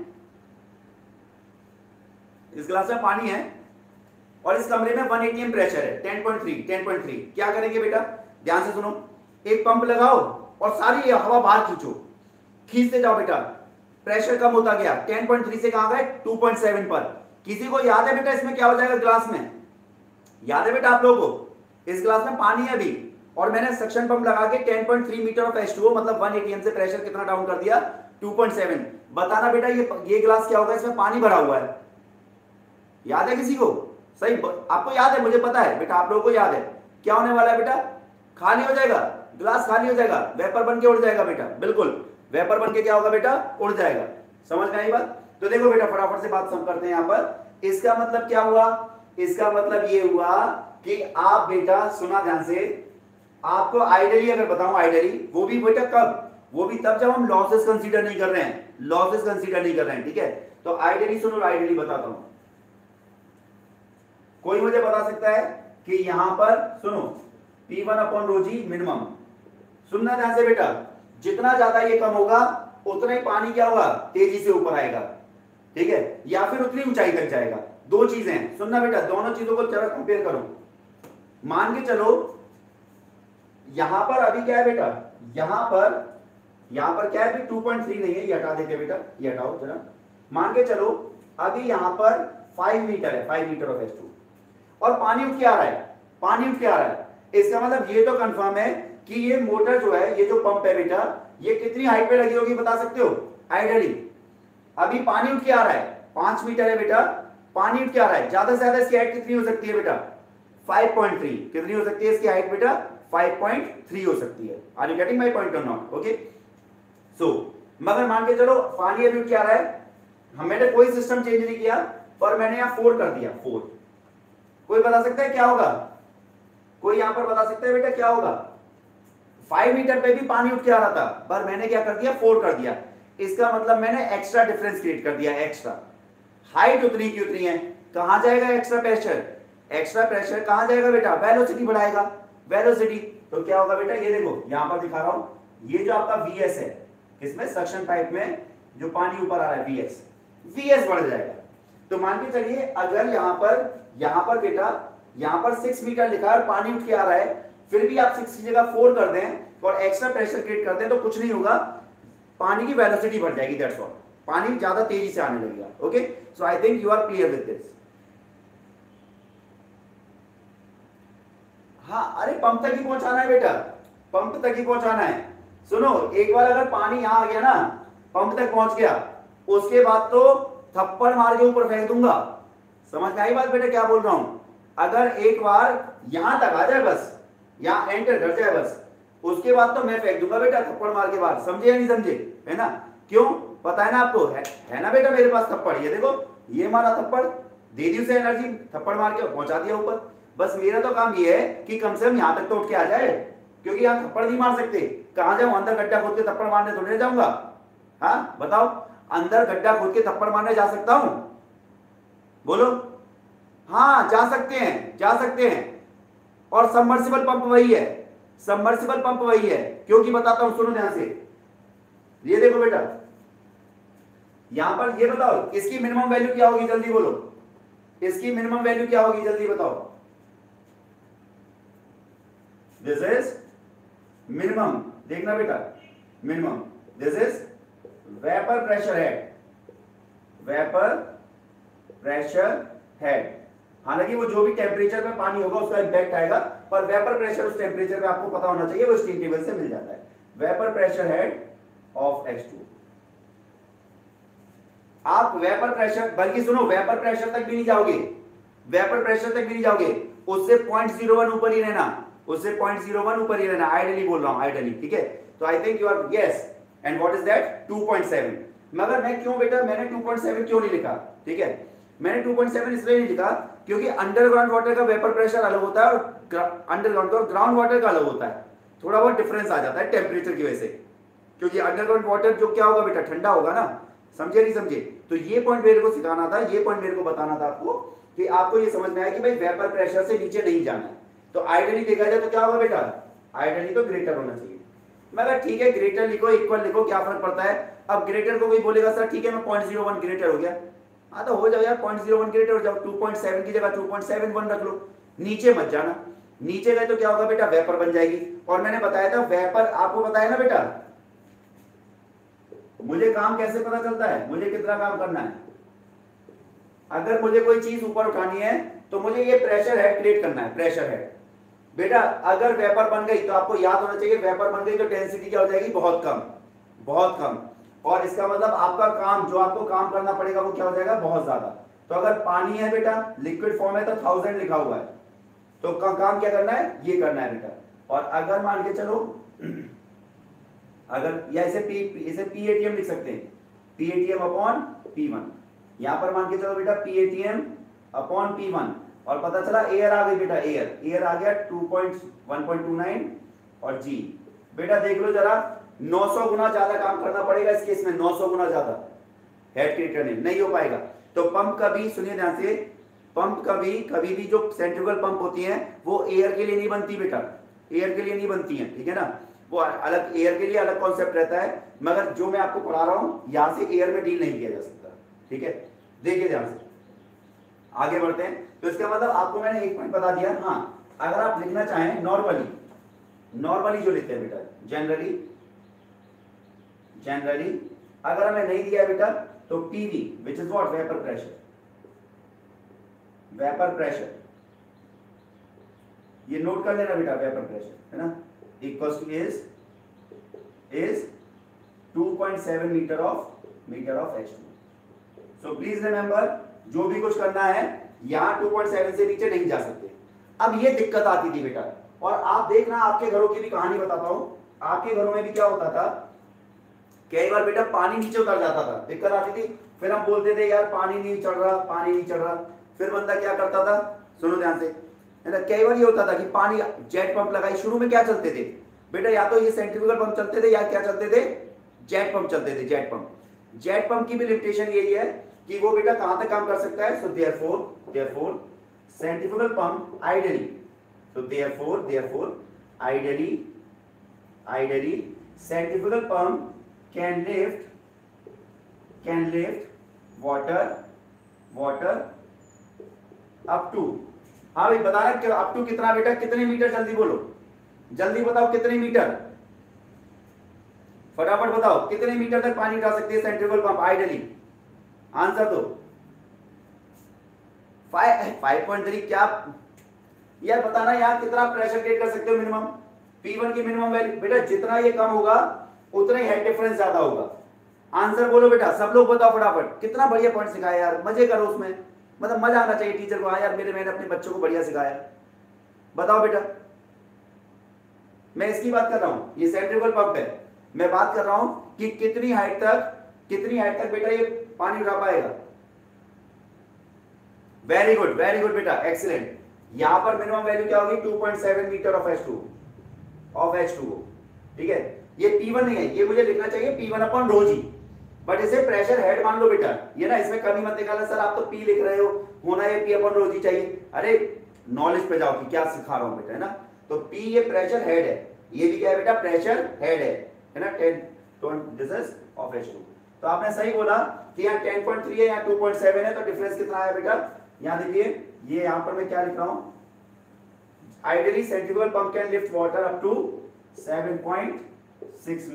इस गिलास में पानी है और इस कमरे में 1 atm प्रेशर है, 10.3। क्या करेंगे बेटा, ध्यान से सुनो, एक पंप लगाओ और सारी हवा बाहर खींचते जाओ बेटा, प्रेशर कम होता गया, 10.3 से कहां गए 2.7 पर। किसी को याद है बेटा इसमें क्या हो जाएगा गिलास में, याद है बेटा आप लोगों को, इस गिलास में पानी है अभी और मैंने सक्शन पंप लगा के 10.3 मीटर ऑफ H2O मतलब 1 atm से प्रेशर कितना डाउन कर दिया 2.7। बताना बेटा ये गिलास क्या होगा, इसमें पानी भरा हुआ है, याद है किसी को, सही आपको याद है, मुझे पता है बेटा आप लोगों को याद है, क्या होने वाला है बेटा, खाली हो जाएगा गिलास, खाली हो जाएगा, वेपर बन के उड़ जाएगा बेटा, बिल्कुल वेपर बन के क्या होगा बेटा, उड़ जाएगा। समझ में आई बात? तो देखो बेटा फटाफट से बात सम करते हैं यहां पर। इसका मतलब क्या हुआ, इसका मतलब ये हुआ कि आप बेटा सुना ध्यान से, आपको आइडियली अगर बताऊं, आइडियली वो भी बेटा कब, वो भी तब जब हम लॉसेस कंसीडर नहीं कर रहे हैं, लॉसेस कंसीडर नहीं कर रहे हैं, ठीक है। तो आइडियली सुनो, आइडियली बताता हूं, कोई मुझे बता सकता है कि यहां पर सुनो P1/ρg मिनिमम, सुनना ध्यान से बेटा, जितना ज्यादा ये कम होगा उतना ही पानी क्या होगा, तेजी से ऊपर आएगा, ठीक है, या फिर उतनी ऊंचाई तक जाएगा। दो चीजें हैं, सुनना बेटा, दोनों चीजों को जरा कंपेयर करो। मान के चलो यहां पर अभी क्या है बेटा, यहां पर क्या है, 2.3 नहीं है, ये हटा देते बेटा, ये हटाओ जरा। मान के चलो अभी यहां पर 5 मीटर है, 5 मीटर ऑफ H2 और पानी उठ के आ रहा है, पानी उठ के आ रहा है। इसका मतलब ये तो कंफर्म है कि ये मोटर जो है, ये जो पंप है बेटा, ये कितनी हाइट पे लगी होगी बता सकते हो आइडियली? अभी पानी उठ के आ रहा है, 5 मीटर है बेटा, पानी उठ के आ रहा है, ज्यादा से ज्यादा इसकी हाइट कितनी हो सकती है बेटा, 5.3। कितनी हो सकती है इसकी हाइट बेटा, 5.3 हो सकती है। Are you getting my point और नॉट? ओके, सो मगर मान के चलो पानी अभी उठ के आ रहा है, मैंने कोई सिस्टम चेंज नहीं किया, पर मैंने यहां 4 कर दिया, 4। कोई बता सकता है क्या होगा, कोई यहां पर बता सकता है बेटा क्या होगा? 5 मीटर पे भी पानी उठ के आ रहा था, पर मैंने क्या कर दिया, 4 कर दिया। इसका मतलब मैंने एक्स्ट्रा डिफरेंस क्रिएट कर दिया, एक्स्ट्रा। हाइट उतनी की उतनी है, कहां जाएगा एक्स्ट्रा प्रेशर, एक्स्ट्रा प्रेशर कहां जाएगा बेटा, वेलोसिटी बढ़ाएगा, वेलोसिटी। तो क्या होगा बेटा, ये देखो यहां पर दिखा रहा हूं, ये जो आपका VS है, किसमें, सक्शन पाइप में जो पानी ऊपर आ रहा है, VS बढ़ जाएगा। तो मान के चलिए अगर यहां पर बेटा, यहां पर 6 मीटर लिखा है और पानी उठ के आ रहा है, फिर भी आप 6 की जगह 4 कर दें और एक्स्ट्रा प्रेशर क्रिएट कर दें, तो कुछ नहीं होगा, पानी की वेलोसिटी बढ़ जाएगी, दैट्स ऑल, पानी ज्यादा तेजी से आने लगेगा। Okay, so I think you are clear with this. हाँ, अरे पंप तक ही पहुंचाना है बेटा, पंप तक ही पहुंचाना है। सुनो, एक बार अगर पानी यहां आ गया ना, पंप तक पहुंच गया, उसके बाद तो थप्पड़ मार के ऊपर फेंक दूंगा। समझ में आई बात बेटा क्या बोल रहा हूं? अगर एक बार यहां तक आ जाए, बस यहां एंटर कर जाए बस, उसके बाद तो मैं फेंक दूंगा बेटा थप्पड़ मार के बाहर। समझे या नहीं समझे, है ना? क्यों, पता है ना आपको, है ना बेटा मेरे पास थप्पड़, ये देखो, ये मारा थप्पड़, दे दी उसे एनर्जी, थप्पड़ मार के पहुंचा दिया ऊपर। बस मेरा तो काम ये है कि कम से कम यहां तक तो उठ के आ जाए, क्योंकि यहां थप्पड़ नहीं मार सकते। कहां जाऊं, अंदर गड्ढा खोद के थप्पड़ मारने थोड़ी जाऊंगा? हाँ बताओ, अंदर गड्ढा खोद के थप्पड़ मारने जा सकता हूं? बोलो। हाँ जा सकते हैं, जा सकते हैं। और सबमर्सिबल पंप वही है, सबमर्सिबल पंप वही है, क्योंकि बताता हूं, सुनो ध्यान से। ये देखो बेटा, यहां पर ये बताओ इसकी मिनिमम वैल्यू क्या होगी, जल्दी बोलो, इसकी मिनिमम वैल्यू क्या होगी, जल्दी बताओ। दिस इज मिनिमम, देखना बेटा, minimum, this is vapour pressure head, vapour pressure head. हालांकि वो जो भी टेम्परेचर में पानी होगा उसका इंपैक्ट आएगा, पर वेपर प्रेशर उस टेम्परेचर पे आपको पता होना चाहिए, वो स्टीम टेबल से मिल जाता है। Vapour pressure head of H2। आप वेपर प्रेशर, बल्कि सुनो, वेपर प्रेशर तक भी नहीं जाओगे, वेपर प्रेशर तक भी नहीं जाओगे, उससे 0.01 ऊपर ही रहना, उससे 0.01 ऊपर ही रहना, आइडियली बोल रहा हूं, आइडियली, ठीक है। तो I think you are, yes, and what is that, 2.7। मगर मैं क्यों बेटा, मैंने 2.7 क्यों नहीं लिखा, ठीक है, मैंने 2.7 इसलिए नहीं लिखा क्योंकि अंडरग्राउंड वाटर का वेपर प्रेशर अलग होता है और अंडरग्राउंड और ग्राउंड वाटर का अलग होता है, थोड़ा बहुत डिफरेंस आ जाता है टेम्परेचर की वजह से, क्योंकि अंडरग्राउंड वाटर जो क्या होगा बेटा, ठंडा होगा ना। समझे नहीं समझे? तो ये पॉइंट मेरे को सिखाना था, ये पॉइंट मेरे को बताना था आपको, कि आपको ये समझ में आया कि भाई वेपर प्रेशर से नीचे नहीं जाना है। तो आइडियली देखा जाए तो क्या होगा बेटा, आइडियली तो ग्रेटर होना चाहिए। मगर ठीक है ग्रेटर लिखो इक्वल लिखो क्या फर्क पड़ता है। अब ग्रेटर को कोई बोलेगा सर ठीक है मैं 0.01 ग्रेटर हो गया, हाँ तो हो जाओ यार 0.01 ग्रेटर हो जाओ, 2.7 की जगह 2.71 रख लो, नीचे मत जाना। नीचे गए तो क्या होगा बेटा वेपर बन जाएगी। और मैंने बताया था वेपर, आपको बताया ना बेटा मुझे काम कैसे पता चलता है, मुझे कितना काम करना है। अगर मुझे कोई चीज ऊपर उठानी है तो मुझे ये प्रेशर हेड क्रिएट करना है, प्रेशर हेड। बेटा अगर वेपर बन गई तो आपको याद होना चाहिए वेपर बन गई तो डेंसिटी क्या हो जाएगी, बहुत कम, बहुत कम। और इसका मतलब आपका काम, जो आपको काम करना पड़ेगा वो क्या हो जाएगा, बहुत ज्यादा। तो अगर पानी है बेटा लिक्विड फॉर्म है तो 1000 लिखा हुआ है, तो काम क्या करना है, ये करना है बेटा। और अगर मान के चलो अगर या इसे PATM लिख सकते हैं, PATM अपॉन P1। यहां पर मान के चलो बेटा PATM अपॉन P1 और पता चला एयर आ गई बेटा, एयर आ गया 1.29 और G। बेटा देख लो जरा 900 गुना ज्यादा काम करना पड़ेगा इस केस में, 900 गुना ज्यादा हेड क्रिएटर नहीं हो पाएगा। तो पंप कभी सुनिए ध्यान से, पंप कभी भी जो सेंट्रिफुगल पंप होती है वो एयर के लिए नहीं बनती बेटा, एयर के लिए नहीं बनती है, ठीक है ना, वो अलग एयर के लिए अलग कॉन्सेप्ट रहता है। मगर जो मैं आपको पढ़ा रहा हूं यहां से एयर में डील नहीं किया जा सकता, ठीक है। देखिए ध्यान से आगे बढ़ते हैं। तो इसका मतलब आपको मैंने एक पॉइंट बता दिया। हाँ अगर आप लिखना चाहें नॉर्मली जो लिखते हैं बेटा जनरली अगर हमें नहीं दिया बेटा तो PV which is what, vapour pressure, ये नोट कर लेना बेटा, वेपर प्रेशर है ना, equals to is 2.7 metre of H2। So please remember जो भी कुछ करना है यहां 2.7 से नीचे नहीं जा सकते। अब ये दिक्कत आती थी बेटा, और आप देखना आपके घरों की भी कहानी बताता हूं, आपके घरों में भी क्या होता था, कई बार बेटा पानी नीचे उतर जाता था, दिक्कत आती थी, फिर हम बोलते थे यार पानी नहीं चढ़ रहा, फिर बंदा क्या करता था, सुनो ध्यान से, है ना, कई बार ये होता था कि पानी, जेट पंप लगाई, शुरू में क्या चलते थे बेटा, या तो ये सेंट्रीफ्यूगल पंप चलते थे या क्या चलते थे, जेट पंप चलते थे, जेट पंप की भी लिमिटेशन यही है कि वो बेटा कहां तक काम कर सकता है। So therefore centrifugal pump ideally, so therefore ideally centrifugal pump can lift water up to, हाँ भाई बता रहे अप टू कितना बेटा, कितने मीटर, जल्दी बोलो, जल्दी बताओ कितने मीटर, फटाफट बताओ कितने मीटर तक पानी उठा सकती है सेंट्रीफ्यूगल पंप आइडियली, आंसर दो। 5.3 क्या यार बताना, यहां कितना प्रेशर क्रिएट कर सकते हो मिनिमम, P1 की मिनिमम वैल्यू बेटा, जितना ये कम होगा उतना ही हेड डिफरेंस ज्यादा होगा। आंसर बोलो बेटा, सब लोग बताओ फटाफट, कितना बढ़िया पॉइंट सिखाया यार, मजे करो उसमें, मतलब मजा आना चाहिए टीचर को, हाँ यार मैंने अपने बच्चों को बढ़िया सिखाया। बताओ बेटा, मैं इसकी बात कर रहा हूं, ये सेंट्रीफ्यूगल पंप है, मैं बात कर रहा हूं कि कितनी हाइट तक बेटा ये पानी उठा पाएगा। वेरी गुड बेटा, एक्सीलेंट। यहां पर मिनिमम वैल्यू क्या होगी, 2.7 मीटर ऑफ H2O, ठीक है। ये P1 नहीं है, ये मुझे लिखना चाहिए P1 upon rho g, but इसे प्रेशर हेड मान लो बेटा, ये ना इसमें कमी मत निकालना सर आप तो P लिख रहे हो, होना है P अपॉन रो जी चाहिए। अरे नॉलेज पे जाओ कि क्या सिखा रहा हूं बेटा, है ना। तो P ये प्रेशर हेड है, ये भी क्या है बेटा, प्रेशर हेड है ना, 10 दिस इज ऑफ H2। तो आपने सही बोला कि यहाँ 10.3 है, यहाँ 2.7 है, तो डिफरेंस कितना है बेटा, यहाँ देखिए, ये यहाँ पर मैं क्या लिख रहा हूं, ideally centrifugal pump can lift water up to 7.6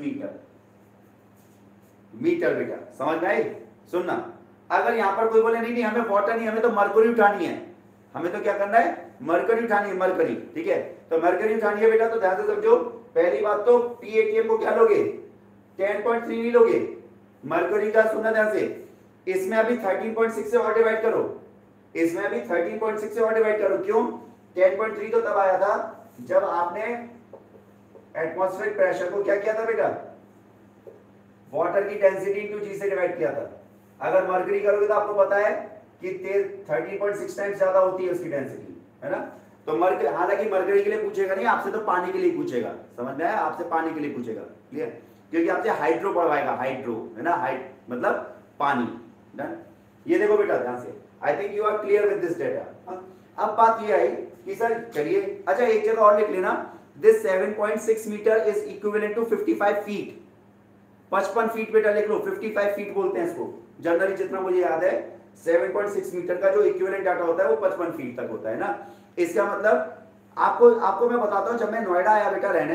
metre बेटा, समझ में आई। सुनना, अगर यहां पर कोई बोले नहीं हमें वाटर नहीं, हमें तो मरकरी उठानी है, हमें तो क्या करना है, मरकरी उठानी है, मरकरी, ठीक है। तो मरकरी उठानी है बेटा, तो ध्यान से समझो, पहली बात तो PATM को क्या लोगे, 10.3 नहीं लोगे, मरकरी का सुनना ध्यान से, इसमें अभी 13.6 से और डिवाइड करो, इसमें अभी 13.6 से और डिवाइड करो, क्यों, 10.3 तो तब आया था जब आपने एटमॉस्फेरिक प्रेशर को क्या किया था बेटा, वाटर की डेंसिटी इनटू जी से डिवाइड किया था। अगर मरकरी करोगे तो आपको पता है कि 13.6 टाइम्स ज्यादा होती है उसकी डेंसिटी, है ना। तो मरकरी, हालांकि मरकरी के लिए पूछेगा नहीं आपसे, तो पानी के लिए पूछेगा, समझ में आया, आपसे पानी के लिए पूछेगा, क्लियर, क्योंकि आपसे हाइड्रो पढ़वाएगा, हाइड्रो है ना, हाइट मतलब पानी, डन। ये देखो बेटा ध्यान से, I think you are clear with this data. अब बात ये आई कि सर चलिए, अच्छा एक जगह और लिख लेना, this 7.6 metre is equivalent to 55 feet. 55 feet बेटा लिख लो, 55 फीट बोलते हैं इसको जनरली, जितना मुझे याद है 7.6 मीटर का जो इक्विवेलेंट डाटा होता है वो 55 फीट तक होता है ना। इसका मतलब आपको मैं बताता हूं, जब मैं नोएडा आया बेटा रहने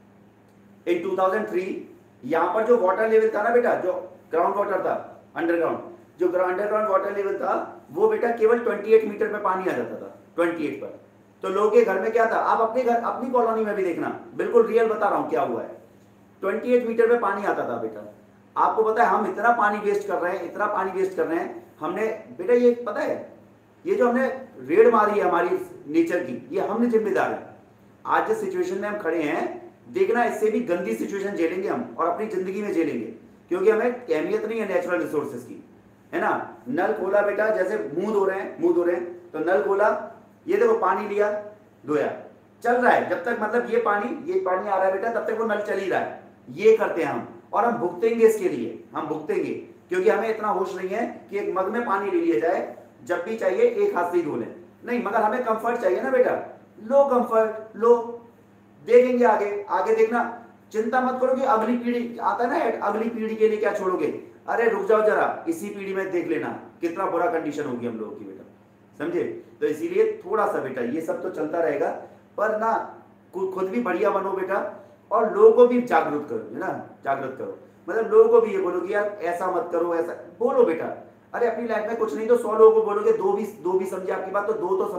इन 2003, यहां पर जो वाटर लेवल था ना बेटा, जो ग्राउंड वाटर था, अंडरग्राउंड जो अंडरग्राउंड वाटर लेवल था वो बेटा केवल 28 मीटर पे पानी आ जाता था, 28 पर। तो लोगों के घर में क्या था, आप अपने घर अपनी कॉलोनी में भी देखना, बिल्कुल रियल बता रहा हूं क्या हुआ है, 28 मीटर पे पानी आता था बेटा। आपको पता है हम इतना पानी वेस्ट कर रहे हैं, इतना पानी वेस्ट कर रहे हैं हमने बेटा, ये पता है ये जो हमने रेड मारी है हमारी नेचर की, ये हमने जिम्मेदार है। आज जिस सिचुएशन में हम खड़े हैं देखना, इससे भी गंदी सिचुएशन झेलेंगे हम और अपनी जिंदगी में झेलेंगे, क्योंकि हमें अहमियत नहीं है नेचुरल रिसोर्सेज की, है ना। नल खोला बेटा, जैसे मुंह धो रहे हैं तो नल खोला, ये देखो पानी लिया धोया, चल रहा है जब तक, मतलब ये पानी आ रहा है बेटा तब तक वो नल चल ही रहा है। ये करते हैं हम, और हम भुगतेंगे इसके लिए, हम भुगतेंगे, क्योंकि हमें इतना होश नहीं है कि एक मग में पानी ले लिया जाए, जब भी चाहिए एक हाथ से ही धो लें, नहीं। मगर हमें कंफर्ट चाहिए ना बेटा, लो कंफर्ट लो, देखेंगे आगे, आगे देखना, चिंता मत करो कि अगली पीढ़ी आता है ना, अगली पीढ़ी के लिए क्या छोड़ोगे, अरे रुक जाओ जरा, इसी पीढ़ी में देख लेना कितना बुरा कंडीशन होगी हम लोगों की बेटा, समझे। तो इसीलिए थोड़ा सा बेटा ये सब तो चलता रहेगा, पर ना खुद भी बढ़िया बनो बेटा, और लोगों को भी जागरूक करो, है ना, जागरूक करो, मतलब लोगों को भी ये बोलो कि यार ऐसा मत करो, ऐसा बोलो बेटा। अरे अपनी लाइफ में कुछ नहीं तो 100 लोगों को बोलोगे, दो भी समझे आपकी बात तो दो तो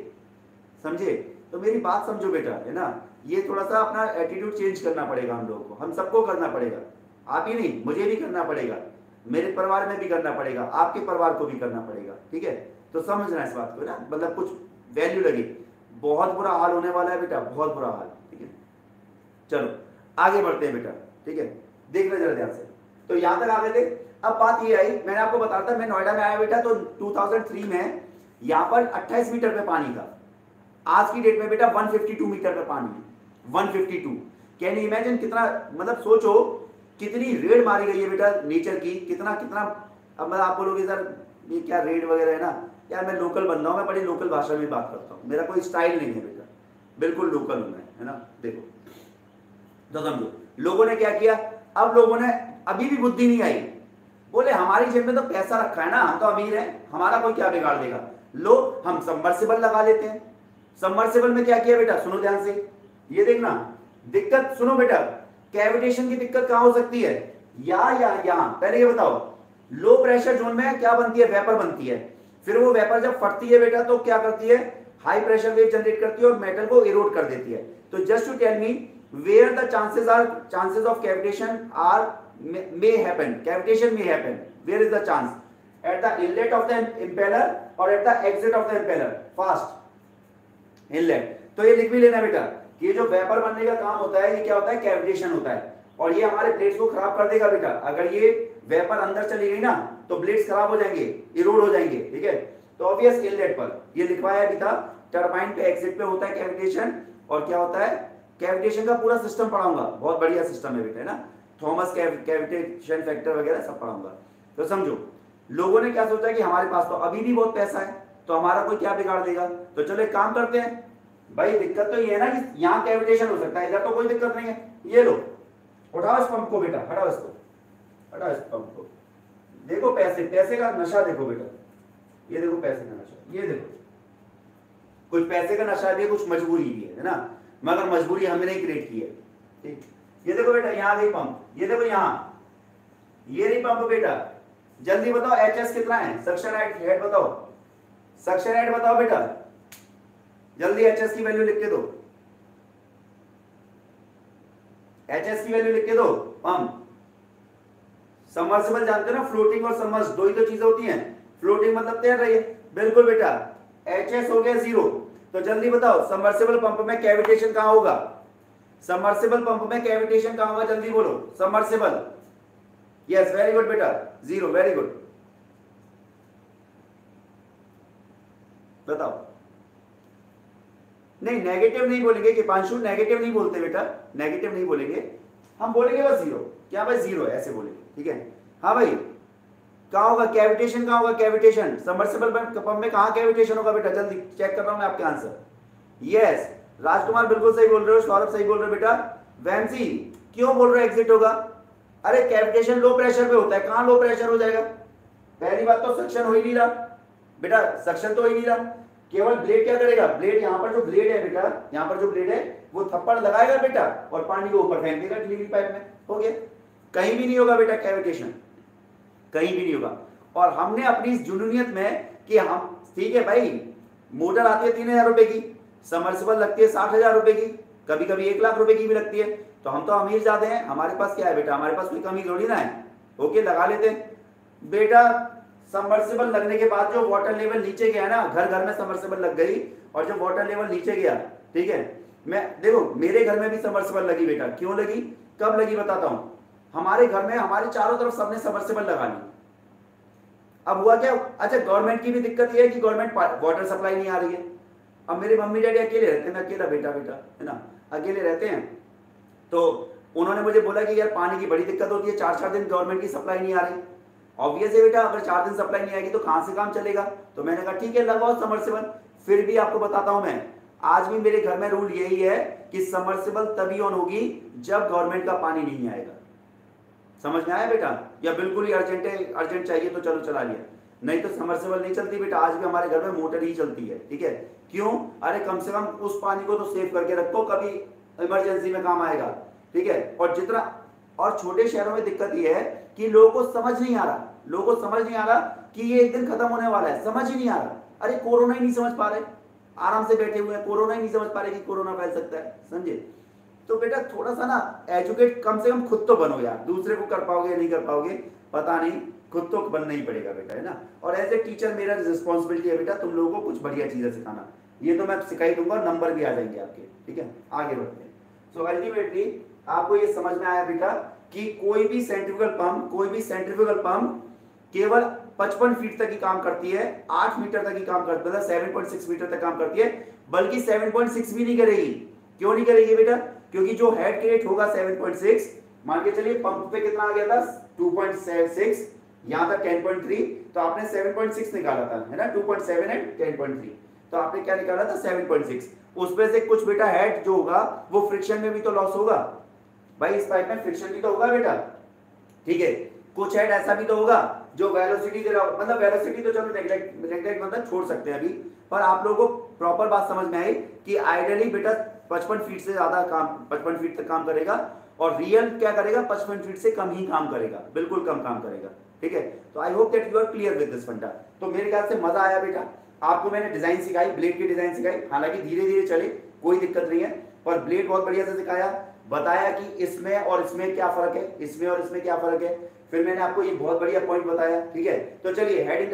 समझे। तो मेरी बात समझो बेटा, है ना। ये थोड़ा सा अपना एटीट्यूड चेंज करना पड़ेगा हम लोगों को, हम सबको करना पड़ेगा, आप ही नहीं, मुझे भी करना पड़ेगा, मेरे परिवार में भी करना पड़ेगा, आपके परिवार को भी करना पड़ेगा, ठीक है। तो समझना इस बात को ना, मतलब कुछ वैल्यू लगे, बहुत बुरा हाल होने वाला है बेटा, बहुत बुरा हाल, ठीक है। चलो आगे बढ़ते हैं बेटा, ठीक है, देखना जरा ध्यान से। तो यहां तक आ गए थे। अब बात ये आई, मैंने आपको बताया था मैं नोएडा में आया बेटा, तो 2003 में यहां पर 28 मीटर पे पानी था, आज की डेट में बेटा 152 मीटर पे पानी है, 152। कैन यू इमेजिन, कितना, मतलब सोचो कितनी रेड मारी गई है बेटा नेचर की, कितना। अब मैं आप बोलोगे सर ये क्या रेड वगैरह है ना, यार मैं लोकल बंदा हूं, मैं बड़ी लोकल भाषा में बात करता हूं, मेरा कोई स्टाइल नहीं है बेटा, बिल्कुल लोकल हूं मैं, है ना। देखो तो समझो लोगों ने क्या किया, अब लोगों ने अभी भी बुद्धि नहीं आई, बोले हमारी जेब में तो पैसा रखा है ना, हम तो अमीर हैं, हमारा कोई क्या बिगाड़ देगा, लो हम सबमर्सिबल लगा लेते हैं। सबमर्सिबल में क्या किया बेटा, सुनो ध्यान से, ये देखना दिक्कत, सुनो बेटा, कैविटेशन की दिक्कत कहां हो सकती है, यहां। पहले ये बताओ, लो प्रेशर जोन में क्या बनती है, वेपर बनती है, फिर वो वेपर जब फटती है बेटा तो क्या करती है, हाई प्रेशर वेव जनरेट करती है और मेटल को इरोड कर देती है। तो just to tell me where the chances of cavitation may happen, cavitation may happen, where is the chance, at the inlet of the impeller or at the exit of the impeller, fast inlet। तो ये लिख भी लेना बेटा, ये जो vapour बनने का काम होता है ये क्या होता है, कैविटेशन होता है, और ये हमारे प्लेट्स को खराब कर देगा बेटा, अगर ये वेपर अंदर चली गई ना तो ब्लेड्स खराब हो जाएंगे, इरोड हो जाएंगे, ठीक है। तो ऑब्वियस इनलेट पर ये लिखवाया भी था, टरबाइन पे एग्जिट पे होता है कैविटेशन, और क्या होता है, कैविटेशन का पूरा सिस्टम पढ़ाऊंगा, बहुत बढ़िया सिस्टम है बेटा, है ना, थॉमस कैविटेशन फैक्टर वगैरह सब पढ़ाऊंगा। तो समझो लोगों ने क्या सोचा कि हमारे पास तो अभी भी बहुत पैसा है, तो हमारा कोई क्या बिगाड़ देगा, तो चलो एक काम करते हैं भाई, दिक्कत तो ये है ना कि यहाँ कैविटेशन हो सकता है, इधर तो कोई दिक्कत नहीं है, ये लो उठाओ इस पंप को बेटा, हटाओ इसको, हटाओ इस पंप को, देखो पैसे का नशा देखो बेटा, ये देखो पैसे का नशा, ये देखो कुछ पैसे का नशा भी है, कुछ मजबूरी भी है ना, मगर मजबूरी हमने नहीं क्रिएट की है, ठीक। ये देखो बेटा यहां गई पंप, ये देखो यहां, ये नहीं पंप बेटा, जल्दी बताओ एचएस कितना है, सक्शन हेड बताओ, सक्शन हेड बताओ बेटा, जल्दी एचएस की वैल्यू लिख के दो, एचएस की वैल्यू लिख के दो। पंप सबमर्सिबल जानते हो ना, फ्लोटिंग और सबमर्ज दो ही तो चीजें होती हैं, फ्लोटिंग मतलब तैर रही है, बिल्कुल बेटा, एचएस हो गया 0। तो जल्दी बताओ सबमर्सिबल पंप में कैविटेशन कहां होगा, सबमर्सिबल पंप में कैविटेशन कहां होगा, जल्दी बोलो, सबमर्सिबल, यस वेरी गुड बेटा, 0, वेरी गुड, बताओ। नहीं नेगेटिव नहीं बोलेंगे कि पांशु, नेगेटिव नहीं बोलते बेटा, नेगेटिव नहीं बोलेंगे, हम बोलेंगे बस 0, क्या भाई 0 है ऐसे बोलेंगे, ठीक है। हाँ भाई कहां होगा कैविटेशन, कहां होगा कैविटेशन, सबमर्सिबल पंप में कहां कैविटेशन होगा बेटा, जल्दी चेक कर रहा हूं मैं आपके आंसर, यस राजकुमार बिल्कुल सही बोल रहे हो, सौरभ सही बोल रहे हो बेटा। वैंसी क्यों बोल रहे हो एग्जिट होगा? अरे कैविटेशन लो प्रेशर पे होता है, कहां लो प्रेशर हो जाएगा? पहली बात तो सक्शन हो ही नहीं रहा बेटा, सक्शन तो हो ही नहीं रहा। केवल ब्लेड क्या करेगा, ब्लेड यहाँ पर जो ब्लेड है बेटा, यहाँ पर जो ब्लेड है वो थप्पड़ लगाएगा बेटा और पानी को ऊपर फेंक देगा डिलीवरी पाइप में, हो गया। कहीं भी नहीं होगा बेटा कैविटेशन, कहीं भी नहीं होगा। और हमने अपनी इस जुनूनियत में कि हम ठीक है भाई, मोटर आती है 3,000 रुपए की, समर्सिबल लगती है 60,000 रुपए की, कभी कभी 1,00,000 रुपए की भी लगती है, तो हम तो अमीर ज्यादा हैं, हमारे पास क्या है बेटा, हमारे पास कोई कमी थोड़ी ना है। ओके, लगा लेते हैं बेटा। सबमर्सिबल लगने के बाद जो वाटर लेवल नीचे गया ना, घर घर में सबमर्सिबल लग गई और जो वाटर लेवल नीचे गया, ठीक है, मैं देखो मेरे घर में भी सबमर्सिबल लगी बेटा। क्यों लगी, कब लगी बताता हूं। हमारे घर में हमारे चारों तरफ सबने सबमर्सिबल लगा ली। अब हुआ क्या, अच्छा गवर्नमेंट की भी दिक्कत ये है कि गवर्नमेंट वाटर सप्लाई नहीं आ रही है। अब मेरे मम्मी डैडी अकेले रहते हैं, मैं अकेला बेटा है ना, अकेले रहते हैं, तो उन्होंने मुझे बोला कि यार पानी की बड़ी दिक्कत होती है, 4-4 दिन गवर्नमेंट की सप्लाई नहीं आ रही। ऑब्वियस है बेटा, अगर 4 दिन सप्लाई नहीं आएगी तो कहां से काम चलेगा। तो मैंने कहा ठीक है लगाओ समर्सिबल। फिर भी आपको बताता हूं मैं, आज भी मेरे घर में रूल यही है कि समर्सिबल तभी ऑन होगी जब गवर्नमेंट का पानी नहीं आएगा। समझ में आया बेटा? या बिल्कुल ही अर्जेंट चाहिए तो चलो चला लिया, नहीं तो समर्सिबल नहीं चलती बेटा। आज भी हमारे घर में मोटर ही चलती है, ठीक है। क्यों? अरे कम से कम उस पानी को तो सेव करके रखो, कभी इमरजेंसी में काम आएगा, ठीक है। और जितना, और छोटे शहरों में दिक्कत यह है कि लोगों को समझ नहीं आ रहा, लोगों को समझ नहीं आ रहा कि ये एक दिन खत्म होने वाला है, समझ ही नहीं आ रहा। अरे कोरोना ही नहीं समझ पा रहे, आराम से बैठे हुए हैं, कोरोना ही नहीं समझ पा रहे कि कोरोना फैल सकता है, समझे। तो बेटा थोड़ा सा ना एजुकेट कम से कम खुद तो बनो यार, दूसरे को कर पाओगे नहीं कर पाओगे पता नहीं, खुद तो बनना ही पड़ेगा बेटा, है ना। और एज ए टीचर मेरा रिस्पॉन्सिबिलिटी है बेटा तुम लोगों को कुछ बढ़िया चीजें सिखाना। ये तो मैं सिखा ही दूंगा, नंबर भी आ जाएंगे आपके, ठीक है। आगे बढ़ते हैं। सो अल्टीमेटली आपको ये समझ में आया बेटा कि कोई भी सेंट्रीफ्यूगल पंप केवल 55 फीट तक ही काम करती है, 8 मीटर तक ही काम करती है, 7.6 मीटर तक काम करती है, बल्कि 7.6 भी नहीं करेगी। क्यों नहीं करेगी बेटा? क्योंकि जो हेड क्रिएट होगा 7.6, मान के चलिए पंप पे कितना आ गया था 2.6, यहां तक 10.3, तो आपने 7.6 निकाला था, है ना, 2.7 एंड 10.3, तो आपने क्या निकाला था 7.6। उसमें से कुछ बेटा हेड जो होगा वो फ्रिक्शन में भी तो लॉस होगा भाई, इस पाइप में फ्रिक्शन भी तो होगा बेटा, ठीक है। कुछ हेड ऐसा भी तो होगा जो वेलोसिटी दे रहा हो, मतलब वेलोसिटी तो चलो नेगलेक्ट मतलब छोड़ सकते हैं अभी, पर आप लोगों को प्रॉपर बात समझ में आई कि आइडियली बेटा 55 फीट से ज्यादा काम, 55 फीट तक काम करेगा, और रियल क्या करेगा 55 फीट से कम ही काम करेगा, बिल्कुल कम काम करेगा, ठीक है। तो I hope that you are clear with this funda. तो मेरे ख्याल से मजा आया बेटा, आपको मैंने डिजाइन सिखाई, ब्लेड की डिजाइन सिखाई, हालांकि धीरे धीरे चले कोई दिक्कत नहीं है, पर ब्लेड बहुत बढ़िया से सिखाया, बताया कि इसमें और इसमें क्या फर्क है, इसमें और इसमें क्या फर्क है, फिर मैंने आपको ये बहुत बढ़िया पॉइंट बताया, ठीक है। तो चलिए हेडिंग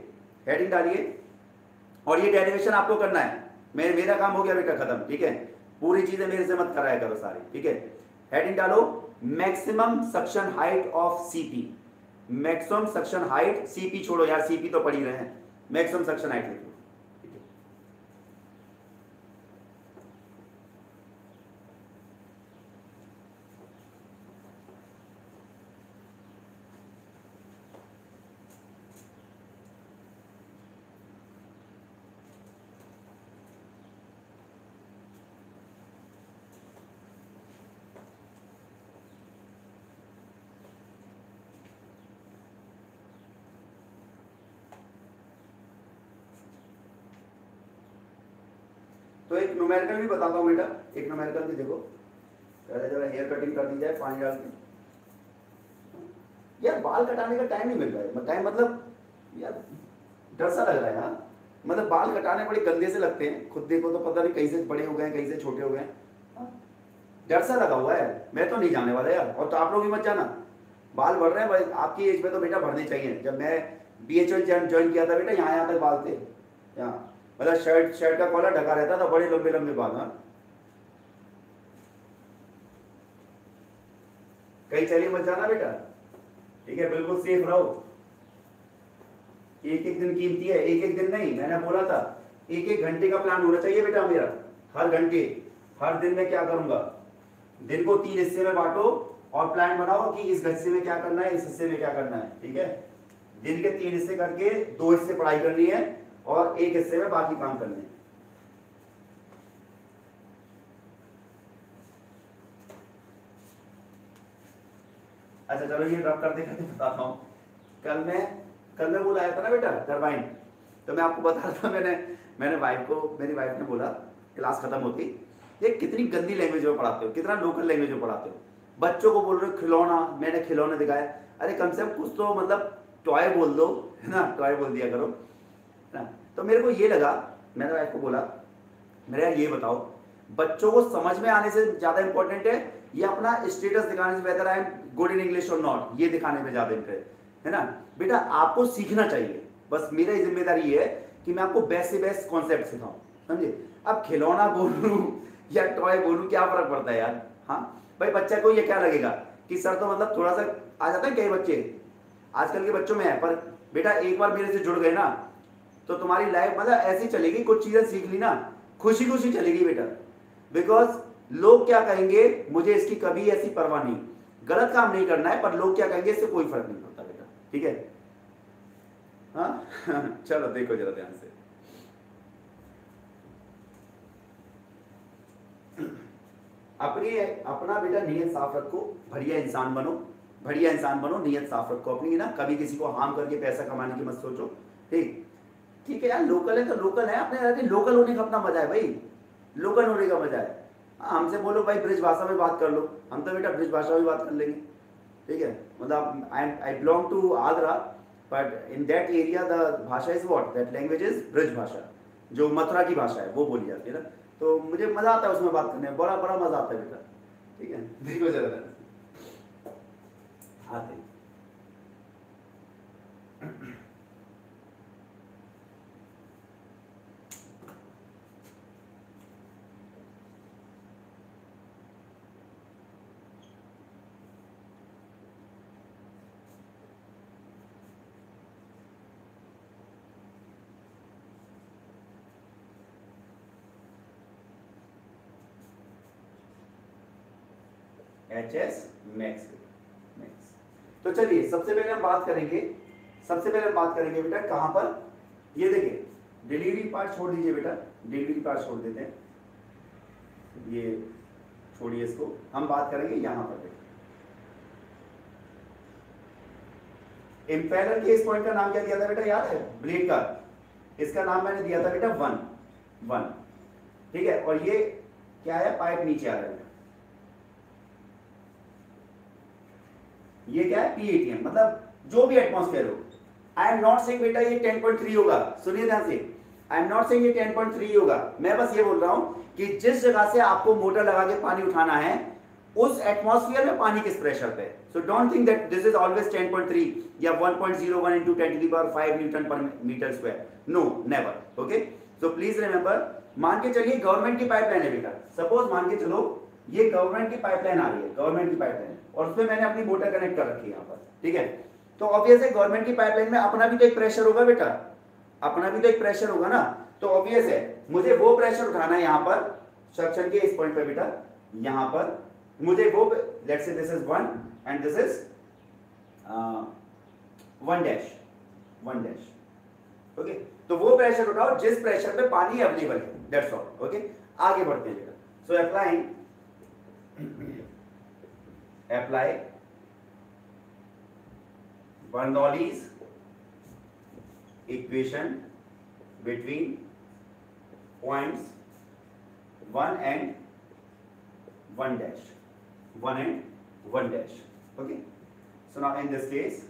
डालिए और ये डेरिवेशन आपको करना है। मेरा काम हो गया बेटा खत्म, ठीक है। पूरी चीजें मेरे से मत कराया करो सारी, ठीक है। हेडिंग डालो, maximum suction height of CP, maximum suction height, CP छोड़ो यार, सीपी तो पढ़ ही रहे हैं, मैक्सिमम सक्शन हाइट लिखो। तो एक न्यूमेरिकल भी बताता हूं बेटा, एक न्यूमेरिकल भी देखो, पहले जरा हेयर कटिंग कर दी जाए पानी डाल के। यार बाल कटाने का टाइम नहीं मिल रहा है, टाइम मतलब यार डर सा लग रहा है यार, मतलब बाल कटाने बड़े गंदे से लगते हैं, खुद देखो तो पता नहीं कहीं से बड़े हो गए कहीं से छोटे हो गए, डर सा लगा हुआ है। मैं तो नहीं जाने वाला यार, और तो आप लोग भी मत जाना। बाल बढ़ रहे हैं, आपकी एज में तो बेटा बढ़ने चाहिए। जब मैं BHL ज्वाइन किया था बेटा, यहाँ तक बाल थे, यहाँ मतलब शर्ट का कॉलर ढका रहता था, बड़े लंबे लंबे बाल। हाँ कहीं चलिए मत जाना बेटा, ठीक है, बिल्कुल सेफ रहो। एक एक दिन कीमती है, एक एक दिन नहीं, मैंने बोला था 1-1 घंटे का प्लान होना चाहिए बेटा मेरा, हर घंटे, हर दिन में क्या करूंगा, दिन को 3 हिस्से में बांटो और प्लान बनाओ कि इस हिस्से में क्या करना है, इस हिस्से में क्या करना है, ठीक है। दिन के 3 हिस्से करके 2 हिस्से पढ़ाई करनी है और 1 हिस्से में बाकी काम करने हैं। अच्छा चलो ये ड्रॉप करते करते बताता हूँ। कल मैं बोला आया था ना बेटा टरबाइन, तो मैं आपको बता रहा था, मेरी वाइफ ने बोला क्लास खत्म होती, ये कितनी गंदी लैंग्वेज में पढ़ाते हो, कितना लोकल लैंग्वेज में पढ़ाते हो, बच्चों को बोल रहे हो खिलौना, मैंने खिलौने दिखाया, अरे कम से कम कुछ तो मतलब टॉय बोल दो, है ना, टॉय बोल दिया करो ना। तो मेरे को ये लगा, मैंने वाइफ को बोला मेरे यार ये बताओ, बच्चों को समझ में आने से ज्यादा इंपॉर्टेंट है ये अपना स्टेटस दिखाने से, whether I am good in English और नॉट, ये दिखाने में ज्यादा इंटरेस्ट है ना। बेटा आपको सीखना चाहिए, बस मेरा जिम्मेदारी ये है कि मैं आपको बेस्ट से बेस्ट कॉन्सेप्ट सिखाऊं, समझे। अब खिलौना बोलूं या टॉय बोलूं क्या फर्क पड़ता है यार। हाँ भाई बच्चा को ये क्या लगेगा कि सर तो मतलब थोड़ा सा आ जाता है, कई बच्चे आजकल के बच्चों में है, पर बेटा एक बार मेरे से जुड़ गए ना तो तुम्हारी लाइफ मतलब ऐसी चलेगी, कुछ चीजें सीख ली ना खुशी खुशी चलेगी बेटा। बिकॉज लोग क्या कहेंगे मुझे इसकी कभी ऐसी परवाह नहीं, गलत काम नहीं करना है, पर लोग क्या कहेंगे इससे कोई फर्क नहीं पड़ता बेटा, ठीक है। हाँ चलो देखो जरा ध्यान से, अपना बेटा नियत साफ रखो, बढ़िया इंसान बनो, नियत साफ रखो अपनी ना, कभी किसी को हार्म करके पैसा कमाने की मत सोचो, ठीक है यार। लोकल है तो लोकल है, अपने लोकल होने का अपना मजा है भाई, लोकल होने का मजा है। हमसे बोलो भाई ब्रिज भाषा में बात कर लो, हम तो बेटा ब्रिज भाषा में बात कर लेंगे, ठीक है। मतलब I belong to Agra, but in that area the bhasha is what, that language is Braj Bhasha, जो मथुरा की भाषा है वो बोली जाती है ना, तो मुझे मजा आता है उसमें बात करने में, बड़ा बड़ा मजा आता है बेटा, ठीक है। देखो जरा आते HS मैक्स। तो चलिए सबसे पहले हम बात करेंगे बेटा कहां पर, ये देखिए डिलीवरी पार्ट छोड़ दीजिए बेटा, डिलीवरी पार्ट छोड़ देते हैं, ये छोड़िए इसको, हम बात करेंगे यहां पर बेटा। इंपेलर के इस पॉइंट का नाम क्या दिया था बेटा, याद है, ब्लेड का, इसका नाम मैंने दिया था बेटा वन, ठीक है। और ये क्या है, पाइप नीचे आ रहा है, ये क्या है, PATM, मतलब जो भी एटमॉस्फेयर हो। आई एम नॉट सेइंग बेटा ये 10.3 होगा, सुनिए ध्यान से, आई एम नॉट सेइंग ये 10.3 होगा, मैं बस ये बोल रहा हूं कि जिस जगह से आपको मोटर लगा के पानी उठाना है उस एटमॉस्फेयर में पानी किस प्रेशर पे, so don't think that this is always 10.3 या 1.01 into 10 to the power 5 newton per metre square, no never, okay. So please remember, मान के चलिए गवर्नमेंट की पाइपलाइन है बेटा, सपोज मान के चलो ये गवर्नमेंट की पाइपलाइन आ रही है, गवर्नमेंट की पाइपलाइन, और उसमें मैंने अपनी मोटर कनेक्ट कर रखी है यहाँ पर, ठीक है। तो ऑब्वियस है गवर्नमेंट की पाइपलाइन में अपना भी तो एक प्रेशर होगा बेटा, अपना भी तो एक प्रेशर होगा ना, तो ऑब्वियस है मुझे वो प्रेशर उठाना है यहाँ पर सक्शन के इस पॉइंट पे बेटा, यहाँ पर मुझे वो, let's say this is 1 and this is 1 dash, okay. तो वो प्रेशर उठाओ जिस प्रेशर पे पानी अवेलेबल है, दैट्स ऑल, ओके। आगे बढ़ते हैं बेटा, so apply Bernoulli's equation between points 1 and 1 dash, okay. So now in this case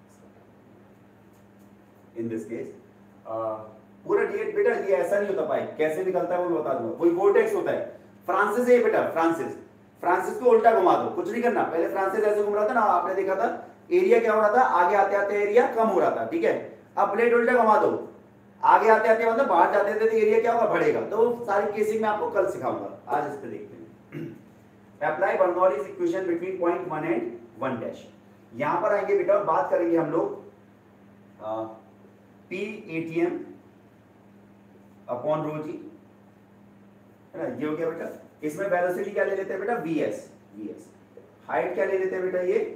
पूरा डिएट बेटा ये ऐसा नहीं होता, पाइप कैसे निकलता है वो बता दूंगा, वही वोर्टेक्स होता है। फ्रांसिस है बेटा, फ्रांसिस को उल्टा घुमा दो, कुछ नहीं करना, पहले फ्रांसिस ऐसे घूम रहा था ना, आपने देखा था एरिया क्या हो रहा था, आगे आते आते एरिया कम हो रहा था, ठीक है। अब प्लेट उल्टा घुमा दो, आगे आते आते मतलब बाहर जाते थे तो एरिया क्या होगा, बढ़ेगा। तो सारी केसिंग में आपको कल सिखाऊंगा, आज इस पे देखते हैं। Apply Bernoulli's equation between point 1 and 1 dash. यहां पर आएंगे बेटा, बात करेंगे हम लोग PATM अपॉन रो जी, है ना, ये हो गया बेटा। इसमें वेलोसिटी क्या ले लेते हैं बेटा, VS, हाइट क्या ले लेते हैं बेटा, ये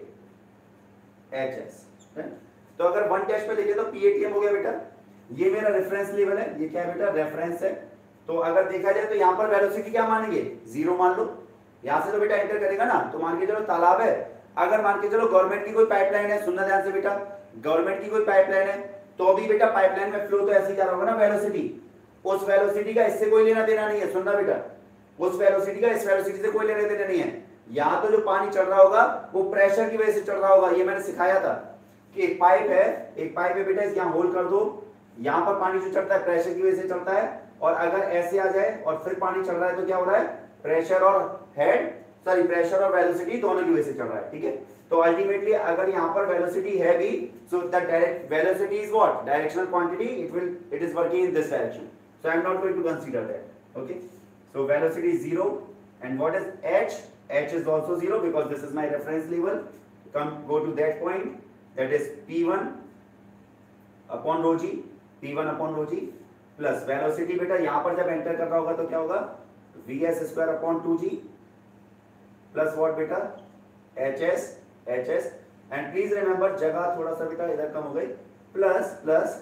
HS, है? तो अगर 1 डैश पे लेके तो PATM हो गया बेटा, ये मेरा रेफरेंस लेवल है, ये क्या है बेटा, रेफरेंस है। तो अगर देखा जाए तो यहाँ पर वेलोसिटी क्या मानेंगे, 0 मान लो। यहाँ से तो बेटा एंटर करेगा ना, तो मान के चलो तालाब है, अगर मान के चलो गवर्नमेंट की कोई पाइपलाइन है, सुनना ध्यान से बेटा, गवर्नमेंट की कोई पाइपलाइन है तो भी बेटा पाइपलाइन में फ्लो तो ऐसे क्या होगा ना, वेलोसिटी, उस वेलोसिटी का इससे कोई लेना देना नहीं है, सुनना बेटा, उस वेलोसिटी का इस वेलोसिटी से कोई लेना देना नहीं है। यहां तो जो पानी चल रहा होगा वो प्रेशर की वजह से चल रहा होगा, ये मैंने सिखाया था कि एक पाइप है बेटा, इस यहाँ होल कर दो, यहां पर पानी जो चलता है प्रेशर की वजह से चलता है, और अगर ऐसे आ जाए और फिर पानी चल रहा है तो क्या हो रहा है, प्रेशर और प्रेशर और वेलोसिटी दोनों की वजह से चल रहा है, ठीक है। तो अल्टीमेटली अगर यहाँ पर वेलोसिटी है भी, so the direct velocity is what, directional quantity, it is working in this direction, so I am not going to consider that, okay. So velocity is 0 and what is h, h is also 0 because this is my reference level, go to that point, that is p1 upon rho g, p1 upon rho g plus velocity बेटा यहाँ पर जब enter कर रहा होगा तो क्या होगा, vs square upon 2g plus what बेटा, hs and please remember जगह थोड़ा सा बेटा इधर कम हो गई, plus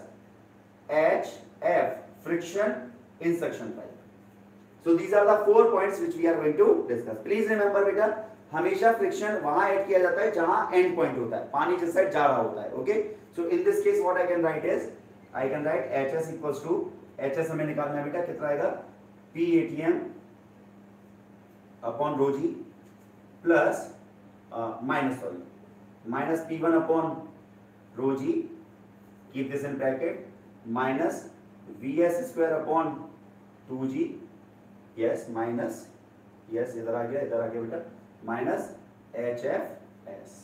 hf friction in suction pipe. So these are the 4 points which we are going to discuss. Please remember बेटा, हमेशा फ्रिक्शन वहां ऐड किया जाता है जहां एंड पॉइंट होता है, पानी जिस साइड जा रहा होता है, okay. So in this case what I can write is, I can write hs equals to, hs हमें निकालना है बेटा, कितना आएगा, p atm upon rho G plus minus p1 upon rho G, keep this in bracket, minus vs square upon 2g, yes minus, yes इधर आ गया बेटा, minus hfs,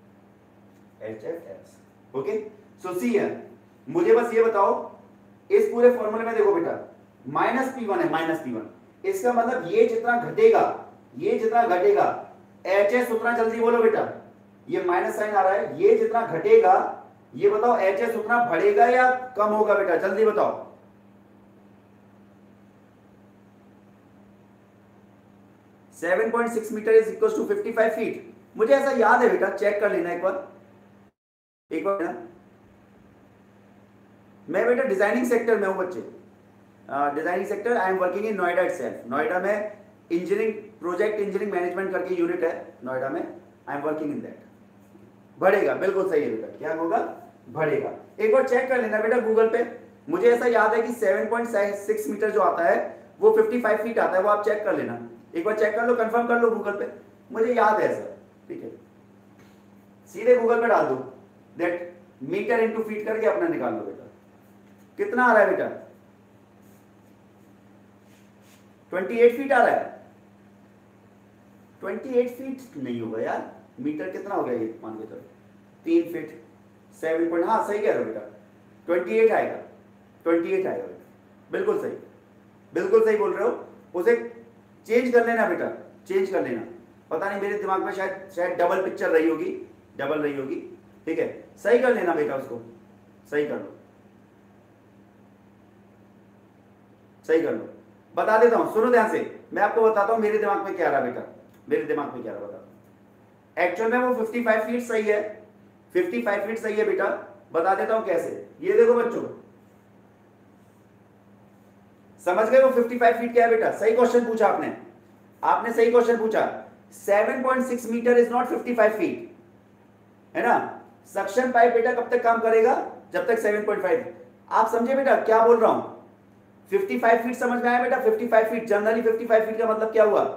okay. So see here, मुझे बस ये बताओ, इस पूरे फॉर्मूले में देखो बेटा, माइनस p1 है, माइनस p1, इसका मतलब ये जितना घटेगा hs उतना, जल्दी बोलो बेटा, ये माइनस साइन आ रहा है, ये जितना घटेगा, ये बताओ hs उतना बढ़ेगा या कम होगा बेटा, जल्दी बताओ। 7.6 metre is equal to 55 feet, मुझे ऐसा याद है बेटा, चेक कर लेना एक बार ना। मैं बेटा डिजाइनिंग सेक्टर में हूं बच्चे, designing sector, I am working in Noida itself, Noida में इंजीनियरिंग, प्रोजेक्ट इंजीनियरिंग मैनेजमेंट करके यूनिट है नोएडा में, I am working in that. बढ़ेगा, बिल्कुल सही है बेटा, क्या होगा, बढ़ेगा। एक बार चेक कर लेना बेटा गूगल पे, मुझे ऐसा याद है कि 7.6 मीटर जो आता है वो 55 फीट आता है, वो आप चेक कर लेना, एक बार चेक कर लो, कंफर्म कर लो गूगल पे, मुझे याद है सर, ठीक है। सीधे गूगल पे डाल दो दैट मीटर इनटू फीट करके अपना निकाल लो बेटा, कितना आ रहा है बेटा, 28 फीट आ रहा है, 28 फीट नहीं होगा यार, मीटर कितना हो गया ये, मान के चलो 3 फीट, 7 पॉइंट, हाँ सही कह रहे हो बेटा, 28 आएगा बेटा, बिल्कुल सही बोल रहे हो। उसे चेंज कर लेना बेटा, चेंज कर लेना, पता नहीं मेरे दिमाग में शायद डबल पिक्चर रही होगी, ठीक है, सही कर लेना बेटा, उसको सही कर लो, बता देता हूं, सुनो ध्यान से, मैं आपको बताता हूं मेरे दिमाग में क्या रहा बेटा, बताता हूं। एक्चुअल में वो 55 फीट सही है, 55 फीट सही है बेटा, बता देता हूं कैसे। ये देखो बच्चों, समझ गए वो 55 फीट क्या है बेटा, सही क्वेश्चन पूछा आपने सही क्वेश्चन पूछा। 7.6 मीटर इज नॉट 55 फीट, है ना। सक्शन पाइप बेटा कब तक काम करेगा, जब तक 7.5, आप समझे बेटा क्या बोल रहा हूं, 55 फीट समझ में आया बेटा, 55 फीट, जनरली 55 फीट का मतलब क्या हुआ,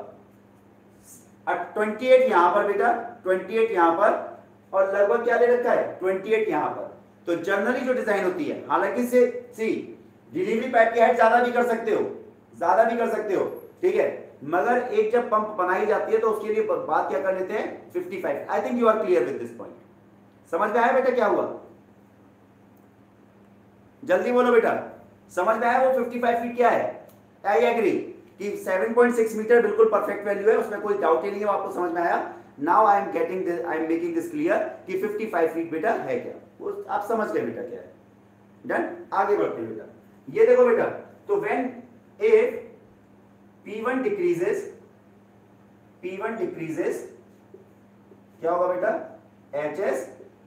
28 यहां पर बेटा, 28 यहां पर, और लगभग क्या ले रखा है, 28 यहां पर। तो जनरली जो डिजाइन होती है, हालांकि से सी डिलीवरी पाइप की हाइट ज्यादा भी कर सकते हो, ठीक है, मगर एक जब पंप बनाई जाती है तो उसके लिए बात क्या कर लेते हैं, 55। I think you are clear with this point, समझ में आया बेटा क्या हुआ, जल्दी बोलो बेटा, समझ में आया वो 55 फीट क्या है। आई एग्री कि 7.6 मीटर बिल्कुल परफेक्ट वैल्यू है, उसमें कोई डाउट ही नहीं है, आपको समझ में आया। Now I am making this clear कि 55 फीट बेटा है क्या, वो आप समझ गए बेटा क्या है। डन, आगे बढ़ते हैं बेटा। ये देखो बेटा, तो व्हेन इफ P1 decreases क्या होगा बेटा, HS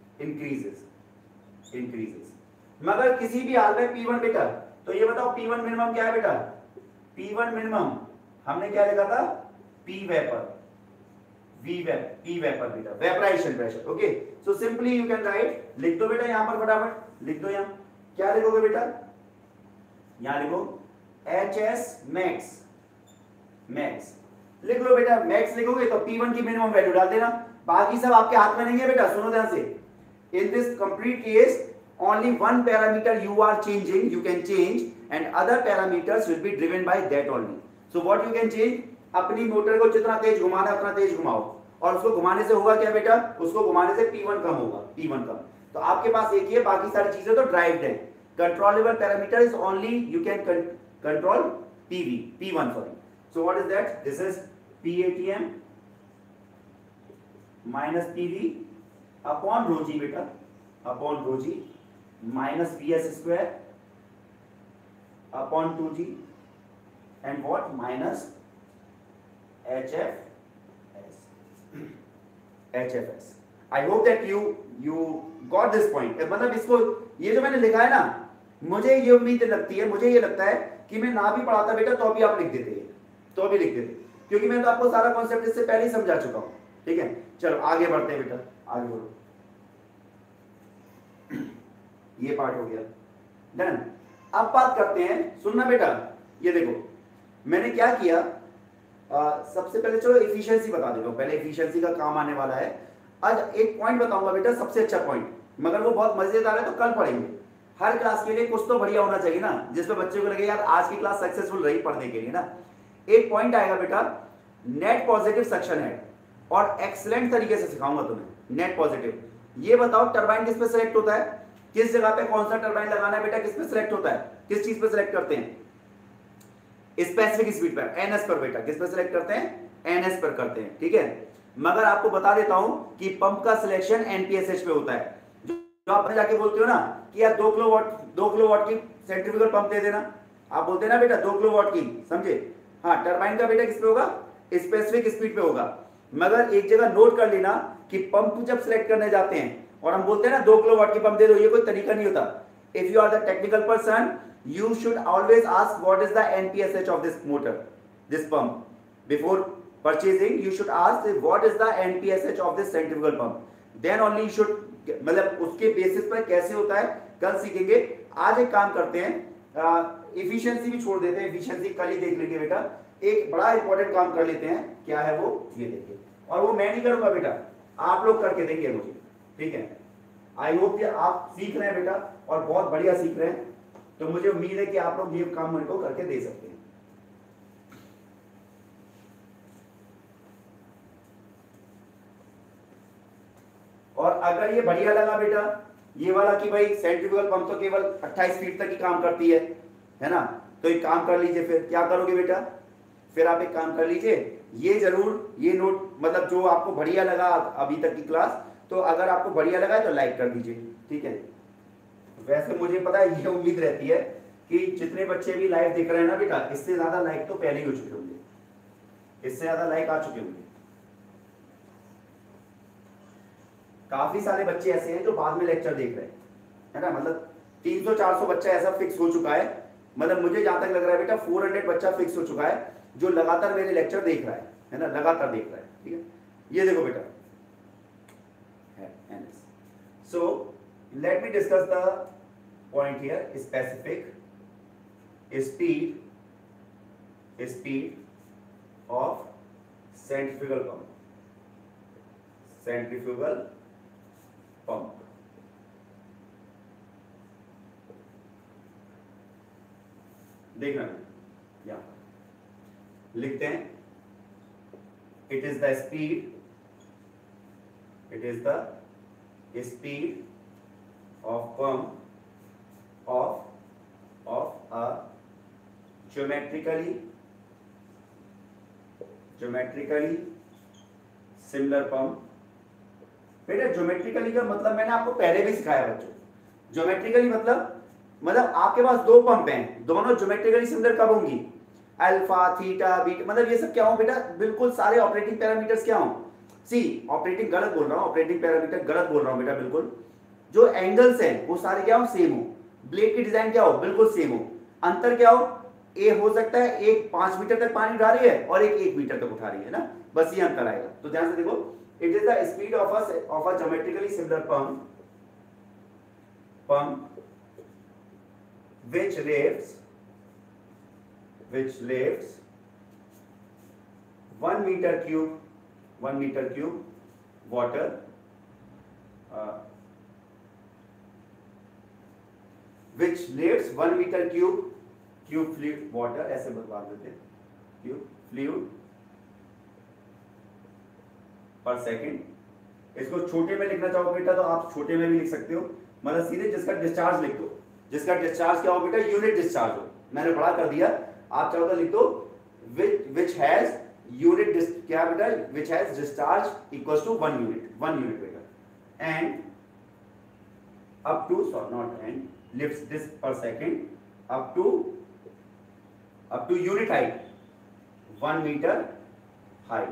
increases। मगर किसी भी हाल में P1 बेटा, तो ये बताओ P1 मिनिमम क्या है बेटा, P1 मिनिमम हमने क्या लिखा था, P वेपर, P वेपर बेटा, vaporisation pressure. Okay, so simply you can write, लिख दो बेटा यहां पर फटाफट, लिख दो। यहां क्या लिखोगे बेटा, यहां लिखो HS मैक्स, मैक्स लिख लो बेटा। मैक्स लिखोगे तो P1 की मिनिमम वैल्यू डाल देना, बाकी सब आपके हाथ में नहीं है बेटा। सुनो ध्यान से, in this complete case only one parameter you are changing, you can change, and other parameters will be driven by that only. So what you can change, अपनी मोटर को जितना तेज घुमाना है उतना तेज घुमाओ, और उसको घुमाने से होगा क्या बेटा, उसको घुमाने से P1 कम होगा, P1 कम। तो आपके पास एक ही है, बाकी सारी चीजें तो ड्राइव्ड है। Controllable parameter is only you can control P1 sorry. So what is that? This is PATM minus PV upon rho g बेटा, upon rho g minus VS square upon 2g and what minus HFS. HFS. I hope that you got this point. मतलब इसको, ये जो मैंने लिखा है ना, मुझे ये उम्मीद लगती है, मुझे ये लगता है कि मैं ना भी पढ़ाता बेटा तो भी आप लिख देते, तो भी लिख देते, क्योंकि मैं तो आपको सारा कॉन्सेप्ट इससे पहले ही समझा चुका हूं। ठीक है, चलो आगे बढ़ते हैं बेटा, आगे बढ़ो। ये पार्ट हो गया डन। अब बात करते हैं, सुनना बेटा, ये देखो मैंने क्या किया, सबसे पहले चलो एफिशिएंसी बता देता हूं, पहले एफिशिएंसी का काम आने वाला है। आज एक पॉइंट बताऊंगा बेटा, सबसे अच्छा पॉइंट, मगर वो बहुत मजेदार है तो कल पढ़ेंगे। हर क्लास के लिए कुछ तो बढ़िया होना चाहिए ना, जिसमें बच्चे को लगे यार आज की क्लास सक्सेसफुल रही पढ़ने के लिए ना। एक पॉइंट आएगा बेटा, नेट पॉजिटिव सक्शन हेड, और एक्सीलेंट तरीके से सिखाऊंगा तुम्हें नेट पॉजिटिव। ये बताओ टरबाइन किस पे सेलेक्ट होता है, किस जगह पे कौन सा टरबाइन लगाना है बेटा, किस पे सेलेक्ट होता है, किस चीज पे सेलेक्ट करते हैं, स्पेसिफिक स्पीड पर, एनएस पर बेटा, किस पे सेलेक्ट करते हैं, एनएस पर करते हैं। ठीक है, मगर आपको बता देता हूं कि पंप का सिलेक्शन एनपीएसएच पे होता है। जो आप जाके बोलते हो ना कि यार 2 किलोवाट की सेंट्रीफ्यूगल पंप दे देना, आप बोलते हैं ना बेटा 2 किलोवाट की, समझे। हाँ, टरबाइन का बेटा किस पे होगा, स्पेसिफिक स्पीड पे होगा। मगर एक जगह नोट कर लेना कि पंप जब सिलेक्ट करने जाते हैं और हम बोलते हैं ना 2 किलोवाट की पंप दे दो, ये कोई तरीका नहीं होता। If you are the technical person, you should always ask what is the NPSH of this motor, this pump. Before purchasing, you should ask what is the NPSH of this centrifugal pump. Then only you should, मतलब उसके basis पर कैसे होता है कल सीखेंगे। आज एक काम करते हैं, एफिशिएंसी भी छोड़ देते हैं, एफिशिएंसी कल ही देख लेंगे बेटा। एक बड़ा इंपॉर्टेंट काम कर लेते हैं, क्या है वो, ये देखिए। और वो मैं नहीं करूंगा बेटा, आप लोग करके देंगे मुझे, ठीक है। आई होप कि आप सीख रहे हैं बेटा, और बहुत बढ़िया सीख रहे हैं, तो मुझे उम्मीद है कि आप लोग ये काम मेरे को करके दे सकते हैं। और अगर ये बढ़िया लगा बेटा, ये वाला कि भाई सेंट्रीफ्यूगल पंप तो केवल 28 फीट तक ही काम करती है ना, तो एक काम कर लीजिए। फिर क्या करोगे बेटा, फिर आप एक काम कर लीजिए, ये जरूर ये नोट, मतलब जो आपको बढ़िया लगा अभी तक की क्लास, तो अगर आपको बढ़िया लगा तो लाइक कर दीजिए, ठीक है। वैसे मुझे पता है, ये उम्मीद रहती है कि जितने बच्चे भी लाइव देख रहे हैं ना बेटा, इससे ज्यादा लाइक तो पहले ही हो चुके होंगे, इससे ज्यादा लाइक आ चुके होंगे। काफी सारे बच्चे ऐसे हैं जो बाद में लेक्चर देख रहे हैं, है ना, मतलब 300-400 बच्चा ऐसा फिक्स हो चुका है। मतलब मुझे जहां तक लग रहा है बेटा 400 बच्चा फिक्स हो चुका है जो लगातार मेरे लेक्चर देख रहा है ना, लगातार देख रहा है, ठीक है। ये देखो बेटा, so let me discuss the point here, specific speed of centrifugal pump. देखना यहां लिखते हैं, it is the speed of pump of a geometrically similar pump। बेटा ज्योमेट्रिकली का मतलब मैंने आपको पहले भी सिखाया बच्चों। ज्योमेट्रिकली मतलब आपके पास दो पंप हैं, दोनों ज्योमेट्रिकली सिमिलर कब होंगी, अल्फा, थीटा, बीटा, मतलब ये सब क्या हो बेटा, बिल्कुल सारे ऑपरेटिंग पैरामीटर्स क्या हो, सी ऑपरेटिंग गलत बोल रहा हूं, ऑपरेटिंग पैरामीटर गलत बोल रहा हूं बेटा, बिल्कुल जो एंगल्स हैं वो सारे क्या हो, सेम हो, ब्लेड की डिजाइन क्या हो, बिल्कुल सेम हो। अंतर क्या हो, ए हो सकता है एक 5 मीटर तक पानी उठा रही है और एक 1 मीटर तक उठा रही है ना, बस ये अंतर आएगा। तो ध्यान से देखो, it is the speed of a geometrically similar pump which lifts 1 meter cube water which lifts 1 meter cube fluid water, ऐसे बता देते हैं, cube fluid per second। इसको छोटे में लिखना चाहो बेटा तो आप छोटे में भी लिख सकते हो, मतलब सीधे जिसका डिस्चार्ज लिख दो, जिसका डिस्चार्ज क्या हो बेटा, यूनिट डिस्चार्ज हो, मैंने बड़ा कर दिया, आप चाहो तो लिख दो which has unit क्या बेटा, which has discharge equals to 1 unit बेटा, and up to lifts this per second up to unit height 1 meter height,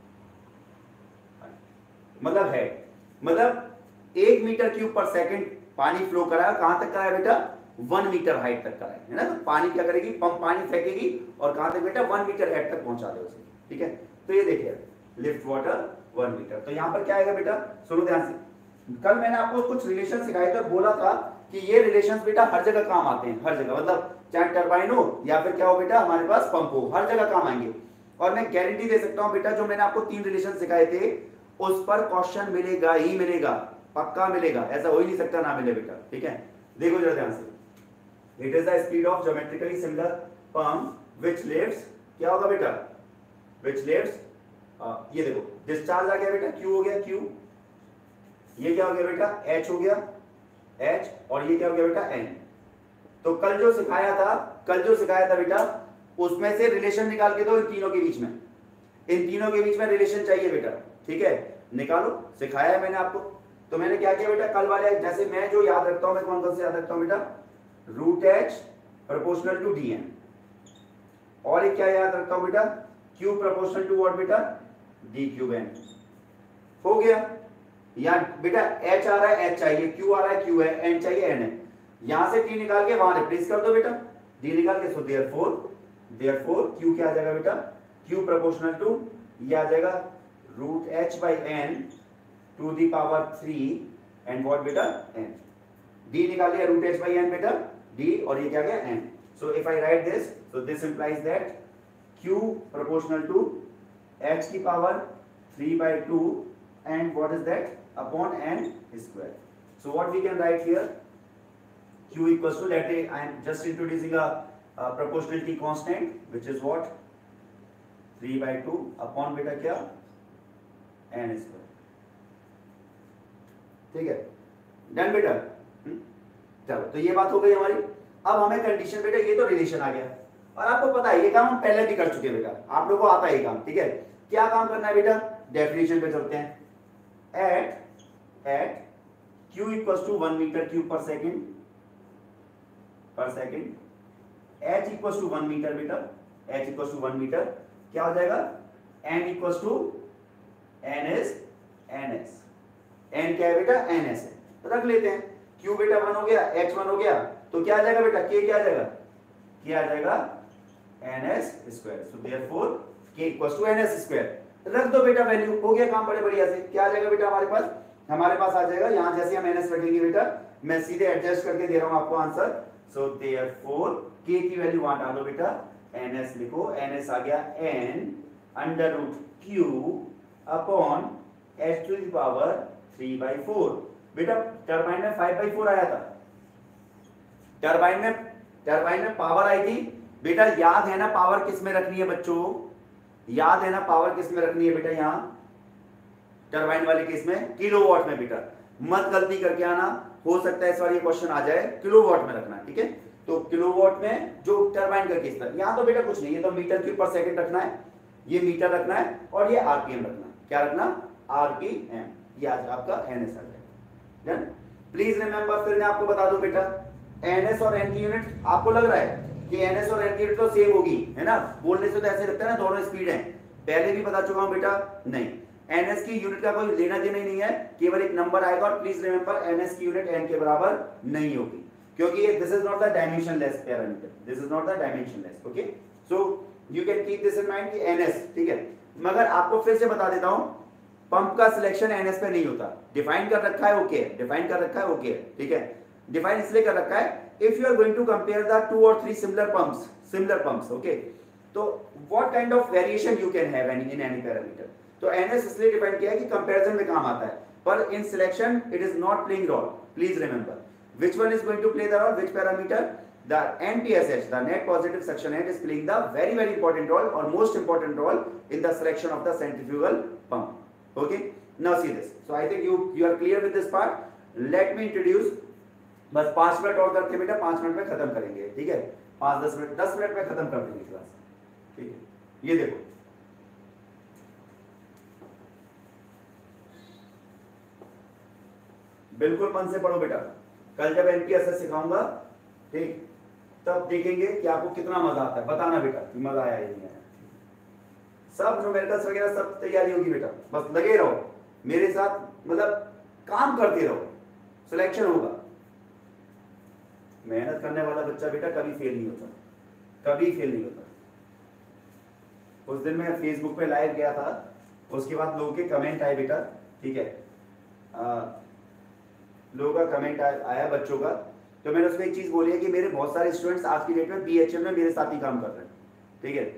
मतलब 1 मीटर क्यूब पर सेकंड पानी फ्लो कराया, कहां तक कराया बेटा, 1 मीटर हाइट तक कराया, है ना। तो पानी क्या करेगी, पंप पानी फेंकेगी और कहां तक बेटा, 1 मीटर हाइट तक पहुंचा दे उसे, ठीक है। तो ये देखिए लिफ्ट वाटर 1 मीटर। तो यहां पर क्या आएगा बेटा, सुनो ध्यान से, कल मैंने आपको कुछ रिलेशन सिखाए थे और बोला था कि ये रिलेशंस बेटा हर जगह काम आते हैं, हर जगह, मतलब चाहे टरबाइन हो या फिर क्या हो बेटा हमारे पास पंप हो, हर जगह काम आएंगे। और मैं गारंटी दे सकता हूं बेटा, जो मैंने आपको 3 रिलेशन सिखाए थे उस पर क्वेश्चन मिलेगा ही मिलेगा, पक्का मिलेगा, ऐसा हो ही नहीं सकता ना मिले बेटा, ठीक है। देखो जरा ध्यान से, it is the speed of geometrically similar pump which lifts, क्या होगा बेटा, व्हिच लिफ्ट्स, ये देखो डिस्चार्ज आ गया बेटा, क्यू हो गया, क्यू, ये क्या हो गया बेटा, एच हो गया, एच, और ये क्या हो गया बेटा, एन। तो कल जो सिखाया था बेटा, उसमें से रिलेशन निकाल के दो इन तीनों के बीच में, रिलेशन चाहिए बेटा, ठीक है, निकालो, सिखाया है मैंने आपको। तो मैंने क्या किया बेटा, कल वाले जैसे मैं जो याद रखता हूं, मैं कौन कौन से याद रखता हूं बेटा, root H proportional to D N, और एक क्या याद रखता हूं बेटा, क्यू प्रोपोर्शनल टू व्हाट बेटा, डी क्यूब एन। हो गया, या बेटा एच आ रहा है, एच चाहिए, क्यू आ रहा है, क्यू है, एन चाहिए, एन है, यहां से टी निकाल के वहां रिप्लेस कर दो बेटा, डी निकाल के। सो देयरफॉर क्यू क्या आ जाएगा बेटा, क्यू प्रोपोर्शनल टू, ये आ जाएगा root H by N to the power 3 and what बेटा, एन। डी निकाल लिया, रूट एच बाई एन बेटा, डी, और ये क्या गया, N. So if I write this, so this implies that Q proportional to H की power 3/2 and what is that, upon n square. So what we can write here, q equals to, let I am just introducing a proportionality constant which is what, 3/2 upon बेटा क्या, n square, ठीक है, done बेटा। चलो, तो ये बात हो गई हमारी। अब हमें कंडीशन बेटा, ये तो रिलेशन आ गया, और आपको पता है ये काम हम पहले भी कर चुके हैं बेटा, आप लोगों को आता है ये काम, ठीक है। क्या काम करना है बेटा, डेफिनेशन पे चलते हैं। at q equals to 1 meter cube per second, h equals to 1 meter बेटा, h equals to 1 meter, क्या हो जाएगा, n equals to ns, n क्या है बेटा, ns है, तो रख लेते हैं, q बेटा 1 हो गया, h 1 हो गया, तो क्या आ जाएगा बेटा, k क्या आ जाएगा, k आ जाएगा ns square. So therefore k equals to ns square, रख दो बेटा वैल्यू, हो गया काम बड़े बढ़िया से। क्या आ जाएगा बेटा हमारे पास आ जाएगा, यहां जैसे हम ns रखेंगे बेटा, मैं सीधे एडजस्ट करके दे रहा हूं आपको आंसर। सो देयरफॉर k की वैल्यू वहां डालो बेटा, ns लिखो, ns आ गया n under root q upon h to the power 3/4। बेटा टरबाइन में 5/4 आया था, टरबाइन में पावर आई थी बेटा, याद है ना पावर किस में रखनी है बच्चों, याद है ना पावर किस में रखनी है बेटा, यहां टरबाइन वाले केस में किलोवाट में बेटा, मत गलती करके आना, हो सकता है इस बार ये क्वेश्चन आ जाए, किलोवाट में रखना है, ठीक है। तो किलोवाट में जो टरबाइन का केस था, यहां तो बेटा कुछ नहीं, ये तो मीटर क्यूब पर सेकंड रखना है, ये मीटर रखना है, और ये आरपीएम रखना है, क्या रखना, आरपीएम, ये आज आपका एनएस आ जाएगा। प्लीज रिमेंबर, फिर मैं आपको बता दूं बेटा, एनएस और एन की यूनिट आपको लग रहा है कि एनएस और एन की यूनिट तो सेम होगी, है ना, बोलने से तो ऐसे लगता है ना दोनों स्पीड है, पहले भी बता चुका हूं बेटा, नहीं, एनएस की यूनिट का कोई लेना देना ही नहीं है, केवल एक नंबर आएगा, और प्लीज रिमेंबर एनएस की यूनिट एन के बराबर नहीं होगी, क्योंकि this is not the dimensionless parameter, this is not the dimensionless, okay. So you can keep this in mind कि एनएस, ठीक है, मगर आपको फिर से बता देता हूं, पंप का सिलेक्शन एनएस पे नहीं होता। डिफाइन कर रखा है, ओके है, डिफाइन कर रखा है, ओके है, ठीक है। डिफाइन इसलिए कर रखा है, if you are going to compare the 2 or 3 similar pumps, okay, तो what kind of variation you can have in any parameter. तो एनएस इसलिए डिफाइन किया है कि कंपैरिजन में काम आता है, पर in selection it is not playing role. Please remember which one is going to play the role, which parameter? The NPSH, the net positive suction head, is playing the very very important role or most important role in the selection of the centrifugal pump. Okay, now see this. So I think you are clear with this part. Let me introduce, बस 5 minute और करके बेटा 5 minute में खत्म करेंगे, ठीक है, 5-10 minute, 10 minute में खत्म कर देंगे क्लास, ठीक है। ये देखो, बिल्कुल मन से पढ़ो बेटा, कल जब एनपीएसएस सिखाऊंगा, ठीक, तब देखेंगे कि आपको कितना मजा आता है। बताना बेटा कि मजा आया या नहीं आया। सब न्यूमेरिकल्स वगैरह सब तैयारी होगी बेटा, बस लगे रहो मेरे साथ, मतलब काम करते रहो, सिलेक्शन होगा। मेहनत करने वाला बच्चा बेटा कभी फेल नहीं होता, कभी फेल नहीं होता। उस दिन मैं फेसबुक पे लाइव गया था, उसके बाद लोगों के कमेंट आए बेटा, ठीक है, लोगों का कमेंट आया बच्चों का, तो मैंने उसमें एक चीज बोली है कि मेरे बहुत सारे स्टूडेंट्स आज की डेट में बीएचएल में मेरे साथ ही काम कर रहे हैं, ठीक है।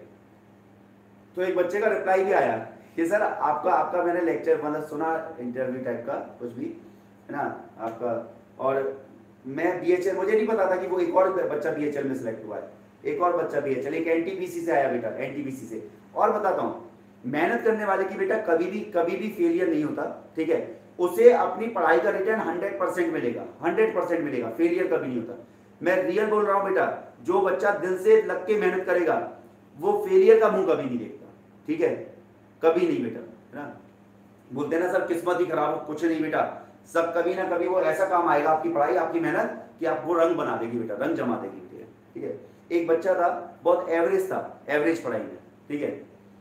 तो एक बच्चे का रिप्लाई भी आया कि सर आपका मैंने लेक्चर मतलब सुना, इंटरव्यू टाइप का कुछ भी है ना आपका, और मैं बीएचएल, मुझे नहीं पता था कि वो एक और बच्चा बीएचएल में सिलेक्ट हुआ है, एक और बच्चा बीएचएल, एक एनटीपीसी से आया बेटा, एनटीपीसी से। और बताता हूँ, मेहनत करने वाले की बेटा कभी भी फेलियर नहीं होता, ठीक है। उसे अपनी पढ़ाई का रिटर्न 100% मिलेगा, 100% मिलेगा, फेलियर कभी नहीं होता। मैं रियल बोल रहा हूं बेटा, जो बच्चा दिल से लग के मेहनत करेगा वो फेलियर का मुंह कभी नहीं देखता, ठीक है, कभी नहीं बेटा, है ना। बोलते ना सर किस्मत ही खराब हो, कुछ नहीं बेटा, सब कभी ना कभी वो ऐसा काम आएगा, आपकी पढ़ाई आपकी मेहनत, कि आपको रंग बना देगी बेटा, रंग जमा देगी, ठीक है। एक बच्चा था बहुत एवरेज था, एवरेज पढ़ाई में, ठीक है,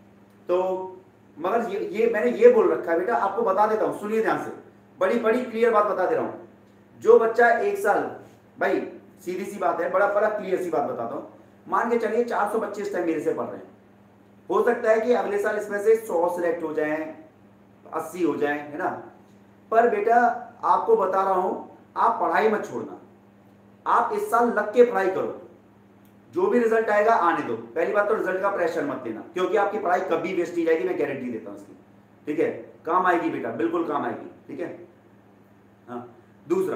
तो मगर ये मैंने ये बोल रखा है बेटा, आपको बता देता हूं, सुनिए ध्यान से, बड़ी बड़ी क्लियर बात बता दे रहा हूं। जो बच्चा 1 साल, भाई सीधी सी बात है, बड़ा क्लियर सी बात बताता हूं, मान के चलिए 400 बच्चे इस टाइम मेरे से पढ़ रहे हैं, हो सकता है कि अगले साल इसमें से 100 सिलेक्ट हो जाएं, 80 हो जाएं, है ना। पर बेटा आपको बता रहा हूं, आप पढ़ाई मत छोड़ना, आप इस साल लग के पढ़ाई करो, जो भी रिजल्ट आएगा आने दो। पहली बात तो रिजल्ट का प्रेशर मत लेना, क्योंकि आपकी पढ़ाई कभी वेस्ट नहीं जाएगी, मैं गारंटी देता हूं इसकी, ठीक है, काम आएगी बेटा, बिल्कुल काम आएगी, ठीक है। हाँ, दूसरा,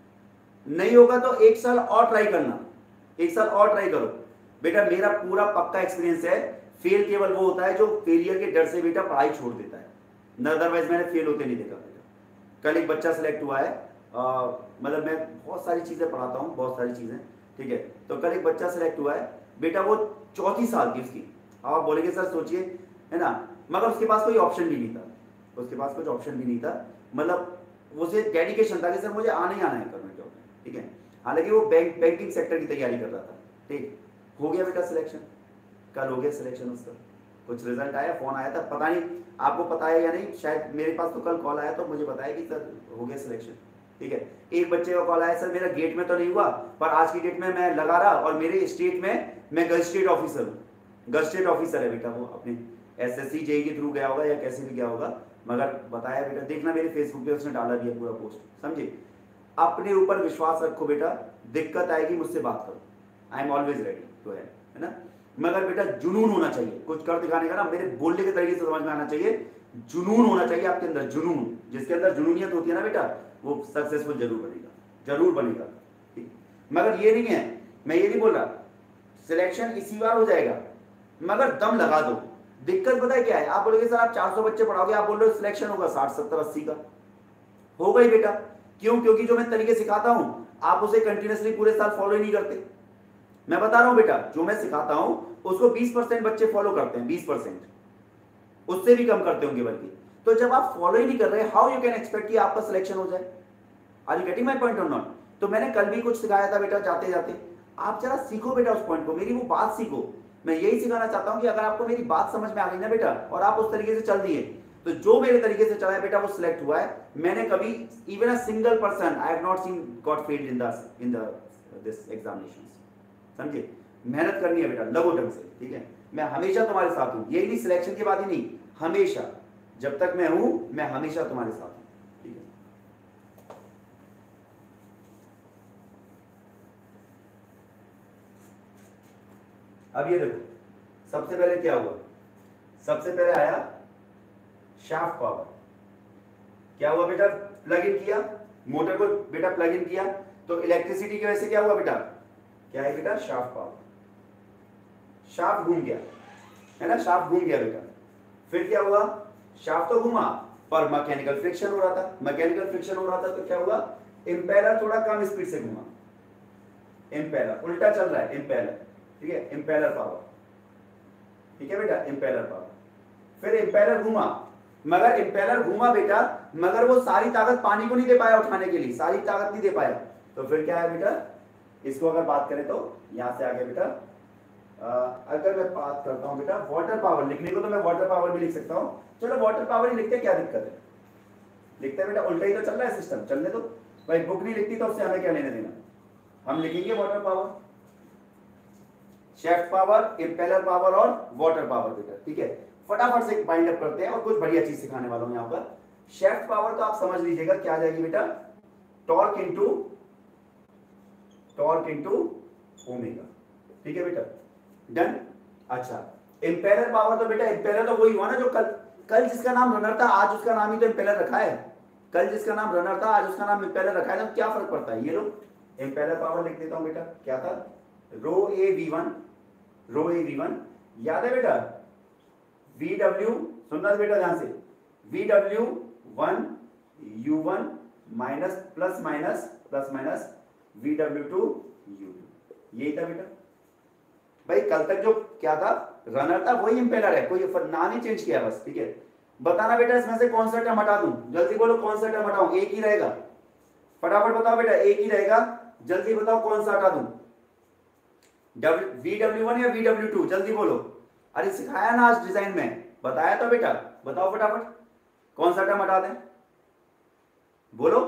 नहीं होगा तो 1 साल और ट्राई करना, 1 साल और ट्राई करो बेटा। मेरा पूरा पक्का एक्सपीरियंस है, फेल केवल वो होता है जो फेलियर के डर से बेटा पढ़ाई छोड़ देता है, अदरवाइज मैंने फेल होते नहीं देखा बेटा। कल एक बच्चा सिलेक्ट हुआ है, मतलब मैं बहुत सारी चीजें पढ़ाता हूँ, बहुत सारी चीजें, ठीक है। तो कल एक बच्चा सिलेक्ट हुआ है बेटा, वो 34 साल की उसकी, आप बोलेंगे सर सोचिए, है ना, मगर उसके पास कोई ऑप्शन भी नहीं था, उसके पास कुछ ऑप्शन भी नहीं था, मतलब उसे डेडिकेशन था कि सर मुझे आना ही आना है गवर्नमेंट जॉब में, ठीक है। हालांकि वो बैंकिंग सेक्टर की तैयारी कर रहा था, ठीक, हो गया बेटा सिलेक्शन, कल हो गया सिलेक्शन उसका, कुछ रिजल्ट आया, फोन आया था, पता नहीं आपको पता है या नहीं, शायद मेरे पास तो कल कॉल आया तो मुझे बताया कि सर हो गया सिलेक्शन, ठीक है। एक बच्चे का कॉल आया, सर मेरा गेट में तो नहीं हुआ, पर आज की डेट में मैं लगा रहा, और मेरे स्टेट में मैं गजटेड ऑफिसर हूँ, गजटेड ऑफिसर है बेटा वो, अपने एसएससी जेई के थ्रू गया होगा या कैसे भी गया होगा, मगर बताया बेटा, देखना मेरे फेसबुक पे उसने डाला भी है पूरा पोस्ट, समझे। अपने ऊपर विश्वास रखो बेटा, दिक्कत आएगी मुझसे बात करो, I am always ready to help, है ना। मगर बेटा जुनून होना चाहिए, कुछ कर दिखाने का ना, मेरे बोलने के तरीके से समझ में आना चाहिए, जुनून होना चाहिए आपके अंदर, जुनून, जिसके अंदर जुनूनियत होती है ना बेटा, वो सक्सेसफुल जरूर बनेगा, जरूर बनेगा, ठीक। मगर ये नहीं है, मैं ये नहीं बोल रहा सिलेक्शन इसी बार हो जाएगा, मगर दम लगा दो। दिक्कत पता है क्या है, आप बोलोगे सर आप 400 बच्चे पढ़ाओगे, आप बोल रहे हो सिलेक्शन होगा 60, 70, 80 का, होगा ही बेटा। क्यों? क्योंकि जो मैं तरीके सिखाता हूं आप उसे कंटिन्यूअसली पूरे साल फॉलो ही नहीं करते। मैं बता रहा हूं बेटा, जो मैं सिखाता हूं उसको 20% बच्चे फॉलो करते हैं, 20%, उससे भी कम करते होंगे बल्कि। तो जब आप फॉलो ही नहीं कर रहे, हाउ यू कैन एक्सपेक्ट कि आपका सिलेक्शन हो जाए? Are you getting my point और नॉट? तो मैंने कल भी कुछ सिखाया था बेटा, जाते जाते आप जरा सीखो बेटा उस पॉइंट को, मेरी वो बात सीखो। मैं यही सिखाना चाहता हूं कि अगर आपको मेरी बात समझ में आ गई ना बेटा, और आप उस तरीके से चल दिए, तो जो मेरे तरीके से चला है बेटा वो सिलेक्ट हुआ है। मैंने कभी even a single person I have not seen got failed in this examination. समझे? मेहनत करनी है बेटा, लगो ढंग से, ठीक है। मैं हमेशा तुम्हारे साथ हूं, यही नहीं सिलेक्शन के बाद ही नहीं, हमेशा, जब तक मैं हूं मैं हमेशा तुम्हारे साथ हूं, ठीक है। अब ये देखो, सबसे पहले क्या हुआ, सबसे पहले आया शाफ्ट पावर। क्या हुआ बेटा, प्लग इन किया मोटर को, बेटा प्लग इन किया तो इलेक्ट्रिसिटी की वजह से क्या हुआ बेटा, क्या है बेटा, शाफ्ट पावर। शाफ्ट घूम गया, है ना, शाफ्ट घूम गया बेटा। फिर क्या हुआ, शाफ्ट तो घूमा पर मैकेनिकल फ्रिक्शन हो रहा था, मैकेनिकल फ्रिक्शन हो रहा था तो क्या हुआ, इंपेलर थोड़ा कम स्पीड से घूमा, इंपेलर उल्टा चल रहा है, इंपेलर, ठीक है, इंपेलर पावर, ठीक है बेटा, इंपेलर पावर। फिर इंपेलर घूमा, मगर इंपेलर घूमा बेटा, मगर वो सारी ताकत पानी को नहीं दे पाया उठाने के लिए, सारी ताकत नहीं दे पाया। तो फिर क्या है बेटा, इसको अगर बात करें तो यहां से आगे बेटा, अगर मैं बात करता हूं बेटा वाटर पावर लिखने को, तो मैं वाटर पावर भी लिख सकता हूं। चलो वाटर पावर ही लिखते, क्या दिक्कत है, लिखते हैं बेटा, उल्टा ही तो चल रहा है सिस्टम, चलने दो भाई, बुक नहीं लिखती तो उससे हमें क्या लेने देना, हम लिखेंगे water power, shaft power, impeller power और वाटर पावर बेटा, ठीक है। फटाफट से बाइंड अप करते हैं और कुछ बढ़िया चीज सिखाने वाला हूं यहां पर। शेफ्ट पावर तो आप समझ लीजिएगा क्या आ जाएगी बेटा, टॉर्क इनटू ओमेगा, ठीक है बेटा, डन। अच्छा, इंपेलर पावर तो बेटा, इंपेलर तो वही हुआ ना जो कल जिसका नाम रनर था आज उसका नाम ही तो इंपेलर रखा है, कल जिसका नाम रनर था आज उसका नाम इंपेलर रखा है, तो क्या फर्क पड़ता है। ये लो इंपेलर पावर लिख देता हूं बेटा, क्या था, रो ए वी1, याद है बेटा, VW, सुनना बेटा ध्यान से, VW1 U1 minus plus minus VW2 U2, यही था बेटा। भाई कल तक जो क्या था, रनर था वही इंपेलर है, कोई नाम ही चेंज किया बस, ठीक है। बताना बेटा इसमें से कौन सा टर्म हटा दूं, जल्दी बोलो कौन सा टर्म हटाऊं, एक ही रहेगा, फटाफट बताओ बेटा, एक ही रहेगा, जल्दी बताओ कौन सा हटा दूं, VW1 या VW2, जल्दी बोलो। अरे सिखाया ना आज डिजाइन में, बताया तो बेटा, बताओ फटाफट कौन सा टर्म हटा दें, बोलो।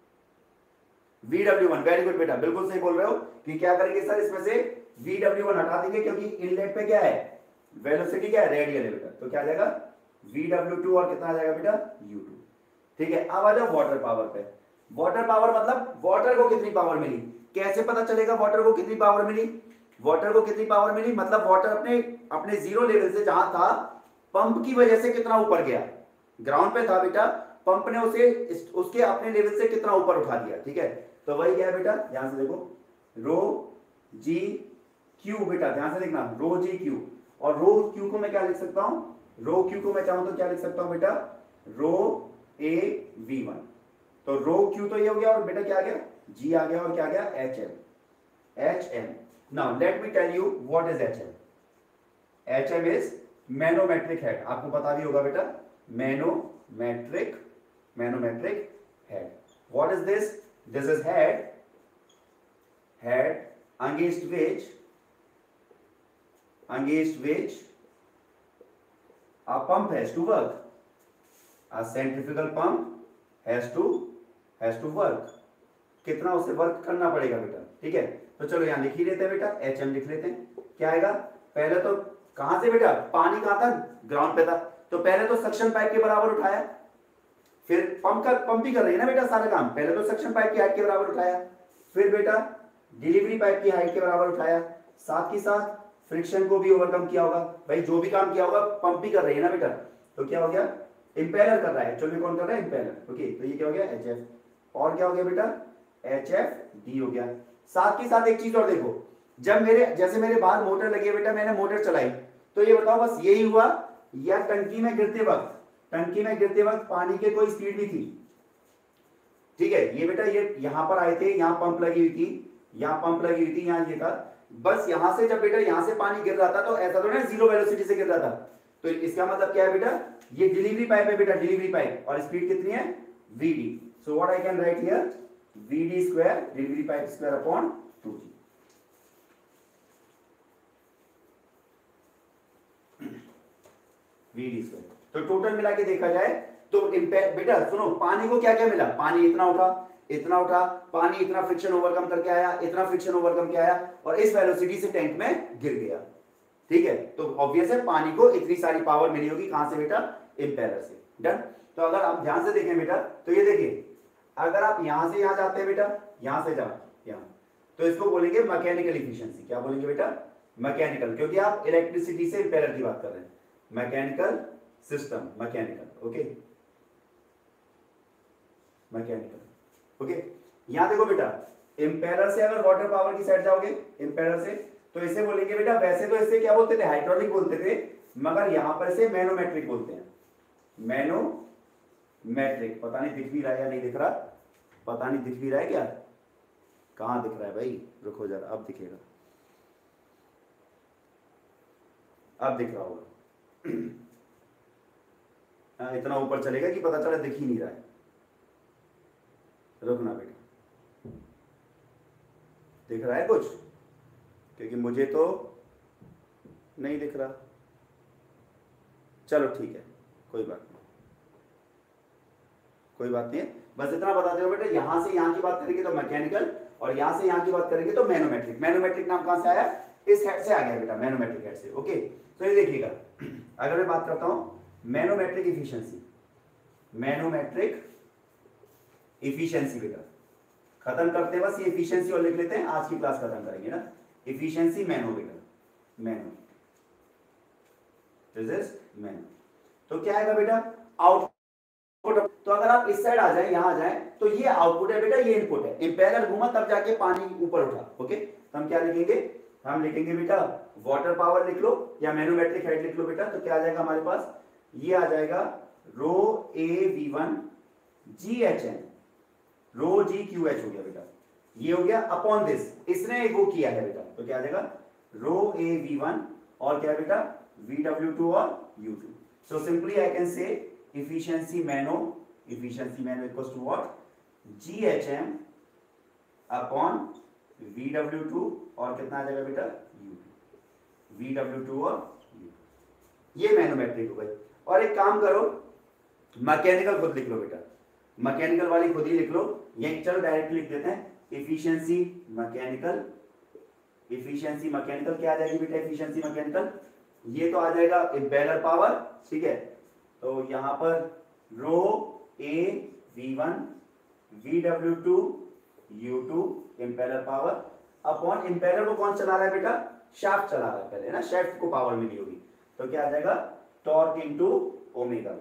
VW1, वेरी गुड बेटा, बिल्कुल सही बोल रहे हो कि क्या करेंगे सर, इसमें से VW1 हटा देंगे क्योंकि इनलेट पे क्या है, वेलोसिटी क्या है, रेडियल है बेटा, तो क्या आ जाएगा VW2 और कितना आ जाएगा बेटा U2, ठीक है। अब आ जाओ वाटर पावर पे। वाटर पावर मतलब वाटर को कितनी पावर मिली, कैसे पता चलेगा वाटर को कितनी पावर मिली, वाटर को कितनी पावर मिली मतलब वाटर अपने जीरो लेवल से जहां था, पंप की वजह से कितना ऊपर गया, ग्राउंड पे था बेटा, पंप ने उसे उसके अपने लेवल से कितना ऊपर उठा दिया, ठीक है। तो वही क्या है बेटा, ध्यान से देखो, रो जी क्यू बेटा, ध्यान से देखना, रो जी क्यू, और रो क्यू को मैं क्या लिख सकता हूं, रो क्यू को मैं चाहूं तो क्या लिख सकता हूं बेटा, रो ए V1, तो रो क्यू तो ये हो गया, और बेटा क्या आ गया, जी आ गया, और क्या आ गया, HM। Now let me tell you what is HM. HM is manometric head. आपको पता भी होगा बेटा, manometric head. What is this? This is head against which a pump has to work. A centrifugal pump has to work. कितना उसे work करना पड़ेगा बेटा, ठीक है। तो चलो यहां लिख ही लेते हैं बेटा, HM लिख लेते हैं। क्या आएगा, पहले तो कहां से बेटा, पानी कहां था, ग्राउंड पे था, तो पहले तो सक्शन पाइप के बराबर उठाया, फिर पंप ही कर रही है ना बेटा सारा काम, पहले तो सक्शन पाइप की हाइट के बराबर उठाया, फिर बेटा डिलीवरी पाइप की हाइट के बराबर उठाया, साथ ही साथ फ्रिक्शन को भी ओवरकम किया होगा, भाई जो भी काम किया होगा पंप ही कर रही है ना बेटा, तो क्या हो गया, इंपेलर कर रहा है, एक्चुअली कौन कर रहा है, इंपेलर, ओके। तो ये क्या हो गया, HF, और क्या हो गया बेटा, HFD हो गया। साथ ही साथ एक चीज और देखो, जब जैसे मेरे बाहर मोटर लगी है बेटा, मैंने मोटर चलाई, तो ये बताओ बस यही हुआ, या टंकी में गिरते वक्त पानी के कोई स्पीड नहीं थी, ठीक है। ये बेटा ये यहां पर आए थे, यहां पंप लगी हुई थी, यहां ये था, बस यहां से जब बेटा यहां से पानी गिर रहा था, तो ऐसा तो ना जीरो वेलोसिटी से गिर रहा था, तो इसका मतलब क्या है बेटा, ये डिलीवरी पाइप है बेटा, डिलीवरी पाइप, और स्पीड कितनी है, VD। So what I can write here, VD square, delivery pipe square upon 2G। VD square, तो टोटल मिला के देखा जाए तो बेटा सुनो, पानी को क्या क्या मिला, पानी इतना उठा, पानी इतना फ्रिक्शन ओवरकम करके आया, इतना फ्रिक्शन ओवरकम के आया, और इस वेलोसिटी से टैंक में गिर गया, ठीक है। तो ऑब्वियस है पानी को इतनी सारी पावर मिली होगी, कहां से बेटा, इम्पेलर से। डन। तो अगर आप ध्यान से देखें बेटा तो ये देखिए, अगर आप यहां से यहां जाते हैं बेटा, यहां से जाओ यहां, तो इसको बोलेंगे मैकेनिकल इफिशियंसी। क्या बोलेंगे बेटा? मैकेनिकल, क्योंकि आप इलेक्ट्रिसिटी से इम्पेलर की बात कर रहे हैं। Mechanical system, mechanical, okay, mechanical, okay. यहां देखो बेटा, इम्पेलर से अगर वाटर पावर की साइड जाओगे, इम्पेलर से, तो इसे बोलेंगे बेटा, वैसे तो इसे क्या बोलते थे? हाइड्रोलिक बोलते थे, मगर यहां पर इसे मैनोमेट्रिक बोलते हैं। मैनोमेट्रिक। पता नहीं दिख भी रहा है या नहीं दिख रहा, पता नहीं दिख भी रहा है क्या? कहां दिख रहा है भाई? रुको जरा, अब दिखेगा, अब दिख रहा होगा। इतना ऊपर चलेगा कि पता चला दिख ही नहीं रहा है। रुकना बेटा, दिख रहा है कुछ? क्योंकि मुझे तो नहीं दिख रहा। चलो ठीक है, कोई बात नहीं, कोई बात नहीं है। बस इतना बता दो बेटा, यहां से यहां की बात करेंगे तो मैकेनिकल, और यहां से यहां की बात करेंगे तो मैनोमेट्रिक। मैनोमेट्रिक नाम कहां से आया? इस हेड से आ गया बेटा, मैनोमेट्रिक हेड से, ओके। तो ये देखिएगा, अगर मैं बात करता हूं मैनोमेट्रिक इफिशियंसी, मैनोमेट्रिक इफिशियंसी बेटा, खत्म करते हैं बस ये इफिशियंसी और लिख लेते हैं, आज की क्लास खत्म करेंगे ना। इफिशियंसी मैनो बेटा, मैनो, दिस इज मैनो। तो क्या आएगा बेटा? आउटपुट। तो अगर आप इस साइड आ जाए, यहां आ जाए, तो ये आउटपुट है बेटा, ये इनपुट है। इंपेलर घूमा तब जाके पानी ऊपर उठा, ओके। तो हम क्या लिखेंगे? हम लिखेंगे बेटा वाटर पावर लिख लो या मैनोमेट्रिक हेड लिख लो बेटा। तो क्या आ जाएगा हमारे पास? ये आ जाएगा rho A V1 G H N, rho G Q H हो गया बेटा, ये हो गया अपॉन दिस, इसने वो किया है बेटा। तो क्या आ जाएगा? रो ए V1 और क्या है बेटा? VW2 और U2। So simply I can say efficiency mano equals to what? GHM upon VW2 और कितना आ जाएगा बेटा? U2, VW2 और U2। ये मैनोमेट्रिक हो गई। और एक काम करो, मैकेनिकल खुद लिख लो बेटा, मैकेनिकल वाली खुद ही लिख लो। यही चलो डायरेक्टली लिख देते हैं, इफिशियंसी मैकेनिकल। इफिशियंसी मैकेनिकल क्या आ जाएगी बेटा? इफिशियंसी मैकेनिकल ये तो आ जाएगा इम्पेलर पावर, ठीक है। तो यहां पर rho A V1 VW2 U2 impeller power upon, impeller को कौन चला रहा है बेटा? शाफ्ट चला रहा है पहले ना, शाफ्ट को पावर मिली होगी। तो क्या आ जाएगा? Torque into omega.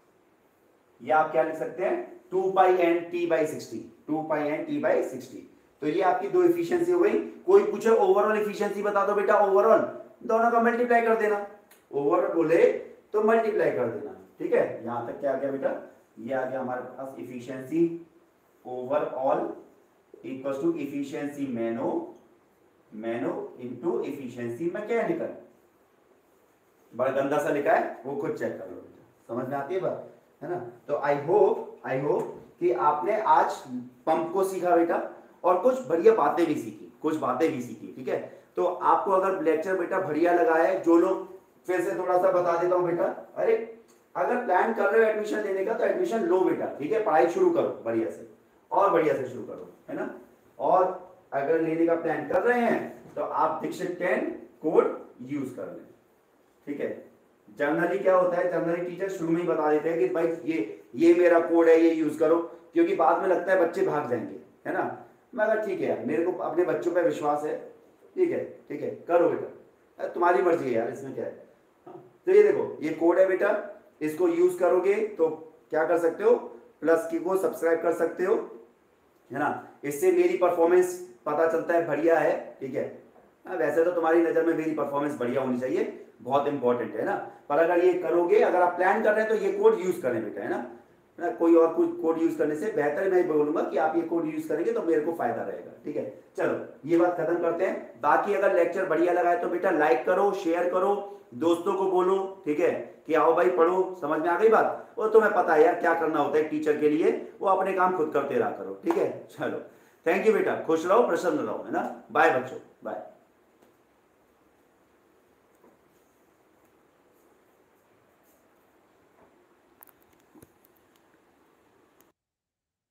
या आप क्या लिख सकते हैं? 2 pi N T by 60, 2 pi N T by 60। तो ये आपकी दो इफिशियंसी हो गई। कोई पूछे ओवरऑल इफिशियंसी बता दो बेटा, ओवरऑल दोनों का मल्टीप्लाई कर देना, ओवरऑल बोले तो मल्टीप्लाई कर देना, ठीक है। यहां तक क्या आ गया बेटा? ये आ गया हमारे पास efficiency overall equals to efficiency mano, mano into efficiency mechanical. बड़ा गंदा सा लिखा है, वो खुद चेक कर लो बेटा, समझ में आती है बात, है ना। तो आई होप कि आपने आज पंप को सीखा बेटा, और कुछ बढ़िया बातें भी सीखी, कुछ बातें भी सीखी, ठीक है। तो आपको अगर लेक्चर बेटा बढ़िया लगा है, जो लोग, फिर से थोड़ा सा बता देता हूं बेटा, अरे अगर प्लान कर रहे हो एडमिशन लेने का तो एडमिशन लो बेटा, ठीक है। पढ़ाई शुरू करो बढ़िया से, और बढ़िया से शुरू करो, है ना। और अगर लेने का प्लान कर रहे हैं तो आप दीक्षित 10 कोड यूज कर लें, ठीक है। जनरली क्या होता है, जनरली टीचर शुरू में ही बता देते हैं कि भाई ये मेरा कोड है, ये यूज करो, क्योंकि बाद में लगता है बच्चे भाग जाएंगे, है ना। मगर ठीक है यार, मेरे को अपने बच्चों पे विश्वास है, ठीक है, ठीक है, करो बेटा, तुम्हारी मर्जी है यार, इसमें क्या है। तो ये देखो, ये कोड है बेटा, इसको यूज करोगे तो क्या कर सकते हो? प्लस की को सब्सक्राइब कर सकते हो, है ना। इससे मेरी परफॉर्मेंस पता चलता है बढ़िया है, ठीक है। वैसे तो तुम्हारी नजर में मेरी परफॉर्मेंस बढ़िया होनी चाहिए, बहुत इंपॉर्टेंट है ना। पर अगर ये करोगे, अगर आप प्लान कर रहे हैं तो ये कोड यूज करें बेटा, है ना। कोई और कुछ कोड यूज करने से बेहतर मैं बोलूंगा कि आप ये कोड यूज करेंगे तो मेरे को फायदा रहेगा, ठीक है। चलो ये बात खत्म करते हैं। बाकी अगर लेक्चर बढ़िया लगा है तो बेटा लाइक करो, शेयर करो, दोस्तों को बोलो, ठीक है, कि आओ भाई पढ़ो। समझ में आ गई बात? वो तुम्हें पता है यार क्या करना होता है टीचर के लिए, वो अपने काम खुद करते रहा करो, ठीक है। चलो थैंक यू बेटा, खुश रहो, प्रसन्न रहो, है ना। बाय बच्चों, बाय।